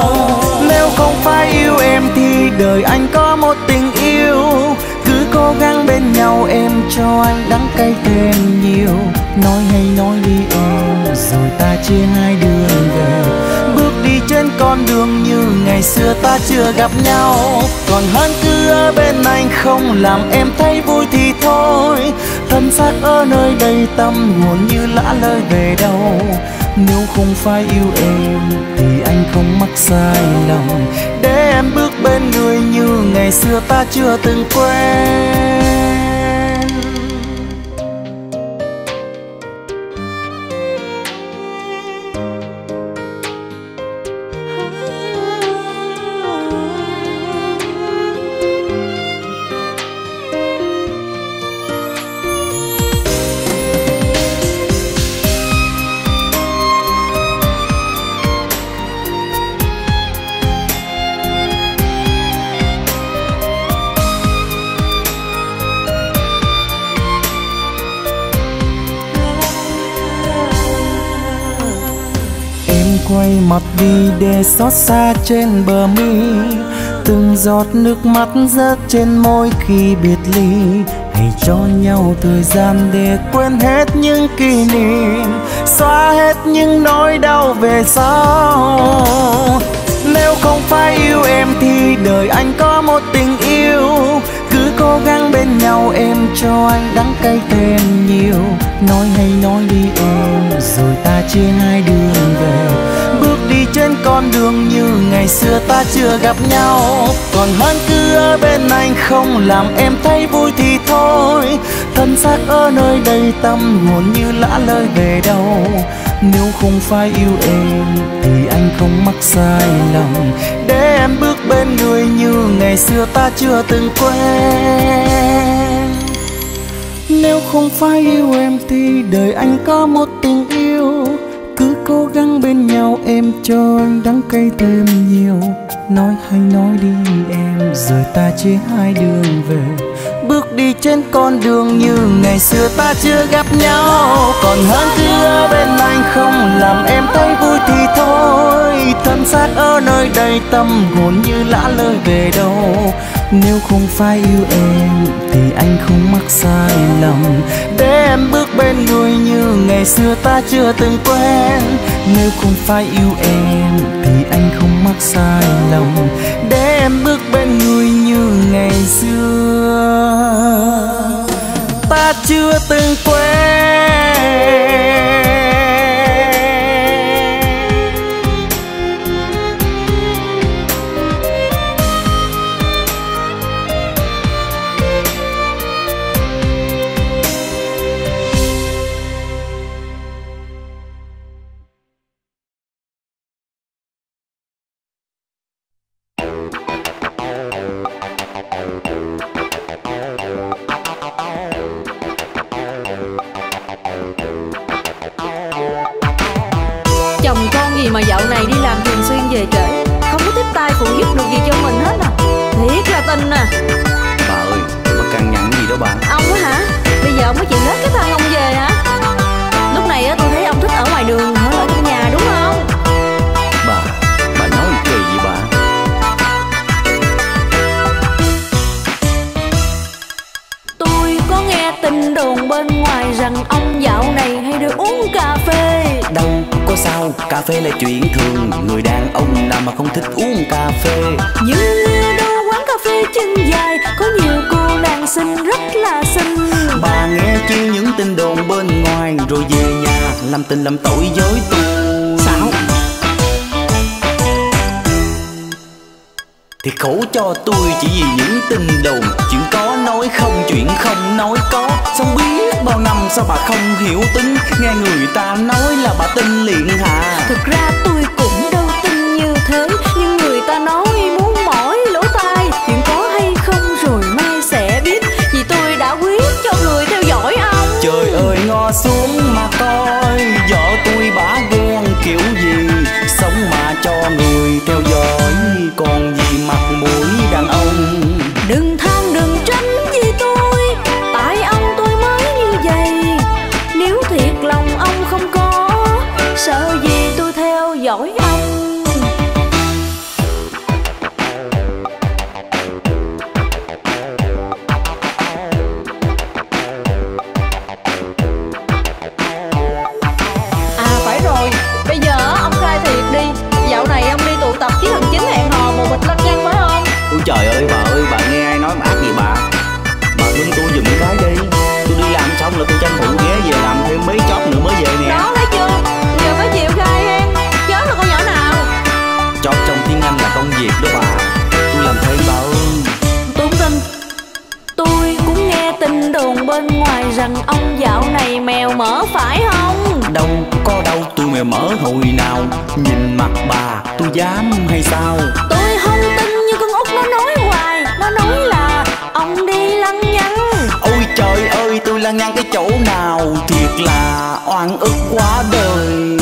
Nếu không phải yêu em thì đời anh có một tình yêu, cứ cố gắng bên nhau em cho anh đắng cay thêm nhiều. Nói hay nói đi em, rồi ta chia hai đường về, bước đi trên con đường như ngày xưa ta chưa gặp nhau. Còn hơn cứ ở bên anh không làm em thấy vui thì thôi, thân xác ở nơi đây tâm hồn như lã lơi về đâu. Nếu không phải yêu em thì anh không mắc sai lầm, để em bước bên người như ngày xưa ta chưa từng quen. Quay mặt đi để xót xa trên bờ mi, từng giọt nước mắt rớt trên môi khi biệt ly. Hãy cho nhau thời gian để quên hết những kỷ niệm, xóa hết những nỗi đau về sau. Nếu không phải yêu em thì đời anh có một tình yêu, cứ cố gắng bên nhau nhau em cho anh đắng cay thêm nhiều. Nói hay nói đi em, rồi ta chia hai đường về. Bước đi trên con đường như ngày xưa ta chưa gặp nhau. Còn hơn cứ ở bên anh không làm em thấy vui thì thôi. Thân xác ở nơi đây tâm hồn như lã lơi về đâu. Nếu không phải yêu em thì anh không mắc sai lầm, để em bước bên người như ngày xưa ta chưa từng quen. Nếu không phải yêu em thì đời anh có một tình yêu. Cứ cố gắng bên nhau em cho anh đắng cay thêm nhiều. Nói hay nói đi em, rồi ta chia hai đường về. Bước đi trên con đường như ngày xưa ta chưa gặp nhau. Còn hơn cứ ở bên anh không làm em thấy vui thì thôi. Thân xác ở nơi đây tâm hồn như lã lơi về đâu. Nếu không phải yêu em thì anh không mắc sai lầm, để em bước bên người như ngày xưa ta chưa từng quen. Nếu không phải yêu em thì anh không mắc sai lầm, để em bước bên người như ngày xưa ta chưa từng quen. Mà dạo này đi làm thường xuyên về trễ, không có tiếp tay phụ giúp được gì cho mình hết à. Thiệt là tình à. Bà ơi, bà cằn nhằn gì đó bà. Ông á hả? Bây giờ ông mới chịu hết cái thằng ông về hả? Lúc này á tôi thấy ông thích ở ngoài đường hơn ở trong nhà đúng không? Bà, bà nói kỳ vậy bà? Tôi có nghe tin đồn bên ngoài rằng ông dạo này hay được uống cà phê. Đâu có sao, cà phê là chuyện thường. Người đàn ông nào mà không thích uống cà phê. Nhưng nghe đâu quán cà phê chân dài có nhiều cô nàng xinh rất là xinh. Bà nghe chi những tin đồn bên ngoài, rồi về nhà làm tình làm tội với tôi. Sao? Thì khổ cho tôi chỉ vì những tin đồn. Chuyện có nói không, chuyện không nói có. Xong biết bao năm sao bà không hiểu tính. Nghe người ta nói là bà tin liền hả? Thực ra tôi cũng đâu tin như thế, nhưng người ta nói muốn mỏi lỗ tai. Chuyện có hay không rồi mai sẽ biết, vì tôi đã quyết cho người theo dõi ông. Trời ơi ngó xuống mà coi, vợ tôi bả ghen kiểu gì. Sống mà cho người theo dõi, còn gì mặt mũi đàn ông. Đừng than đừng tránh vì tôi, tại ông tôi mới như vậy. Nếu thiệt lòng ông không có, sợ gì tôi theo dõi ông. À phải rồi, bây giờ ông khai thiệt đi. Dạo này ông đi tụ tập với thằng Chính hẹn hò một bịch lăng nhăng phải không? Ôi trời ơi bà ơi, bà nghe ai nói mà ác gì bà? Bà bưng tôi giùm cái đi. Tôi đi làm xong là tôi tranh thủ ghé về làm thêm mấy job nữa mới về nè. Đó thấy chưa, giờ phải chịu khai hen. Chết là con nhỏ nào? Job trong tiếng Anh là công việc đó bà. Tôi làm thêm bà ơi. Tôi không tin. Tôi cũng nghe tin đồn bên ngoài rằng ông dạo này mèo mỡ phải không? Đâu có đâu, tôi mèo mỡ hồi nào. Nhìn mặt bà tôi dám hay sao? Tôi không tin như con út nó nói hoài. Nó nói là ông đi lăng nhăng. Ôi trời ơi, tôi lăng nhăng cái chỗ nào? Thiệt là oan ức quá đời.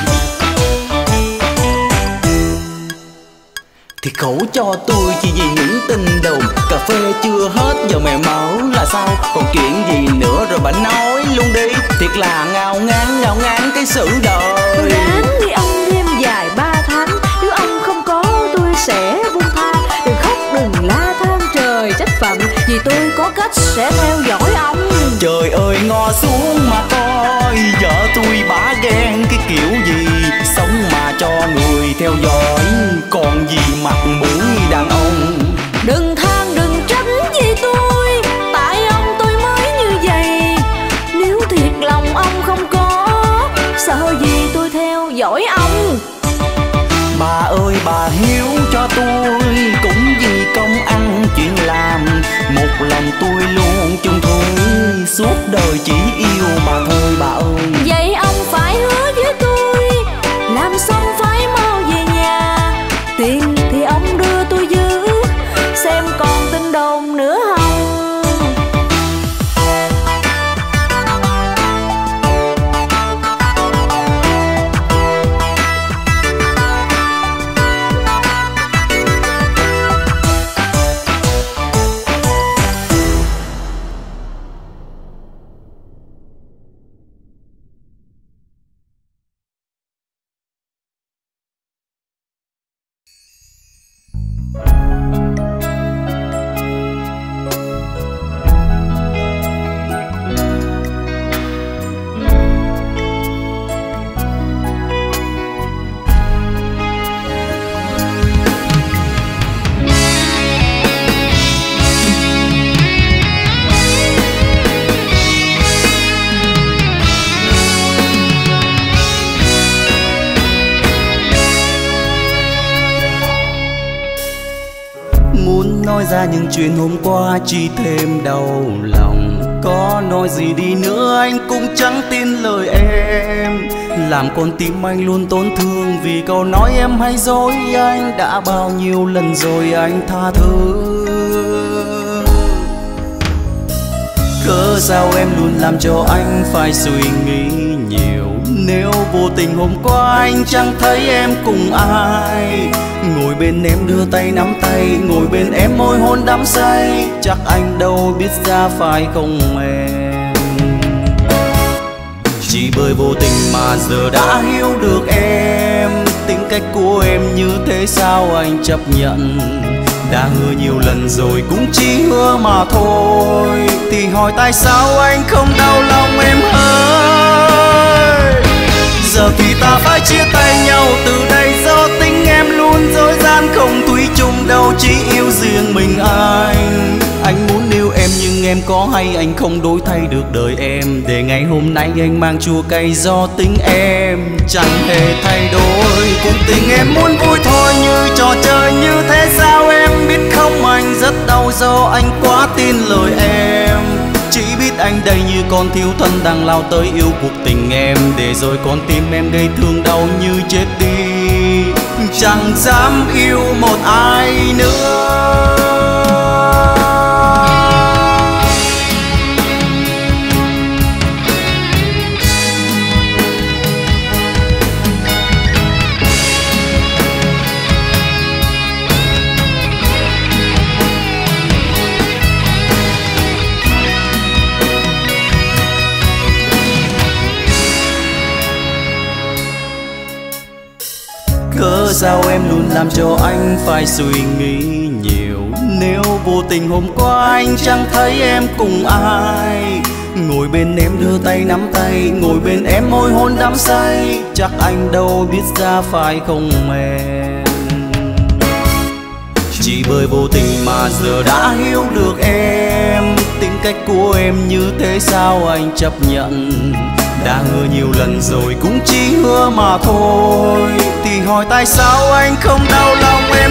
Thì khổ cho tôi chỉ vì những tin đồn. Cà phê chưa hết giờ mẹ mở là sao? Còn chuyện gì nữa rồi bà nói luôn đi. Thiệt là ngao ngán ngao ngán cái sự đời. Ráng đi ông thêm dài ba tháng. Nếu ông không có tôi sẽ buông tha. Đừng khóc đừng la than trời trách phận, vì tôi có cách sẽ theo dõi ông. Trời ơi ngó xuống mà coi, vợ tôi bả ghen cái kiểu gì. Sống mà cho người theo dõi, còn gì mặt mũi đàn ông. Đừng than đừng tránh vì tôi, tại ông dỗi ông. Bà ơi bà hiếu cho tôi, cũng vì công ăn chuyện làm, một lòng tôi luôn chung thủy, suốt đời chỉ yêu bà thôi bà ơi. Vậy ông phải hứa với tôi, làm xong phải mau về nhà. Tiền thì ông đưa tôi giữ, xem còn tin đồn nữa không. Nói ra những chuyện hôm qua chỉ thêm đau lòng. Có nói gì đi nữa anh cũng chẳng tin lời em, làm con tim anh luôn tổn thương vì câu nói em hay dối anh. Đã bao nhiêu lần rồi anh tha thứ, cớ sao em luôn làm cho anh phải suy nghĩ nhiều. Nếu vô tình hôm qua anh chẳng thấy em cùng ai, ngồi bên em đưa tay nắm tay, ngồi bên em môi hôn đắm say, chắc anh đâu biết ra phải không em. Chỉ bởi vô tình mà giờ đã hiểu được em, tính cách của em như thế sao anh chấp nhận. Đã hứa nhiều lần rồi cũng chỉ hứa mà thôi, thì hỏi tại sao anh không đau lòng em ơi. Giờ thì ta phải chia tay nhau từ đây, do tính em luôn dối gian, không thủy chung đâu chỉ yêu riêng mình anh. Anh muốn yêu em nhưng em có hay anh không đổi thay được đời em, để ngày hôm nay anh mang chua cay do tính em chẳng hề thay đổi. Cuộc tình em muốn vui thôi như trò chơi như thế sao em biết không, anh rất đau do anh quá tin lời em. Chỉ biết anh đây như con thiếu thân đang lao tới yêu cuộc tình em, để rồi con tim em gây thương đau như chết đi, chẳng dám yêu một ai nữa. Cớ sao em luôn làm cho anh phải suy nghĩ nhiều. Nếu vô tình hôm qua anh chẳng thấy em cùng ai, ngồi bên em đưa tay nắm tay, ngồi bên em môi hôn đắm say, chắc anh đâu biết ra phải không em. Chỉ bởi vô tình mà giờ đã hiểu được em, tính cách của em như thế sao anh chấp nhận. Đã hứa nhiều lần rồi cũng chỉ hứa mà thôi, thì hỏi tại sao anh không đau lòng em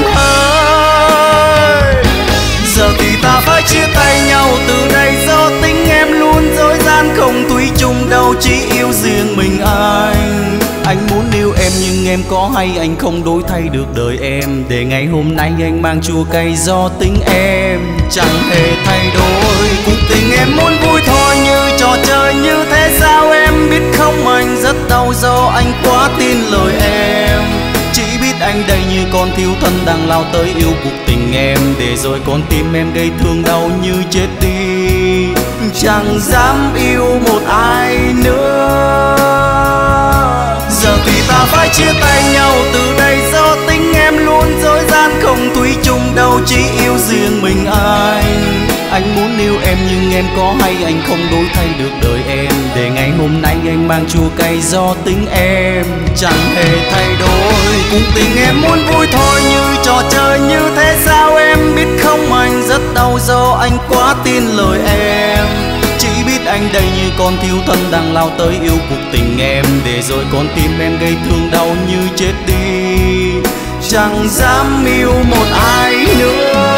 ơi. Giờ thì ta phải chia tay nhau từ đây, do tính em luôn dối gian, không thủy chung đâu chỉ yêu riêng mình anh. Anh muốn yêu em nhưng em có hay anh không đổi thay được đời em, để ngày hôm nay anh mang chua cay do tính em chẳng hề thay đổi. Cuộc tình em muốn vui thôi như trò chơi như thế sao em biết không, anh rất đau do anh quá tin lời em. Chỉ biết anh đây như con thiếu thân đang lao tới yêu cuộc tình em, để rồi con tim em gây thương đau như chết đi, chẳng dám yêu một ai nữa. Giờ thì ta phải chia tay nhau từ đây, do tính em luôn dối gian, không thủy chung đâu chỉ yêu riêng mình anh. Anh muốn yêu em nhưng em có hay anh không đổi thay được đời em, để ngày hôm nay anh mang chua cay do tính em chẳng hề thay đổi. Cuộc tình em muốn vui thôi như trò chơi như thế sao em biết không, anh rất đau do anh quá tin lời em. Chỉ biết anh đây như con thiếu thân đang lao tới yêu cuộc tình em, để rồi con tim em gây thương đau như chết đi, chẳng dám yêu một ai nữa.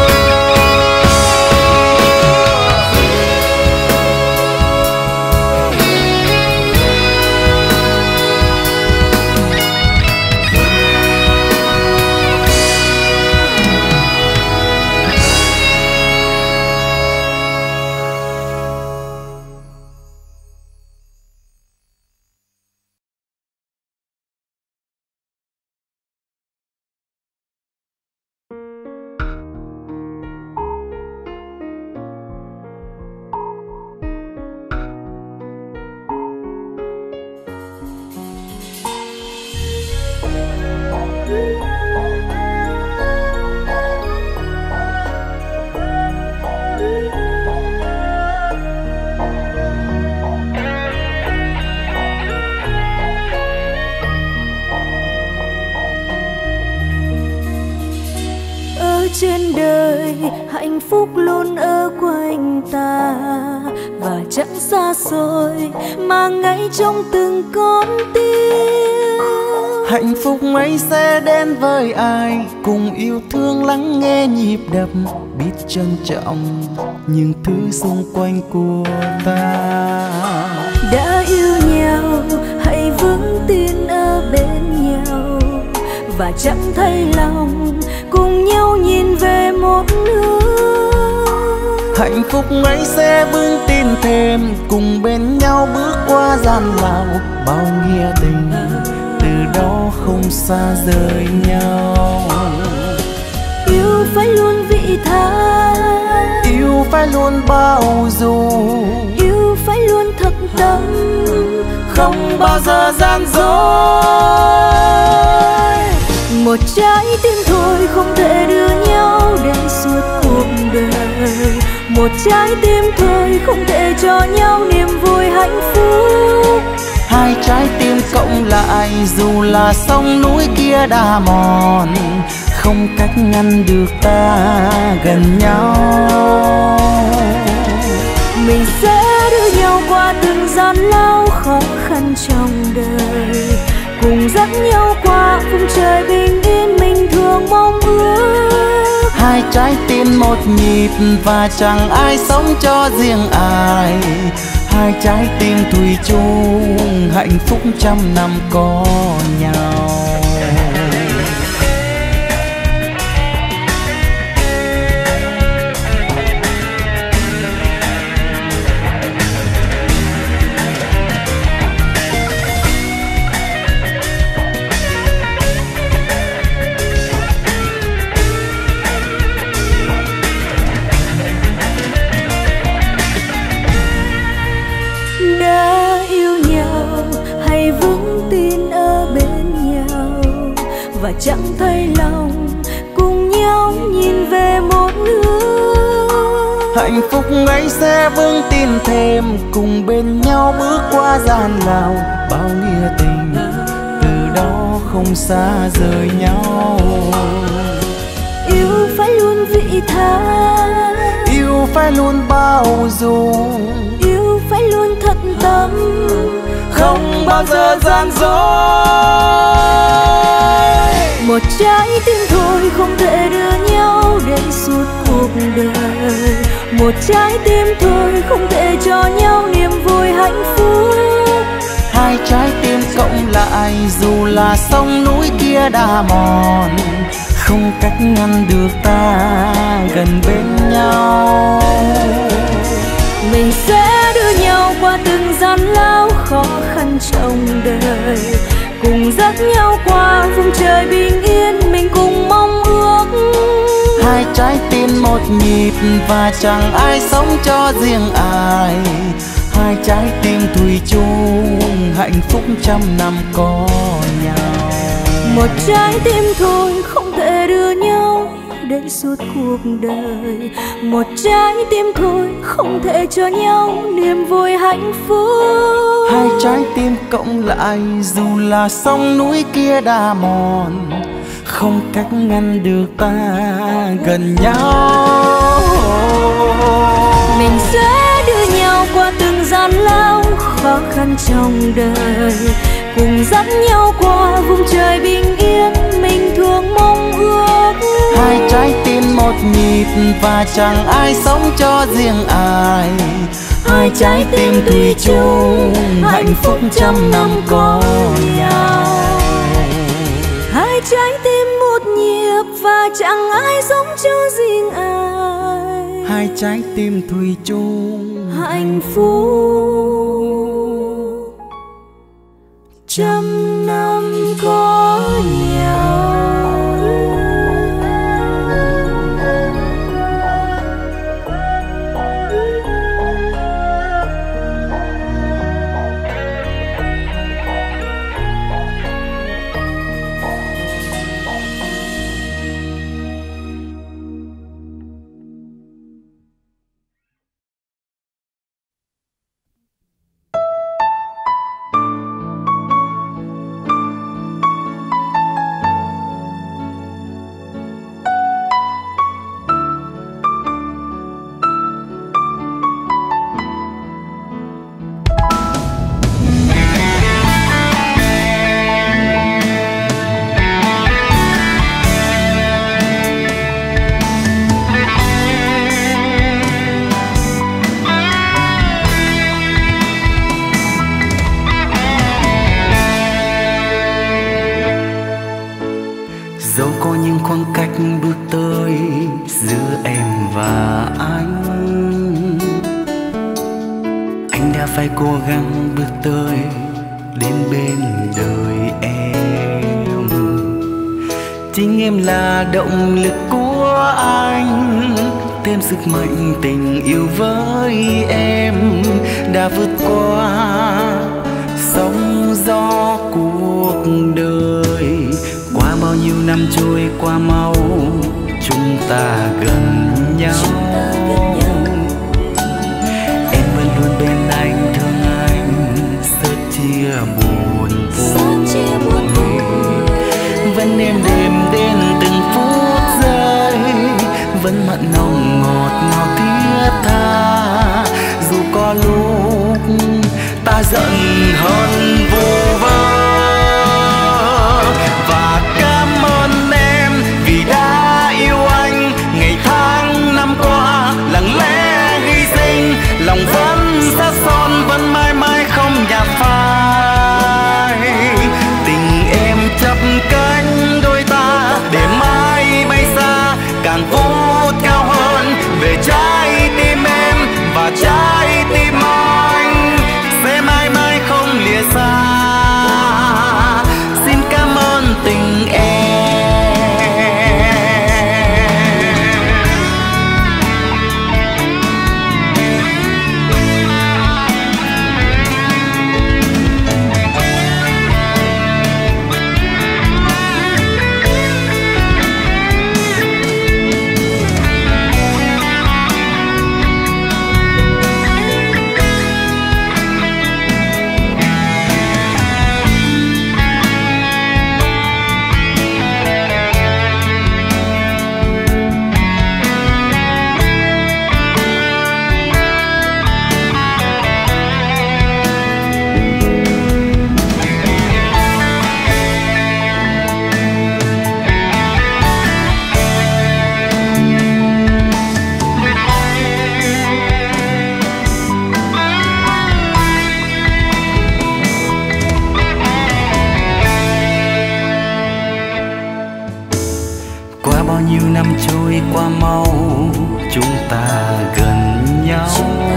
Trên đời hạnh phúc luôn ở quanh ta, và chẳng xa xôi mà ngay trong từng con tim. Hạnh phúc ấy sẽ đến với ai cùng yêu thương lắng nghe nhịp đập, biết trân trọng những thứ xung quanh của ta. Đã yêu nhau hãy vững tin ở bên nhau, và chẳng thay lòng cùng nhau nhìn về một hướng. Hạnh phúc ấy sẽ vững tin thêm cùng bên nhau bước qua gian lao, bao nghĩa tình từ đó không xa rời nhau. Yêu phải luôn vị tha, yêu phải luôn bao dung, yêu phải luôn thật tâm, không bao giờ gian dối. Một trái tim thôi không thể đưa nhau đến suốt cuộc đời, một trái tim thôi không thể cho nhau niềm vui hạnh phúc. Hai trái tim cộng lại dù là sông núi kia đá mòn, không cách ngăn được ta gần nhau. Mình sẽ đưa nhau qua từng gian lao khó khăn trong đời, cùng dắt nhau qua vùng trời bình yên mình thường mong ước. Hai trái tim một nhịp và chẳng ai sống cho riêng ai, hai trái tim thủy chung hạnh phúc trăm năm có nhau. Và chẳng thay lòng cùng nhau nhìn về một hướng. Hạnh phúc ấy sẽ vững tin thêm cùng bên nhau bước qua gian lao, bao nghĩa tình từ đó không xa rời nhau. Yêu phải luôn vị tha, yêu phải luôn bao dung, yêu phải luôn thật tâm, không bao giờ gian dối. Một trái tim thôi không thể đưa nhau đến suốt cuộc đời, một trái tim thôi không thể cho nhau niềm vui hạnh phúc. Hai trái tim cộng lại dù là sông núi kia đá mòn, không cách ngăn được ta gần bên nhau. Mình sẽ đưa nhau qua từng gian lao khó khăn trong đời, cùng dắt nhau qua vùng trời bình yên mình cùng mong ước. Hai trái tim một nhịp và chẳng ai sống cho riêng ai, hai trái tim thủy chung hạnh phúc trăm năm có nhau. Một trái tim thôi không thể đưa nhau đến suốt cuộc đời, một trái tim thôi không thể cho nhau niềm vui hạnh phúc. Hai trái tim cộng lại dù là sông núi kia đá mòn, không cách ngăn được ta gần nhau. Mình sẽ đưa nhau qua từng gian lao khăn trong đời, cùng dắt nhau qua vùng trời bình yên mình thường mong ước. Hai trái tim một nhịp và chẳng ai sống cho riêng ai, hai trái tim thủy chung hạnh phúc trăm năm có nhau. Hai trái tim một nhịp và chẳng ai sống cho riêng ai, hai trái tim thủy chung hạnh phúc trăm năm có nhau. Dẫu có những khoảng cách bước tới giữa em và anh, anh đã phải cố gắng bước tới đến bên đời em. Chính em là động lực của anh, thêm sức mạnh tình yêu với em, đã vượt qua sóng gió cuộc đời. Qua bao nhiêu năm trôi qua mau, chúng ta gần nhau. Em vẫn luôn bên anh, thương anh, sớt chia buồn vui. Vẫn êm đềm đến từng phút giây, vẫn mặn nồng ngọt ngào thiết tha. Dù có lúc ta giận hơn vô vơ, và cảm ơn em vì đã yêu anh ngày tháng năm qua, lặng lẽ hy sinh, lòng vẫn sát son, vẫn mãi mãi không nhạt phai. Tình em chắp cánh đôi ta để mãi bay xa, càng vút cao hơn về trái tim em và trái tim anh sẽ mãi mãi không lìa xa. Xin cảm ơn tình em. Qua bao nhiêu năm trôi qua mau, chúng ta gần nhau.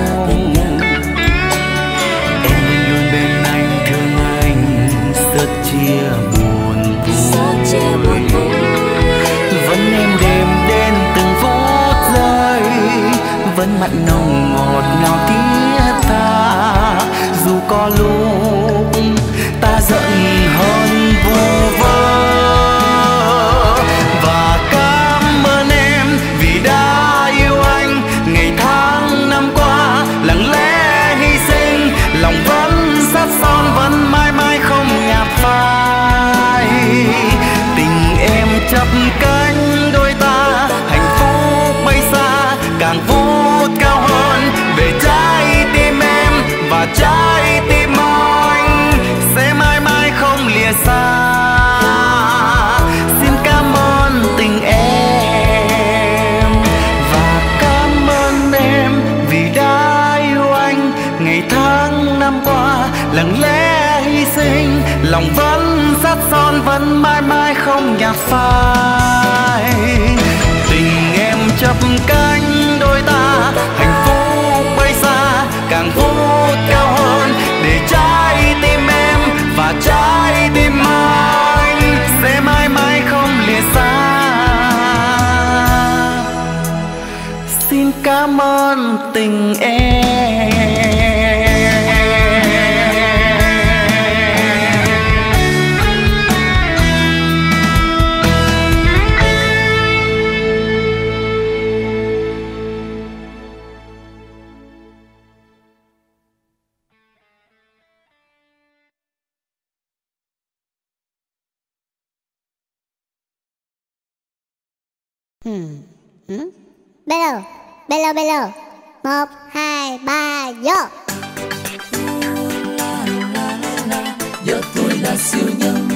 Em vẫn luôn bên anh, thương anh, sớt chia buồn vui. Vẫn êm đềm đến từng phút giây, vẫn mặn nồng ngọt ngào thiết tha. Dù có lúc ta giận hơn vô vơ, và cảm ơn em vì đã yêu anh ngày tháng năm qua, lặng lẽ hy sinh, lòng vẫn sát son, vẫn mãi mãi không nhạt phai. Tình em chắp cánh đôi ta, hạnh phúc bay xa, càng vút cao hơn về trái tim em và trái tim anh. ngày tháng năm qua lặng lẽ hy sinh, lòng vẫn sắt son vẫn mãi mãi không nhạt phai. Tình em chắp cánh đôi ta, hạnh phúc bay xa càng vút cao hơn, để trái tim em và trái tim anh sẽ mãi mãi không lìa xa. Xin cảm ơn tình em. Hmm. Hmm? Bello, bello, bello. Một, hai, ba, vô. Giờ tôi là siêu nhân.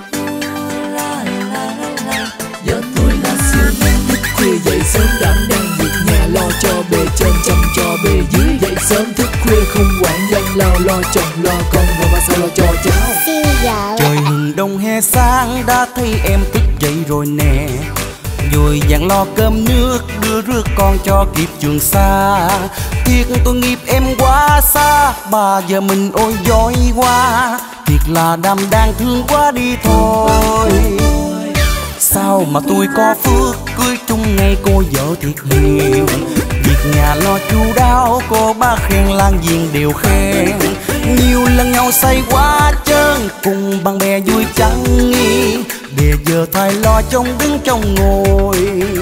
Giờ tôi là siêu nhân. Thức khuya dậy sớm đảm đang việc nhà, lo cho bề trên chăm cho bề dưới. Dậy sớm thức khuya không quản danh lao, lo chồng lo con và ba sao lo cho cháu. Siêu vợ. Trời hừng đông hè sáng đã thấy em thức dậy rồi nè, vội vàng lo cơm nước đưa rước con cho kịp trường xa. Thiệt tôi nghiệp em quá xa, bà giờ mình ôi dối quá. Thiệt là đam đang thương quá đi thôi. Sao mà tôi có phước cưới chung ngày cô vợ thiệt hiền, việc nhà lo chu đáo cô bác khen lang giềng đều khen. Nhiều lần nhau say quá trơn cùng bạn bè vui chẳng nghi, để giờ thay lo trông đứng trong ngồi.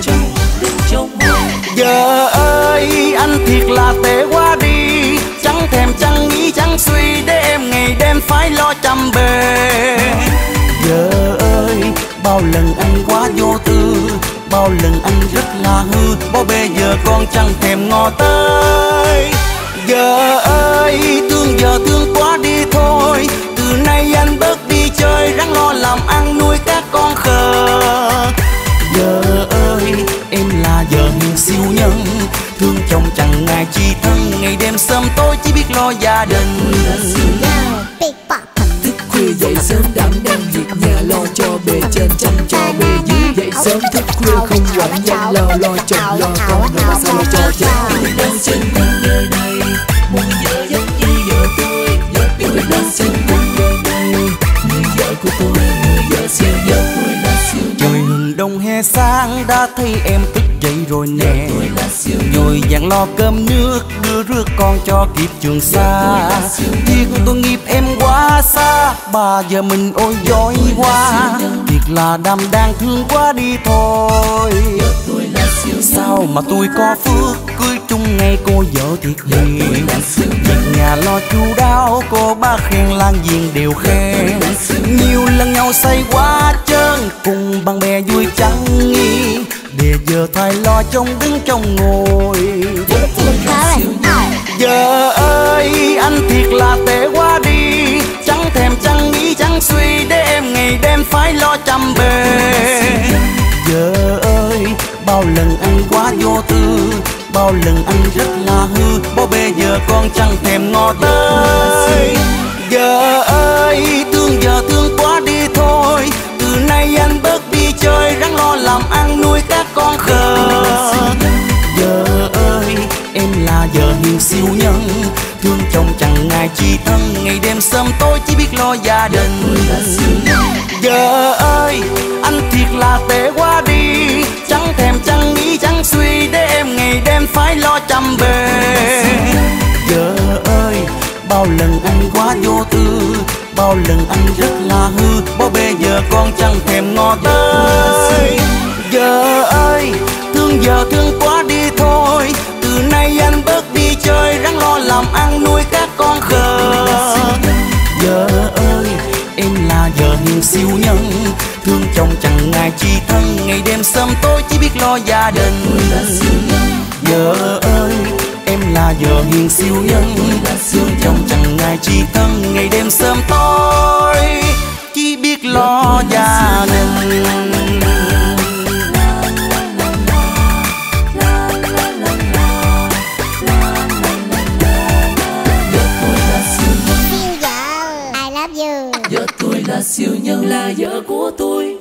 Giờ ơi anh thiệt là tệ quá đi, chẳng thèm chẳng nghĩ chẳng suy, để em ngày đêm phải lo chăm bề. Giờ ơi bao lần anh quá vô tư, bao lần anh rất là hư, bao bê giờ con chẳng thèm ngó tới. Giờ ơi thương giờ thương quá đi thôi, từ nay anh bớt đi chơi, ráng lo làm ăn nuôi các con khờ. Giờ ơi em là vợ hiền siêu nhân, thương chồng chẳng ngại chi thân, ngày đêm sớm tối chỉ biết lo gia đình. Thức khuya dậy sớm đảm đang việc nhà, lo cho bề trên chăm cho bề dưới. Dậy sớm thức khuya không quản danh lao, lo chồng lo con và ba sao lo cho cháu. Tôi đang trên con đời này, muốn vợ giống như vợ tôi. Vợ tôi đang trên con đời này, người vợ của tôi, người vợ siêu vợ tôi là siêu. Trời hừng đông hè sáng đã thấy em thức dậy rồi nè, vội vàng lo cơm nước đưa rước con cho kịp trường xa. Thiệt tôi nghiệp em quá xa, bà giờ mình ôi dối quá. Thiệt là đam đang thương quá đi thôi. Sao mà tôi có phước cưới chung ngày cô vợ thiệt hiền, việc nhà lo chu đáo cô bác khen lang giềng đều khen. Nhiều lần nhau say quá trơn cùng bạn bè vui chẳng nghi, để giờ thay lo trông đứng trong ngồi. Giờ ơi anh thiệt là tệ quá đi, chẳng thèm chẳng nghĩ chẳng suy, để em ngày đêm phải lo chăm bề. Giờ ơi bao lần anh quá vô tư, bao lần anh rất là hư, bao bê giờ con chẳng thèm ngó tới. Giờ ơi thương giờ thương quá đi thôi, từ nay anh bớt đi chơi, ráng lo làm ăn nuôi các con khờ. Giờ ơi em là vợ hiền siêu nhân, thương chồng chẳng ngại chi thân, ngày đêm sớm tối chỉ biết lo gia đình. Giờ ơi anh thiệt là tệ quá đi, chẳng thèm chẳng nghĩ chẳng suy, để em ngày đêm phải lo chăm bề. Giờ ơi bao lần anh quá vô tư, bao lần anh rất là hư, bao bê giờ con chẳng thèm ngó tới. Giờ ơi thương giờ thương quá đi thôi, từ nay anh bớt đi chơi, ráng lo làm ăn nuôi các con khờ. Giờ ơi em là vợ hiền siêu nhân, thương chồng chẳng ngại chi thân, ngày đêm sớm tối chỉ biết lo gia đình. Giờ ơi em là vợ hiền siêu nhân, thương chồng chẳng ngại chi thân, ngày đêm sớm tối chỉ biết lo gia đình. Giờ siêu nhân là vợ của tôi.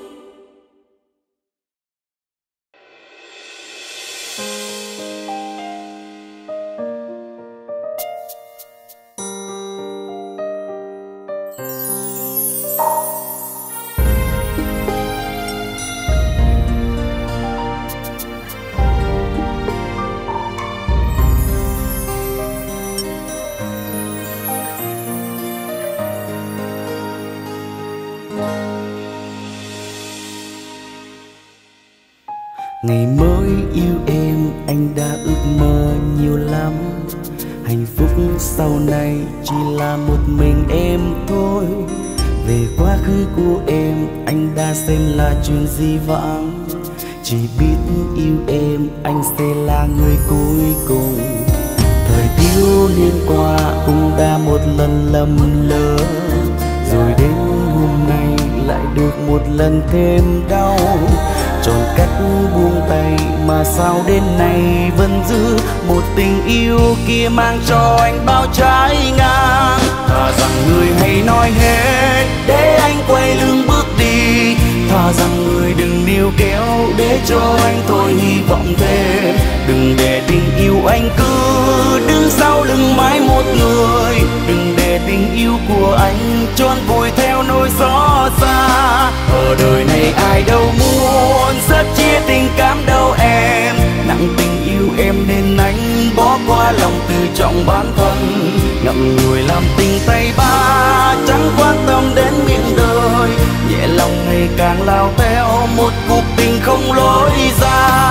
Ngày mới yêu em anh đã ước mơ nhiều lắm. Hạnh phúc sau này chỉ là một mình em thôi. Về quá khứ của em anh đã xem là chuyện dĩ vãng. Chỉ biết yêu em anh sẽ là người cuối cùng. Thời thiếu niên qua cũng đã một lần lầm lỡ, rồi đến hôm nay lại được một lần thêm đau. Chọn cách buông tay mà sao đến nay vẫn giữ một tình yêu kia mang cho anh bao trái ngang. Thà rằng người hãy nói hết để anh quay lưng bước đi. Thà rằng người đừng níu kéo để cho anh thôi hy vọng thêm. Đừng để tình yêu anh cứ đứng sau lưng mãi một người. Đừng để tình yêu của anh trốn vùi theo nỗi xót xa. Ở đời này ai đâu muốn rất chia tình cảm đâu em. Nặng tình yêu em nên anh bỏ qua lòng tự trọng bản thân. Ngậm ngùi làm tình tay ba chẳng quan tâm đến miệng đời. Nhẹ lòng ngày càng lao theo một cuộc tình không lối ra.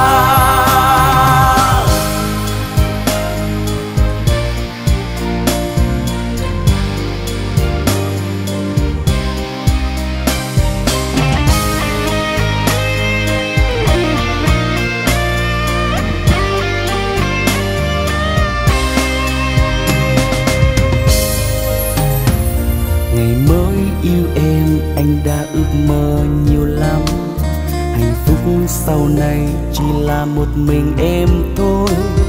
Ngày mới yêu em anh đã ước mơ nhiều lắm. Hạnh phúc sau này chỉ là một mình em thôi.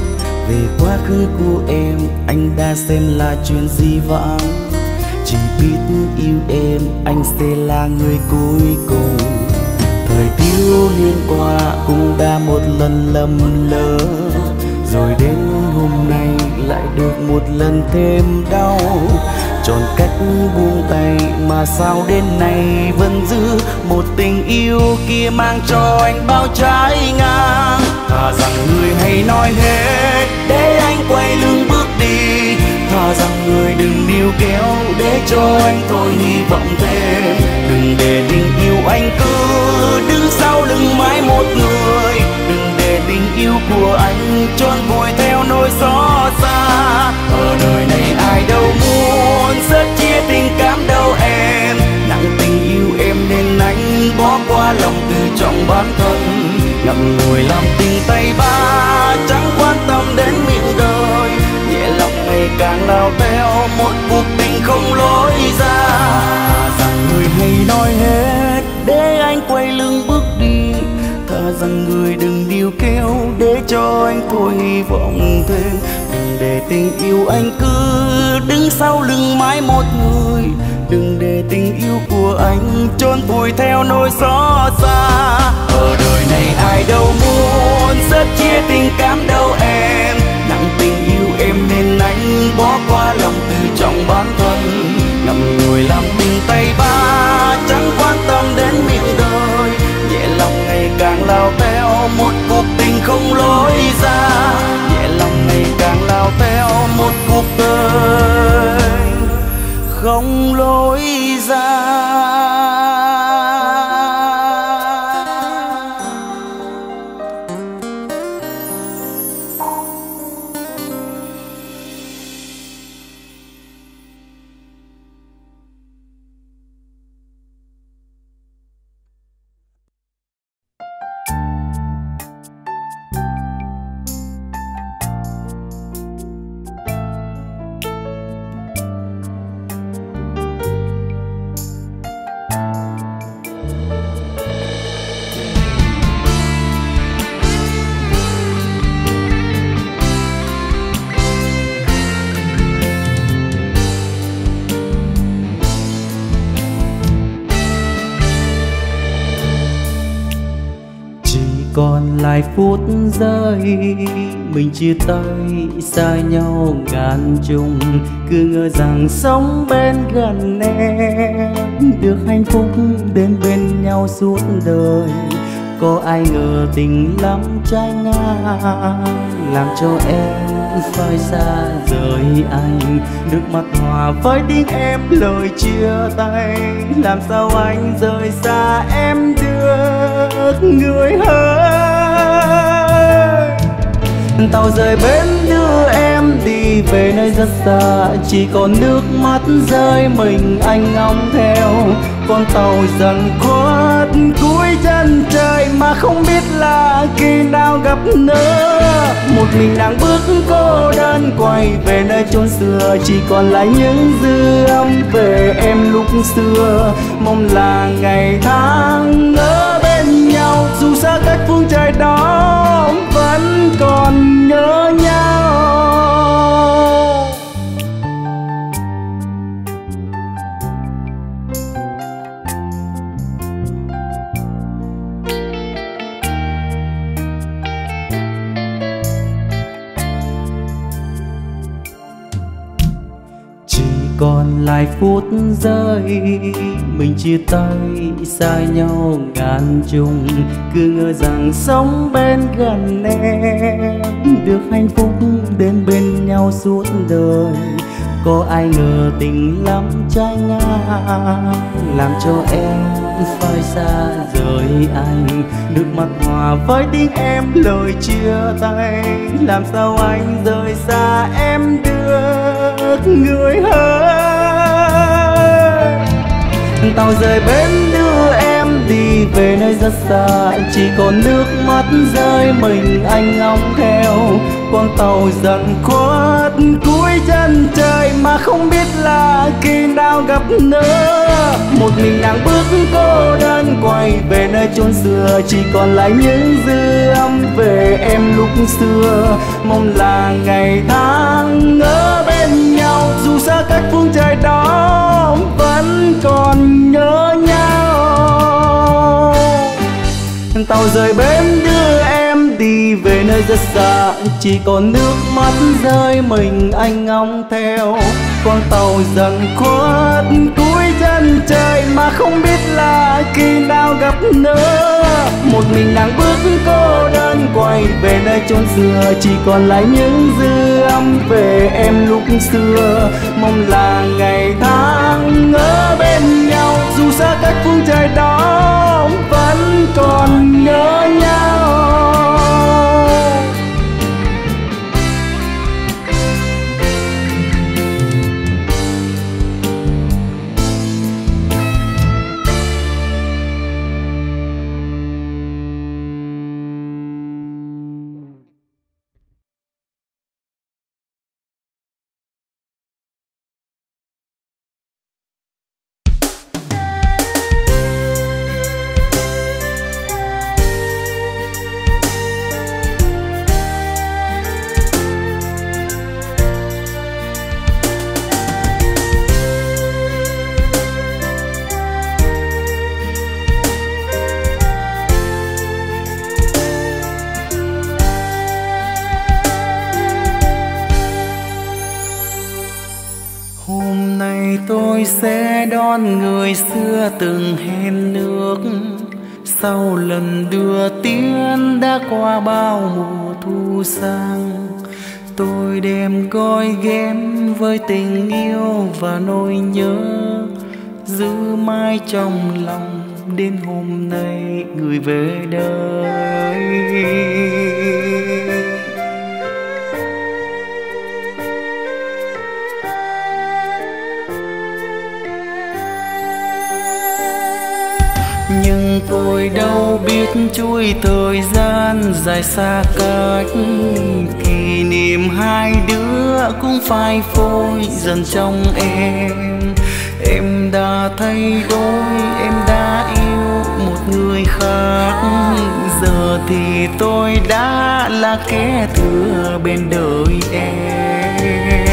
Về quá khứ của em anh đã xem là chuyện dĩ vãng. Chỉ biết yêu em anh sẽ là người cuối cùng. Thời thiếu niên qua cũng đã một lần lầm lỡ, rồi đến hôm nay lại được một lần thêm đau. Chọn cách buông tay mà sao đến nay vẫn giữ một tình yêu kia mang cho anh bao trái ngang. Thà rằng người hãy nói hết để anh quay lưng bước đi. Thà rằng người đừng níu kéo để cho anh thôi hy vọng thêm. Đừng để tình yêu anh cứ đứng sau lưng mãi một người. Đừng để tình yêu của anh trốn vùi theo nỗi xót xa. Ở đời này ai đâu muốn rất chia tình cảm đâu em. Nặng tình yêu em nên anh bỏ qua lòng tự trọng bản thân. Ngậm ngùi làm tình tay ba chẳng quan tâm đến miệng đời. Nhẹ lòng ngày càng lao theo một cuộc tình không lối ra. Rằng người hãy nói hết để anh quay lưng bước đi. Thà rằng người đừng níu kéo để cho anh thôi hy vọng thêm. Đừng để tình yêu anh cứ đứng sau lưng mãi một người. Đừng để tình yêu của anh trốn vùi theo nỗi xót xa. Ở đời này ai đâu muốn rất chia tình cảm đâu em. Nặng tình yêu em nên anh bỏ qua lòng tự trọng bản thân. Ngậm ngùi làm tình tay ba chẳng quan tâm đến miệng đời. Nhẹ lòng ngày càng lao theo một cuộc tình không lối ra. Nhẹ lòng ngày càng lao theo một cuộc đời không lối ra. còn lại phút giây mình chia tay xa nhau ngàn trùng, cứ ngờ rằng sống bên gần em được hạnh phúc đến bên nhau suốt đời. Có ai ngờ tình lắm trái ngang làm cho em phải xa rời anh. Nước mắt hòa với tiếng em lời chia tay, làm sao anh rời xa em được người ơi. Tàu rời bến đưa em đi về nơi rất xa, chỉ còn nước mắt rơi mình anh ngóng theo. Con tàu dần khuất cuối chân trời mà không biết là khi nào gặp nữa. Một mình đang bước cô đơn quay về nơi chốn xưa, chỉ còn lại những dư âm về em lúc xưa. Mong là ngày tháng ở bên nhau, dù xa cách phương trời đó vẫn còn nhớ nhau. Còn lại phút giây mình chia tay xa nhau ngàn trùng, cứ ngờ rằng sống bên gần em được hạnh phúc đến bên nhau suốt đời. Có ai ngờ tình lắm trái ngang làm cho em phải xa rời anh. Nước mắt hòa với tiếng em lời chia tay, làm sao anh rời xa em được người ơi. Tàu rời bến đưa em đi về nơi rất xa, chỉ còn nước mắt rơi mình anh ngóng theo. Con tàu dần khuất cuối chân trời mà không biết là khi nào gặp nữa. Một mình nàng bước cô đơn quay về nơi chốn xưa, chỉ còn lại những dư âm về em lúc xưa. Mong là ngày tháng ở bên nhau, dù xa cách phương trời đó vẫn còn nhớ nhau. Tàu rời bến đưa em đi về nơi rất xa, chỉ còn nước mắt rơi mình anh ngóng theo. Con tàu dần khuất cuối chân trời mà không biết là khi nào gặp nữa. Một mình nàng bước cô đơn quay về nơi chốn xưa, chỉ còn lại những dư âm về em lúc xưa. Mong là ngày tháng ở bên nhau, dù xa cách phương trời đó vẫn còn nhớ nhau. Tôi sẽ đón người xưa từng hẹn nước, sau lần đưa tiến đã qua bao mùa thu sang. Tôi đem gói ghém với tình yêu và nỗi nhớ, giữ mãi trong lòng đến hôm nay người về đời. Nhưng tôi đâu biết chuỗi thời gian dài xa cách, kỷ niệm hai đứa cũng phai phôi dần trong em. Em đã thay đổi, em đã yêu một người khác, giờ thì tôi đã là kẻ thừa bên đời em.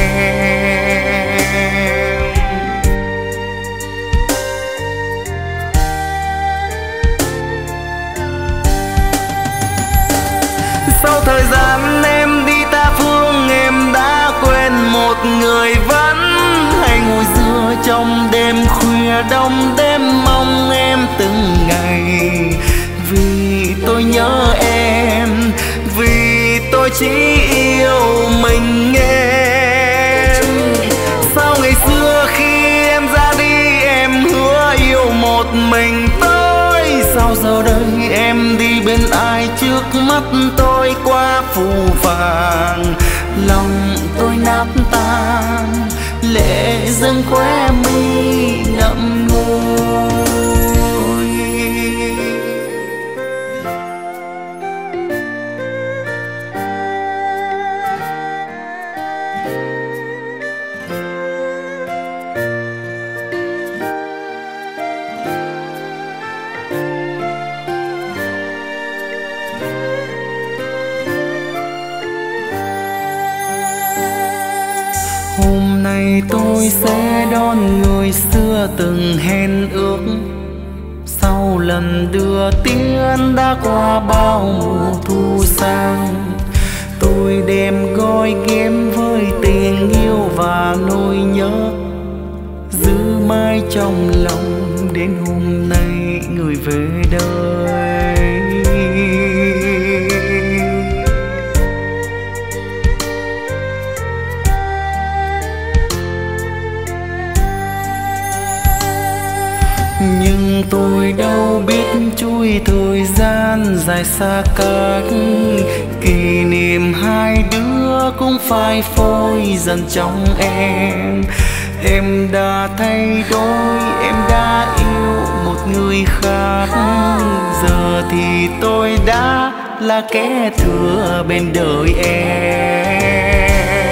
người vẫn hay ngồi dựa trong đêm khuya đông đêm mong em từng ngày. Vì tôi nhớ em, vì tôi chỉ yêu mình em. Sao ngày xưa khi em ra đi em hứa yêu một mình tôi, sao giờ đây em đi bên ai trước mắt tôi quá phũ phàng. Lòng tôi nát tan, lệ dâng khóe mi ngậm ngùi. Hôm nay tôi sẽ đón người xưa từng hẹn ước. Sau lần đưa tiếng đã qua bao mùa thu sang, tôi đem gói ghém với tình yêu và nỗi nhớ, giữ mãi trong lòng đến hôm nay người về đời. Nhưng tôi đâu biết chui thời gian dài xa cách, kỷ niệm hai đứa cũng phai phôi dần trong em. Em đã thay đổi, em đã yêu một người khác, giờ thì tôi đã là kẻ thừa bên đời em.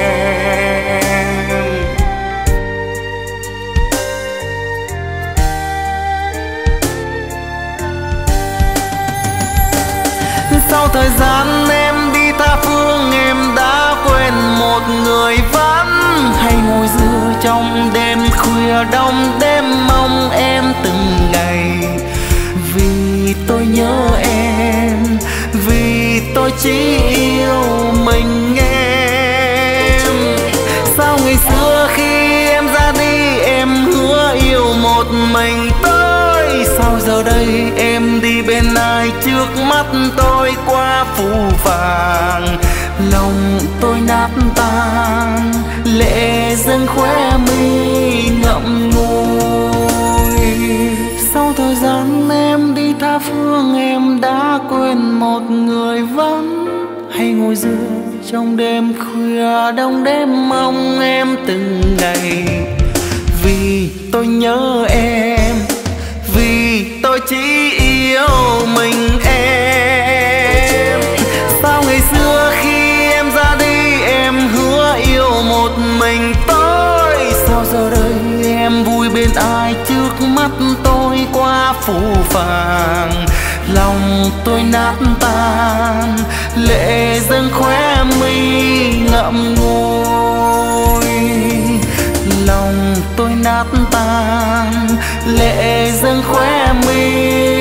Sau thời gian em đi tha phương em đã quên một người vẫn hay ngồi dựa trong đêm khuya đông đêm mong em từng ngày. Vì tôi nhớ em, vì tôi chỉ yêu mình em. Sao ngày xưa khi em ra đi em hứa yêu một mình tôi, sao giờ đây em đi bên ai trước mắt tôi quá phũ phàng. Lòng tôi nát tan, lệ dâng khóe mi ngậm ngùi. Sau thời gian em đi tha phương em đã quên một người vẫn hay ngồi dựa trong đêm khuya đông đêm mong em từng ngày. Vì tôi nhớ em, vì tôi chỉ yêu mình em. Sao ngày xưa khi em ra đi em hứa yêu một mình tôi, sao giờ đây em vui bên ai trước mắt tôi quá phũ phàng. Lòng tôi nát tan, lệ dâng khóe mi ngậm ngùi. Lòng tôi nát tan, lệ dâng khóe mi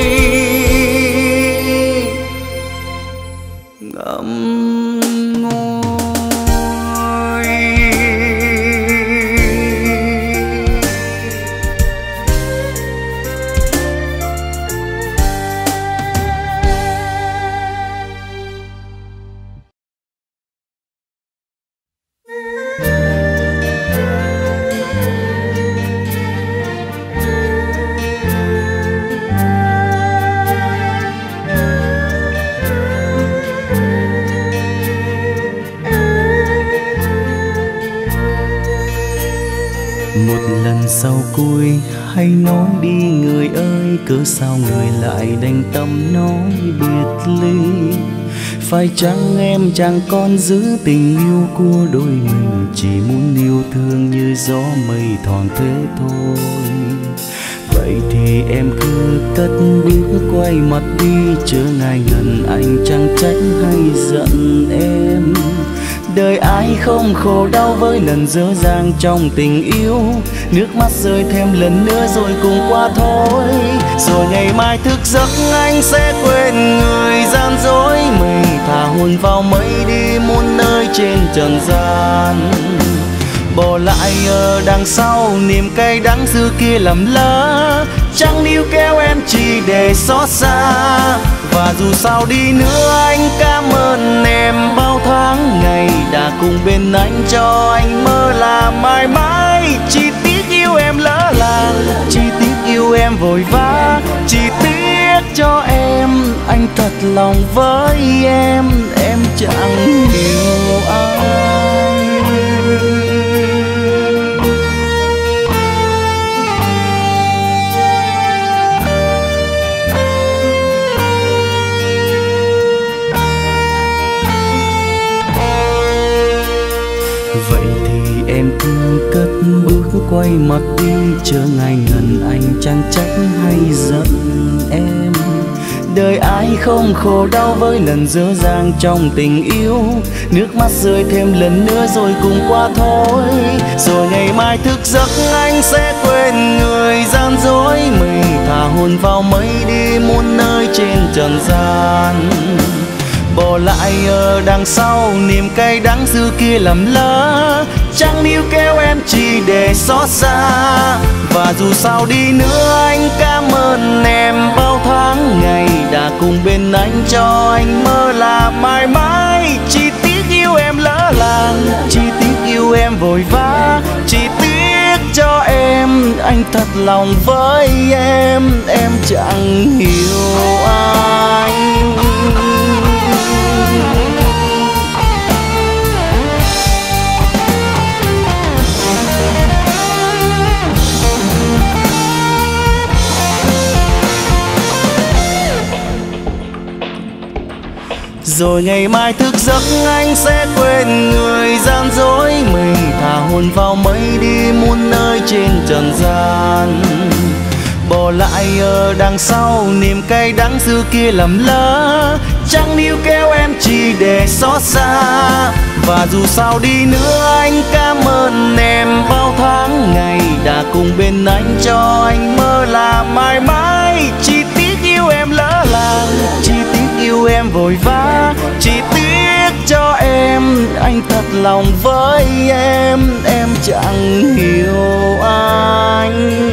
ngậm ngùi. Sau cuối hãy nói đi người ơi, cớ sao người lại đành tâm nói biệt ly. Phải chăng em chẳng còn giữ tình yêu của đôi mình, chỉ muốn yêu thương như gió mây thoảng thế thôi. Vậy thì em cứ cất bước quay mặt đi, chớ ngại ngần anh chẳng trách hay giận em. Đời ai không khổ đau với lần dở dang trong tình yêu, nước mắt rơi thêm lần nữa rồi cùng qua thôi. Rồi ngày mai thức giấc anh sẽ quên người gian dối mình, thả hồn vào mây đi muôn nơi trên trần gian. bỏ lại ở đằng sau niềm cay đắng xưa kia lầm lỡ. Chẳng níu kéo em chỉ để xót xa, và dù sao đi nữa anh cảm ơn em bao tháng ngày đã cùng bên anh, cho anh mơ là mãi mãi. Chỉ tiếc yêu em lỡ làng, chỉ tiếc yêu em vội vã, chỉ tiếc cho em anh thật lòng với em, em chẳng hiểu ai. Vậy thì em cứ cất bước quay mặt đi, chờ ngày ngần anh chẳng trách hay giận em. Đời ai không khổ đau với lần dở dang trong tình yêu, nước mắt rơi thêm lần nữa rồi cùng qua thôi. Rồi ngày mai thức giấc anh sẽ quên người gian dối mình, thả hồn vào mây đi muôn nơi trên trần gian. Bỏ lại ở đằng sau niềm cay đắng xưa kia lầm lỡ, chẳng níu kéo em chỉ để xót xa, và dù sao đi nữa anh cảm ơn em bao tháng ngày đã cùng bên anh, cho anh mơ là mãi mãi. Chỉ tiếc yêu em lỡ làng, chỉ tiếc yêu em vội vã, chỉ tiếc cho em anh thật lòng với em, em chẳng hiểu anh. Rồi ngày mai thức giấc anh sẽ quên người gian dối mình, thả hồn vào mây đi muôn nơi trên trần gian. Bỏ lại ở đằng sau niềm cay đắng xưa kia lầm lỡ, chẳng níu kéo em chỉ để xót xa, và dù sao đi nữa anh cảm ơn em bao tháng ngày đã cùng bên anh, cho anh mơ là mãi mãi. Chỉ tiếc yêu em lỡ làng, chỉ tiếc yêu em vội vã, chỉ tiếc cho em anh thật lòng với em, em chẳng hiểu anh.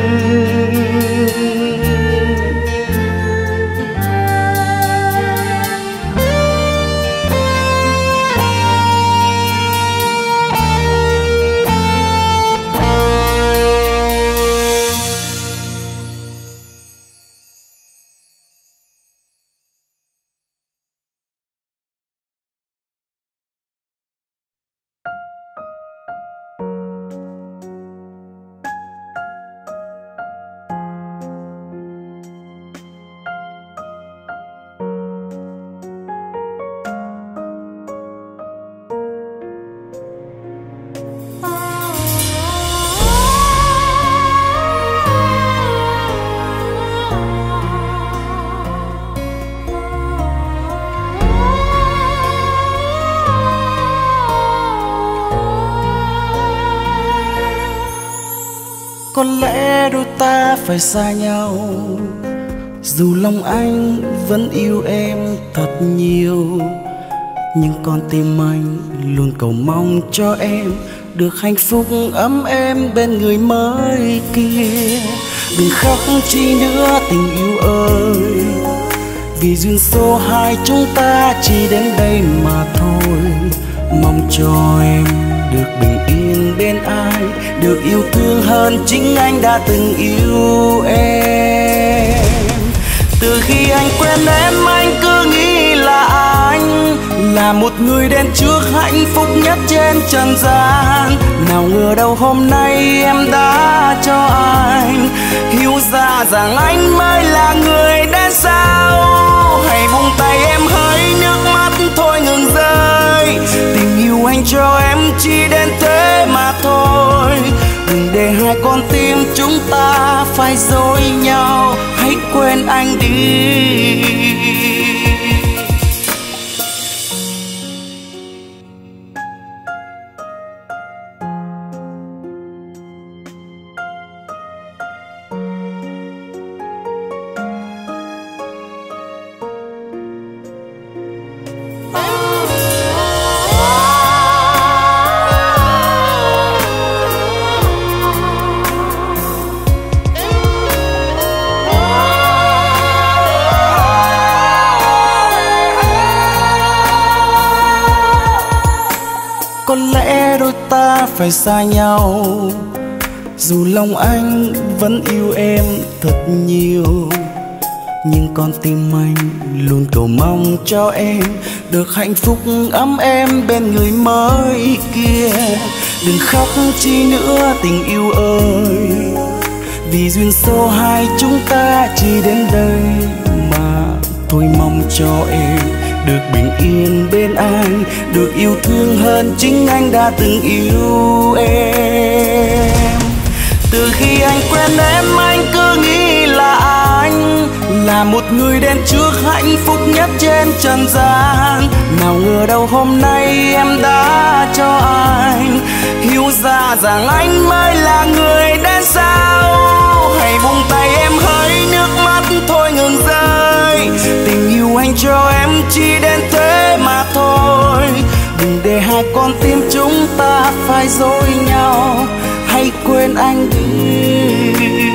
Có lẽ đôi ta phải xa nhau, dù lòng anh vẫn yêu em thật nhiều, nhưng con tim anh luôn cầu mong cho em được hạnh phúc ấm êm bên người mới kia. Đừng khóc chi nữa tình yêu ơi, vì duyên số hai chúng ta chỉ đến đây mà thôi. Mong cho em được bình yên bên ai, được yêu thương hơn chính anh đã từng yêu em. Từ khi anh quen em anh cứ nghĩ là anh là một người đến trước hạnh phúc nhất trên trần gian. Nào ngờ đâu hôm nay em đã cho anh hiểu ra rằng anh mới là người đến sau. Hãy buông tay em hỡi, nước mắt thôi ngừng rơi, tình yêu anh cho em chỉ đến thế mà thôi. Đừng để hai con tim chúng ta phải dối nhau, hãy quên anh đi. phải xa nhau, dù lòng anh vẫn yêu em thật nhiều, nhưng con tim anh luôn cầu mong cho em được hạnh phúc ấm êm bên người mới kia. Đừng khóc chi nữa tình yêu ơi, vì duyên số hai chúng ta chỉ đến đây mà thôi. Mong cho em được bình yên bên anh, được yêu thương hơn chính anh đã từng yêu em. Từ khi anh quen em anh cứ nghĩ là anh là một người đến trước hạnh phúc nhất trên trần gian. Nào ngờ đâu hôm nay em đã cho anh hiểu ra rằng anh mới là người đến sau. Hãy buông tay em hỡi, nước mắt thôi ngừng rơi, tình yêu anh cho em chỉ đến thế mà thôi. Đừng để hai con tim chúng ta phải dối nhau, hãy quên anh đi.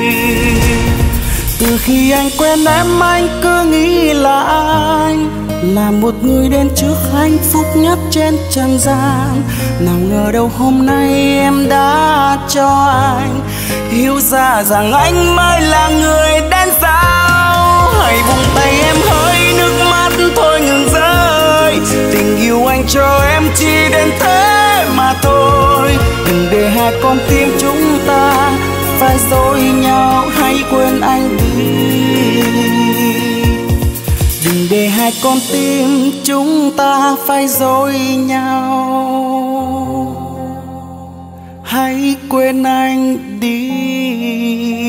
Từ khi anh quen em anh cứ nghĩ là anh là một người đến trước hạnh phúc nhất trên trần gian. Nào ngờ đâu hôm nay em đã cho anh hiểu ra rằng anh mới là người đến sau. Hãy buông tay em hỡi, nước mắt thôi ngừng rơi, tình yêu anh cho em chỉ đến thế mà thôi. Đừng để hai con tim chúng ta phải dối nhau, hãy quên anh đi. Đừng để hai con tim chúng ta phải dối nhau, hãy quên anh đi.